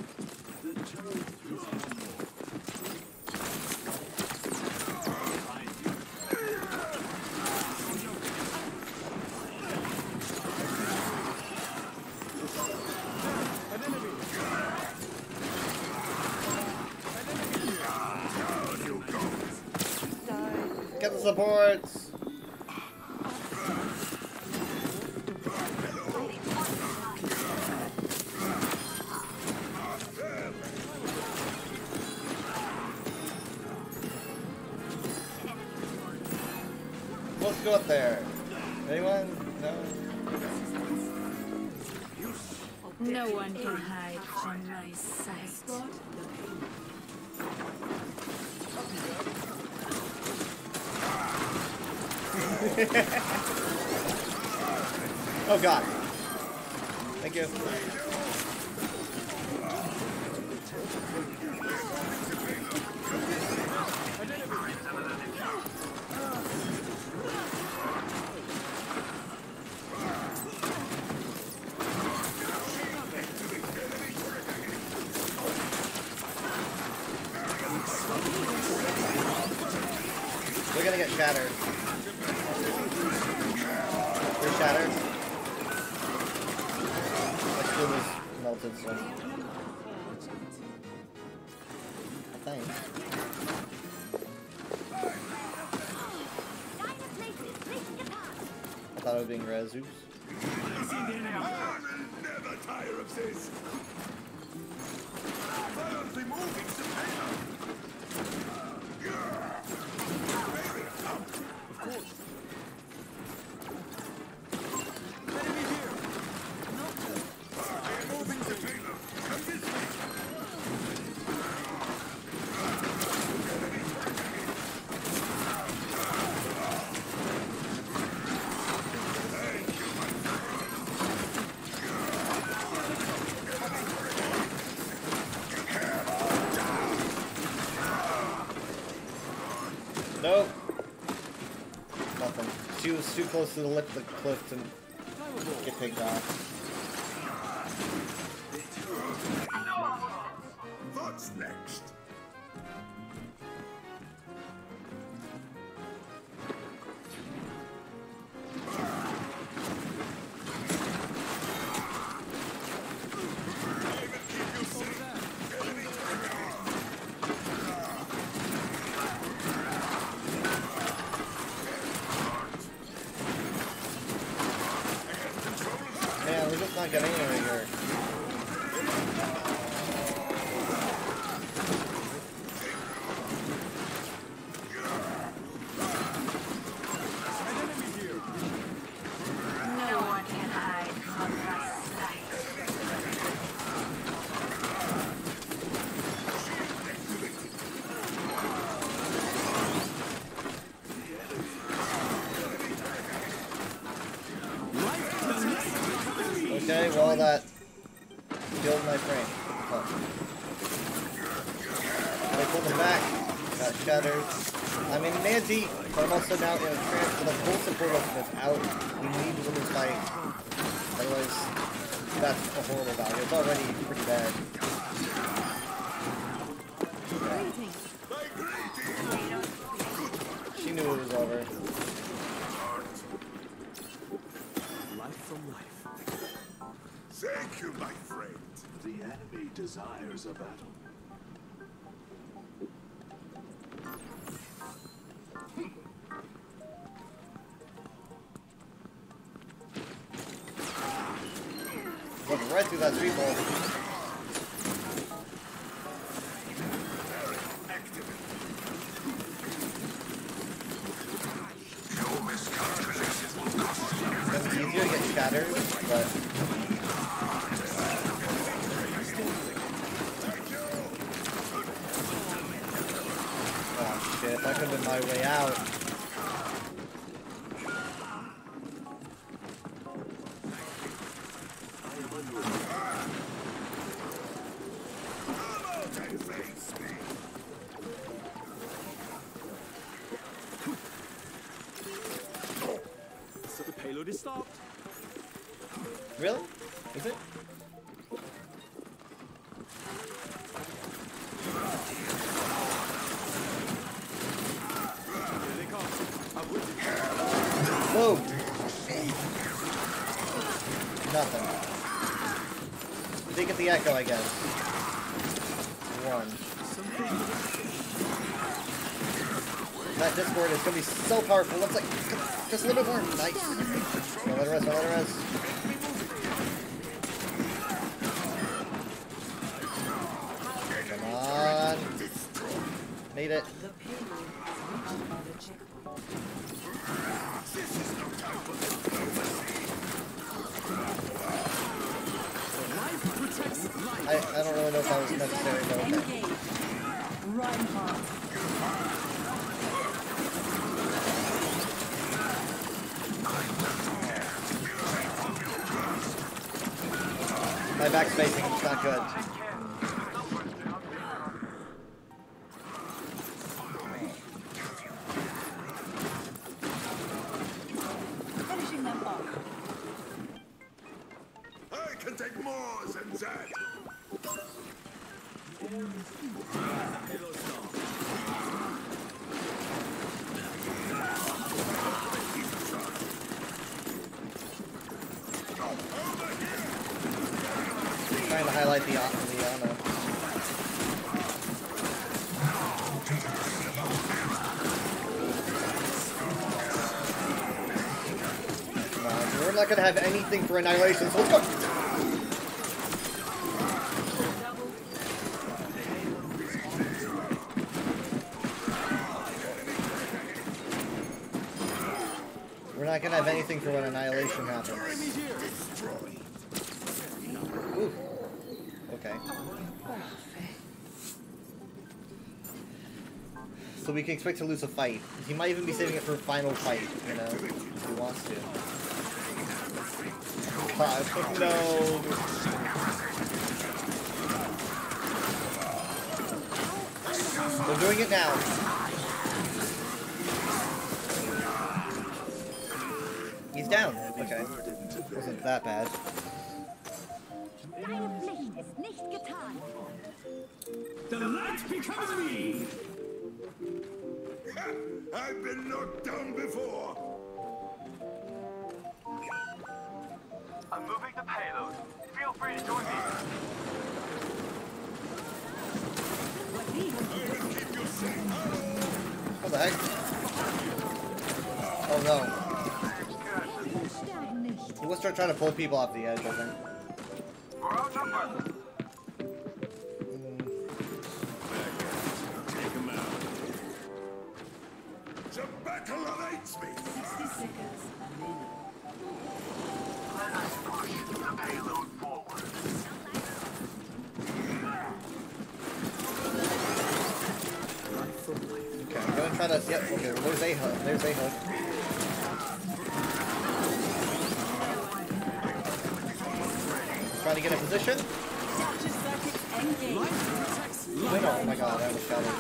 Get the supports! Let's go up there. Anyone? No? No one can hide from my sight. Oh god. Thank you. We're gonna get shattered. We're shattered. My skin is melted, so I think. I thought I was being Razus. Never tire of this. Violently moving Suprema. Of course. Nope. Nothing. She was too close to the lip of the cliff to get picked off. What's next? Yeah, we're just not getting anywhere here. No one can hide from my sight. Okay, well that killed my frame. I pulled him back, got shattered. I'm in Nancy, but I'm also now in a trance with a full support ultimate out. We need to win this fight. Otherwise, that's a horrible value. It's already pretty bad. you knew it was over. Life from life. Thank you, my friend. The enemy desires a battle. Looking right through that street ball. It's easier to get shattered, but oh shit, that could have been my way out. So the payload is stopped. Really? Is it? Here they come. I'm with you. Whoa! Nothing. They get the echo, I guess. One. That Discord is gonna be so powerful. Let's like just a little bit more. Nice. Don't let it rest, don't let it rest. Come on. Made it. I don't really know if that was necessary, but okay. Reinhardt. My back's facing, it's not good. Finishing them off. I can take more than that. Trying to highlight the Ana. Come on, we're not gonna have anything for Annihilation, so let's go! We're not gonna have anything for when Annihilation happens. Ooh. Okay. So we can expect to lose a fight. He might even be saving it for a final fight, you know, if he wants to. God, no. They're doing it now. He's down. Okay. Wasn't that bad. Deine Pflicht ist nicht getan. The light becomes me. I've been knocked down before. I'm moving the payload. Feel free to join me. What the heck? Oh no. We'll start trying to pull people off the edge, I think. Take him out. The battle awaits me. 60 seconds. Let us push the payload forward. Okay, I'm gonna try to. Yep, okay, well, there's a hook. There's a hook. Trying to get a position. Wait, oh my god, I was shattered.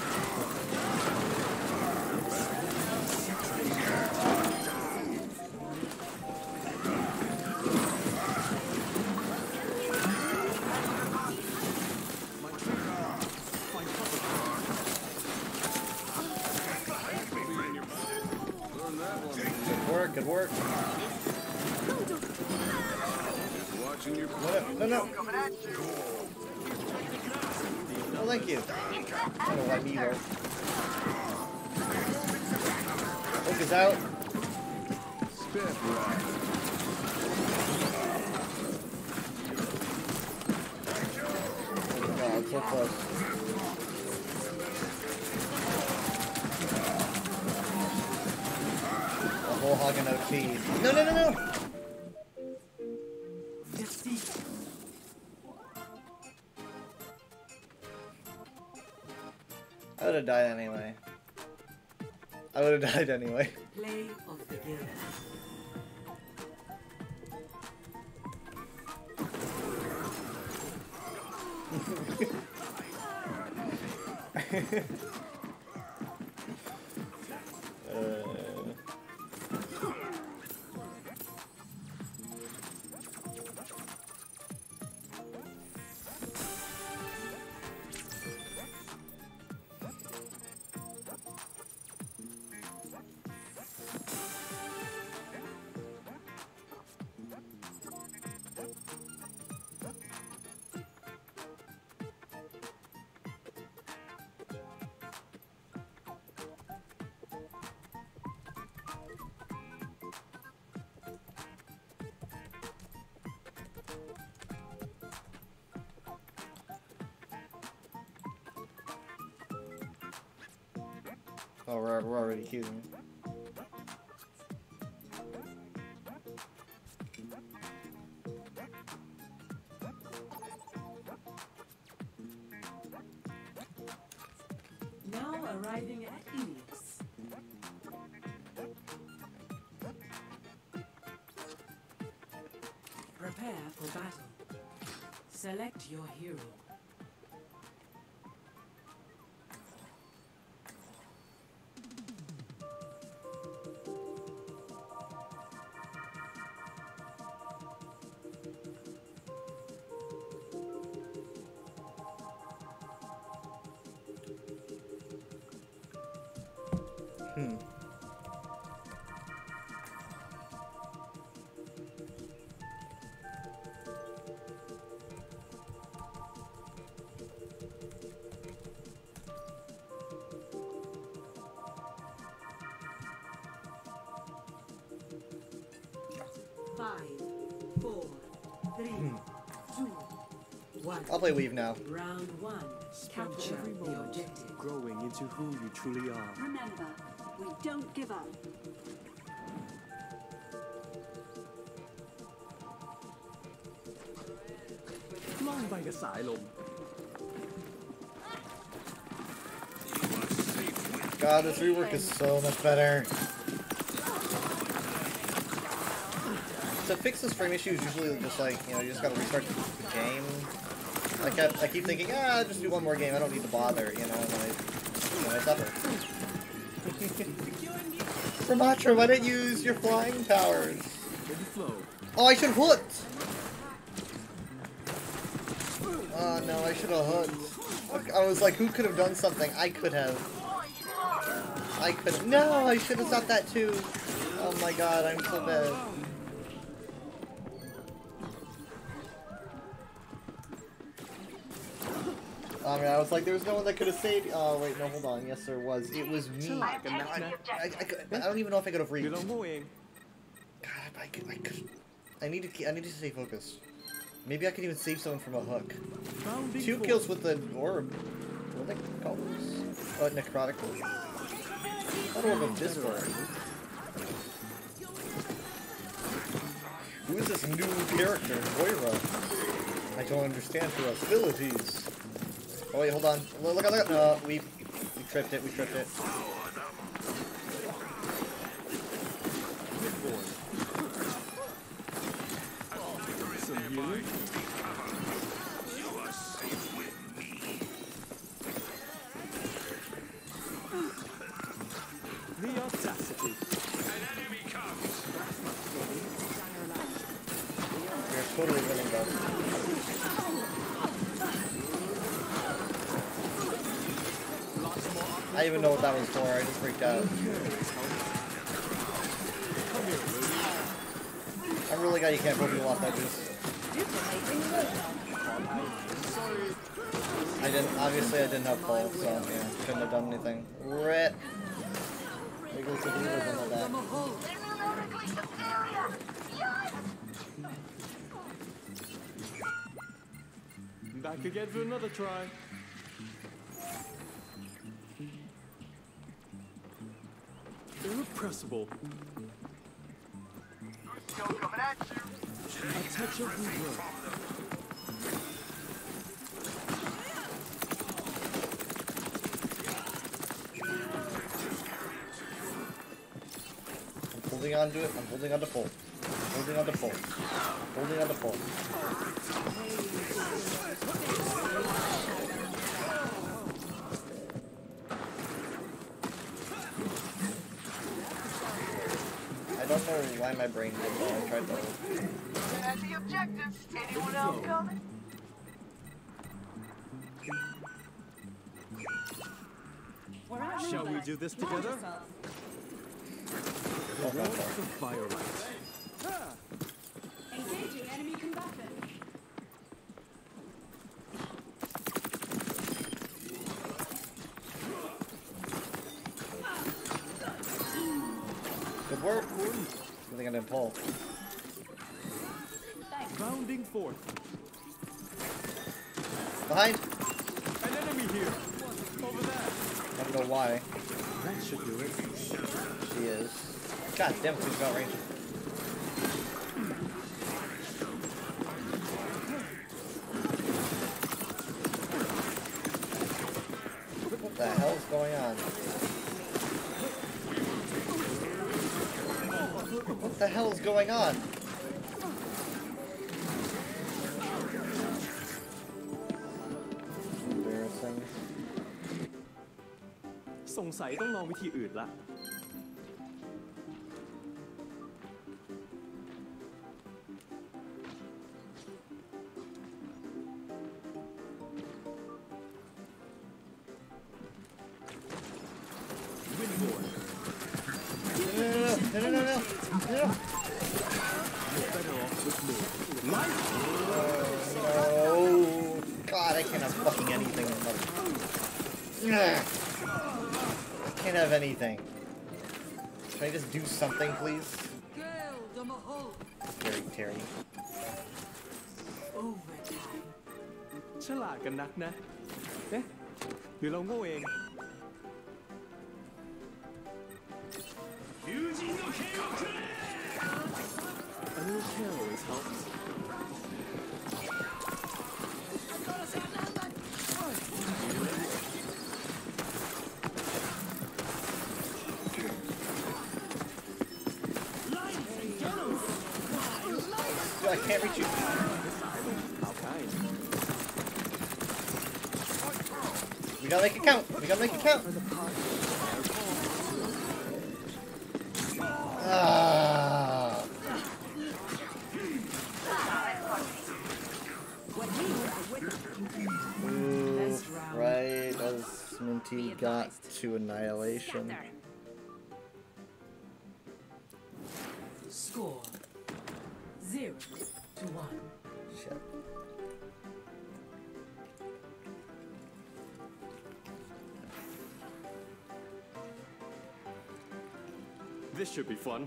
work, good work. Watching your No, no. Oh, thank you. I don't know why me though. Focus out. spit right. Oh god, so close. A whole hog and no cheese. No, no, no, no! I would have died anyway. I would have died anyway. Play of the game. Oh, we're already accusing. Now arriving at Helios. Prepare for battle. Select your hero. I'll play Weave now. Round one. Capture the objective. Growing into who you truly are. Remember, we don't give up. God, this rework is so much better. To fix this frame issue is usually just like, you know, you just gotta restart the game. I keep thinking, ah, just do one more game, I don't need to bother, you know, and then I suffer. Ramatra, why didn't you use your flying powers? Oh, I should have hooked! Oh no, I should have hooked. I was like, who could have done something? I could have. No, I should have thought that too. Oh my god, I'm so bad. I mean, I was like, there was no one that could have saved. Oh wait, no, hold on. Yes, there was. It was me. I don't even know if I could have reached. God, I need to stay focused. Maybe I can even save someone from a hook. 2 kills with the orb. What do they call this? Oh, necrotic. What orb of this orb? Who is this new character, Moira? I don't understand her abilities. Oh wait, hold on. Look at that. No, we tripped it. We tripped it. We're totally winning though. I didn't even know what that was for, I just freaked out. the guy you can't believe you lost that juice. Obviously I didn't have pulse, so yeah, couldn't have done anything. Rip! There goes the dealers on the back. Back again for another try. Irrepressible. Still coming at you. A touch of rebirth. I'm holding on to it. I'm holding on to pole. Holding on to pole. Holding on to pole. I don't know why my brain did that. I tried to. That's the objective. Anyone else coming? Shall we do this together? The world of firelight. Engaging enemy combatant. Good work. I think I didn't pull. Bounding forth. Behind. An enemy here. Over there. I don't know why. That should do it. She is. God damn it, she's got range. What the hell's going on? What the hell is going on? Embarrassing. สงสัยต้องลองวิธีอื่นละ Oh, God, I can't have fucking anything. I can't have anything. Can I just do something, please? Terry. ฉลาดกันนักนะเอ๊ะหรือเราโง่เอง A little care always helps. I can't reach you. How kind. We gotta make it count. We gotta make it count. Ah. Ooh, right as Minty got to annihilation. Score 0-1. Shit. This should be fun.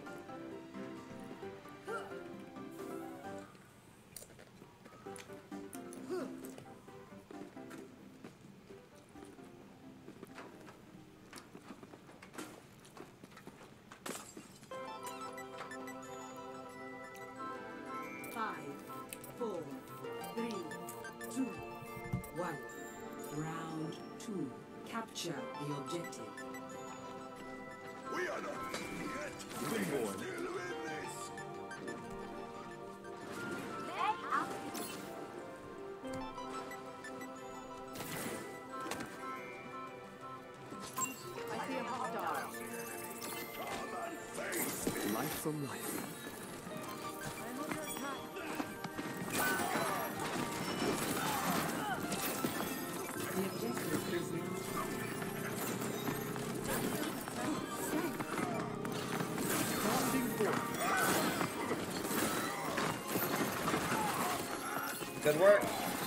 Five, 4, 3, 2, 1. Round 2. Capture the objective. We are not yet. Still in this. I see a hostile. Life from life. The objective is now. Bounding forth. Good work.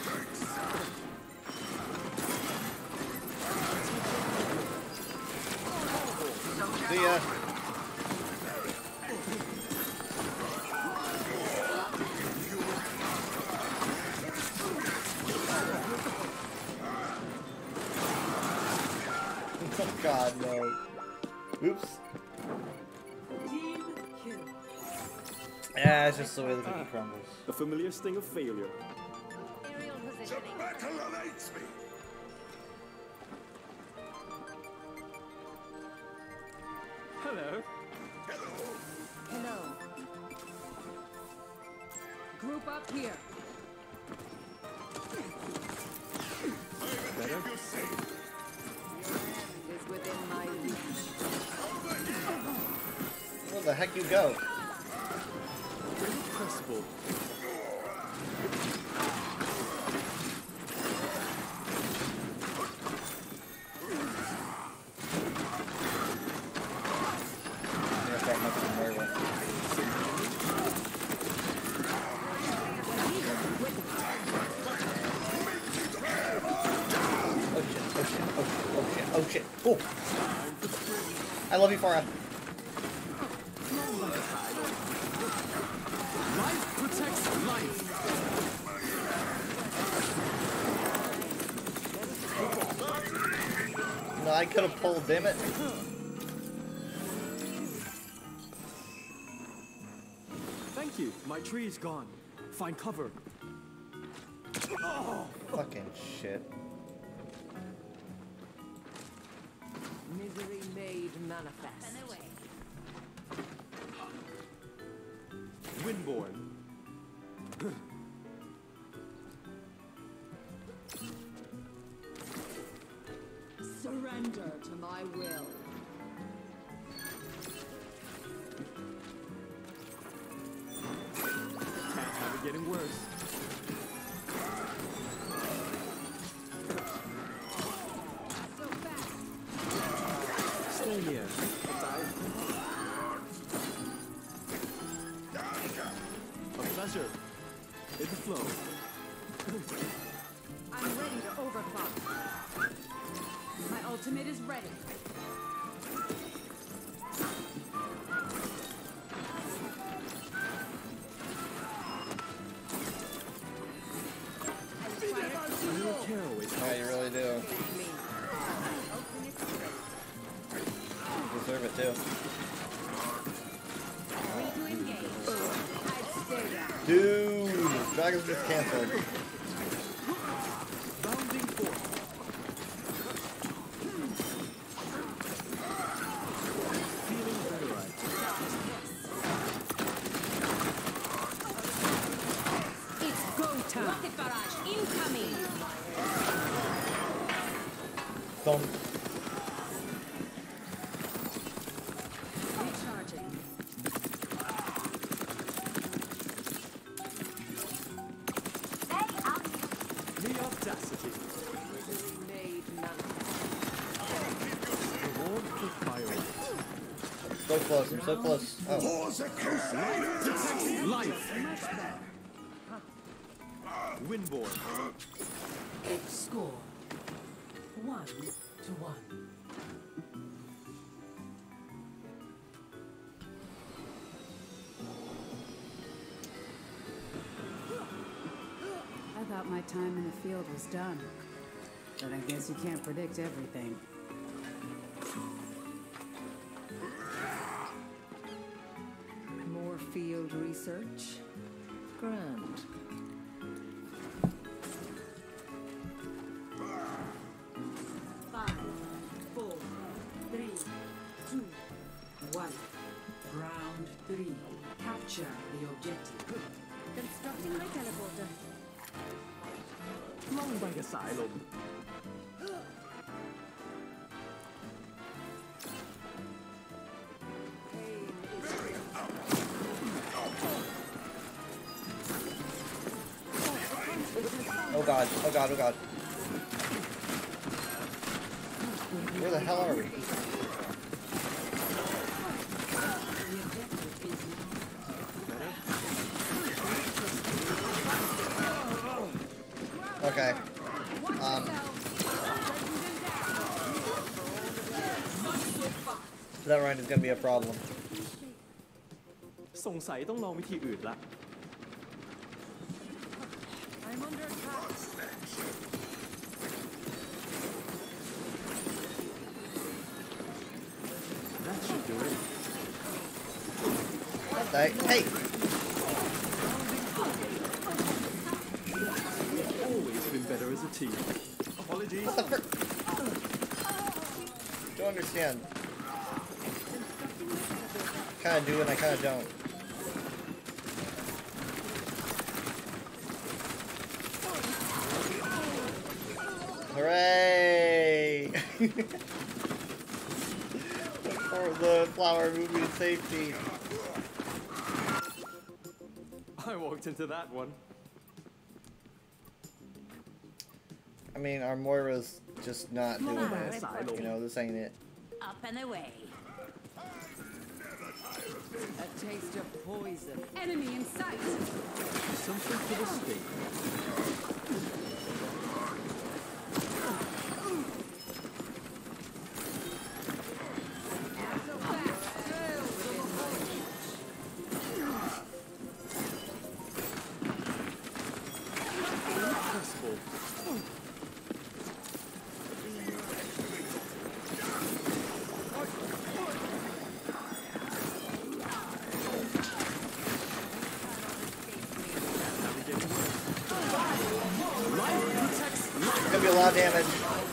See ya. Oh God, no. Oops. Yeah, it's just the way the cookie crumbles. The familiar sting of failure. Aerial The positioning. battle awaits me. Hello. Hello. Group up here. Better? Is within my reach. Where the heck you go? Impressible. There's that much of a werewolf. Oh shit, oh shit, oh shit, oh shit, oh shit. Oh. I love you, Farah. Life protects life. No, I could have pulled, damn it. Thank you. My tree is gone. Find cover. Oh. Fucking shit. Misery made manifest. Windborn. Surrender to my will. Can't have it getting worse. So fast. Stay here. A pleasure. Hit the flow. I'm ready to overclock. My ultimate is ready. Yeah, you really do. You deserve it too. Dude, Dragon's just cancelled. Bounding forth. Feeling better, right? It's go time. Rocket barrage incoming. Don't. Recharging. The audacity. Misery made manifest. Reward for fire. So close, I'm so close. Oh. Pause a close line. Life. Windborn. Score 1-1. I thought my time in the field was done. But I guess you can't predict everything. More field research? Grand. Five, 4, 3, 2, 1. Round 3. Capture the objective. Constructing my teleporter. ล่องไปกับสายลม Oh god, oh god, oh god. Where the hell are we? That Ryan is gonna be a problem. สงสัยต้องลองวิธีอื่นละ I'm under attack. That should do it. Hey! We've always been better as a team. Apologies. Don't understand. Kinda do and I kinda don't. Hooray! For the flower moving safety. I walked into that one. I mean, our Moira's just not doing this. You know, this ain't it. Up and away. A taste of poison. Enemy in sight. Something for the state. It's gonna be a lot of damage.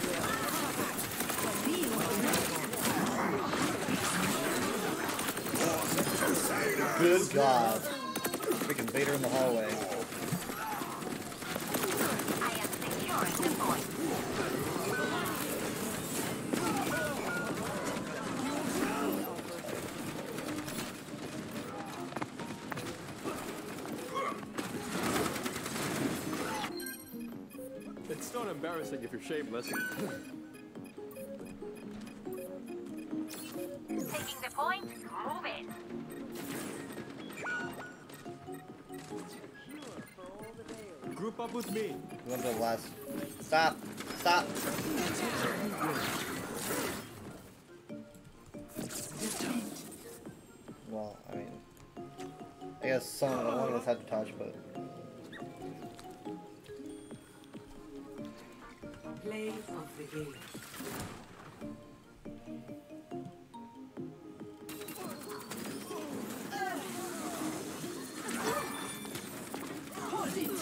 Good God. Freaking Vader in the hallway. I am securing the point. It's not embarrassing if you're shameless. Taking the point, move it. Group up with me. You want the last. Stop! Stop! Well, I mean, I guess one of us had to touch, but. Play of the game. Hold it!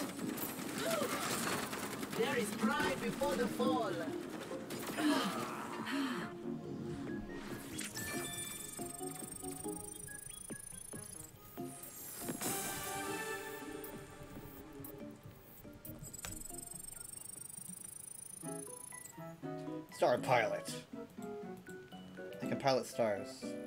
There is pride before the fall. Star pilot. I can pilot stars.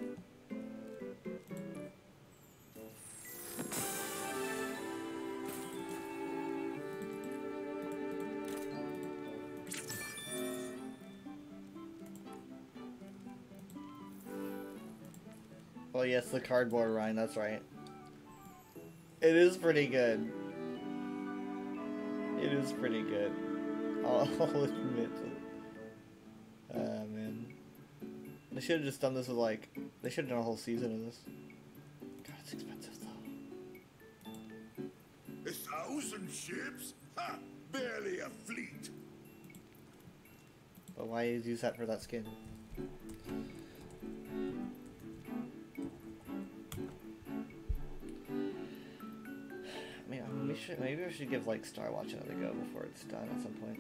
Oh yes, the cardboard Rhine, that's right. It is pretty good. It is pretty good. I'll admit it. Man. They should have just done this with like... They should have done a whole season of this. God, it's expensive though. 1,000 ships? Ha! Barely a fleet. But why use that for that skin? I mean, maybe we should give like Star Watch another go before it's done at some point.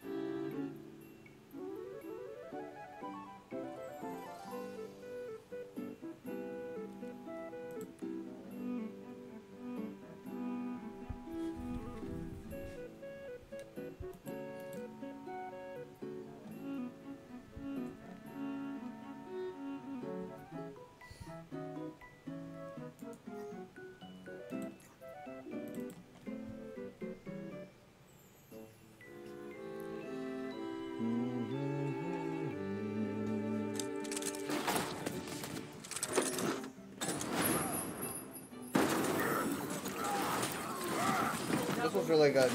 This was really good.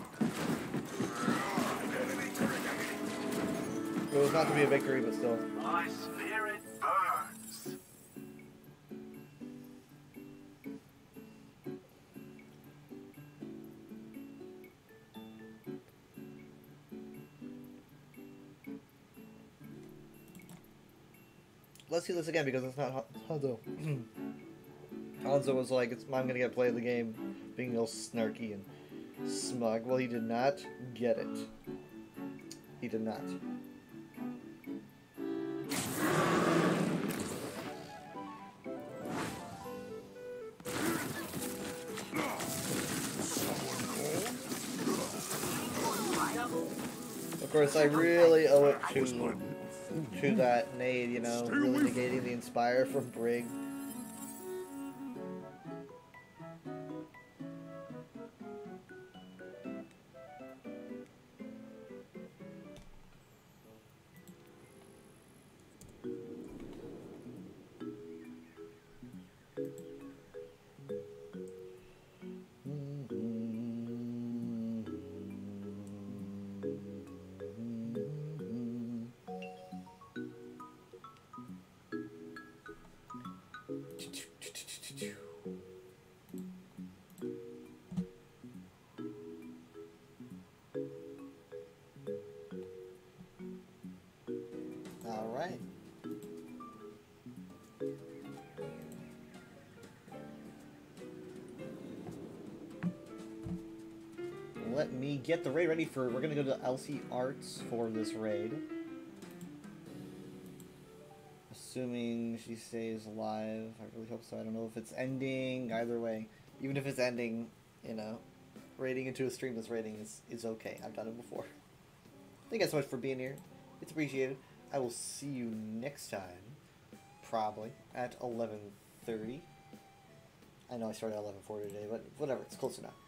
It was not to be a victory, but still. My spirit burns. Let's do this again because it's not Hanzo. Hanzo was like, I'm gonna get play of the game, being all snarky and smug. Well, he did not get it. He did not. Of course, I really owe it to that nade, you know, really negating the Inspire from Brig. Alright. Let me get the raid ready for... We're gonna go to LC Arts for this raid. Assuming she stays alive. I really hope so. I don't know if it's ending. Either way. Even if it's ending, you know, raiding into a streamless raiding is okay. I've done it before. Thank you guys so much for being here. It's appreciated. I will see you next time. Probably. At 11:30. I know I started at 11:40 today, but whatever. It's close enough.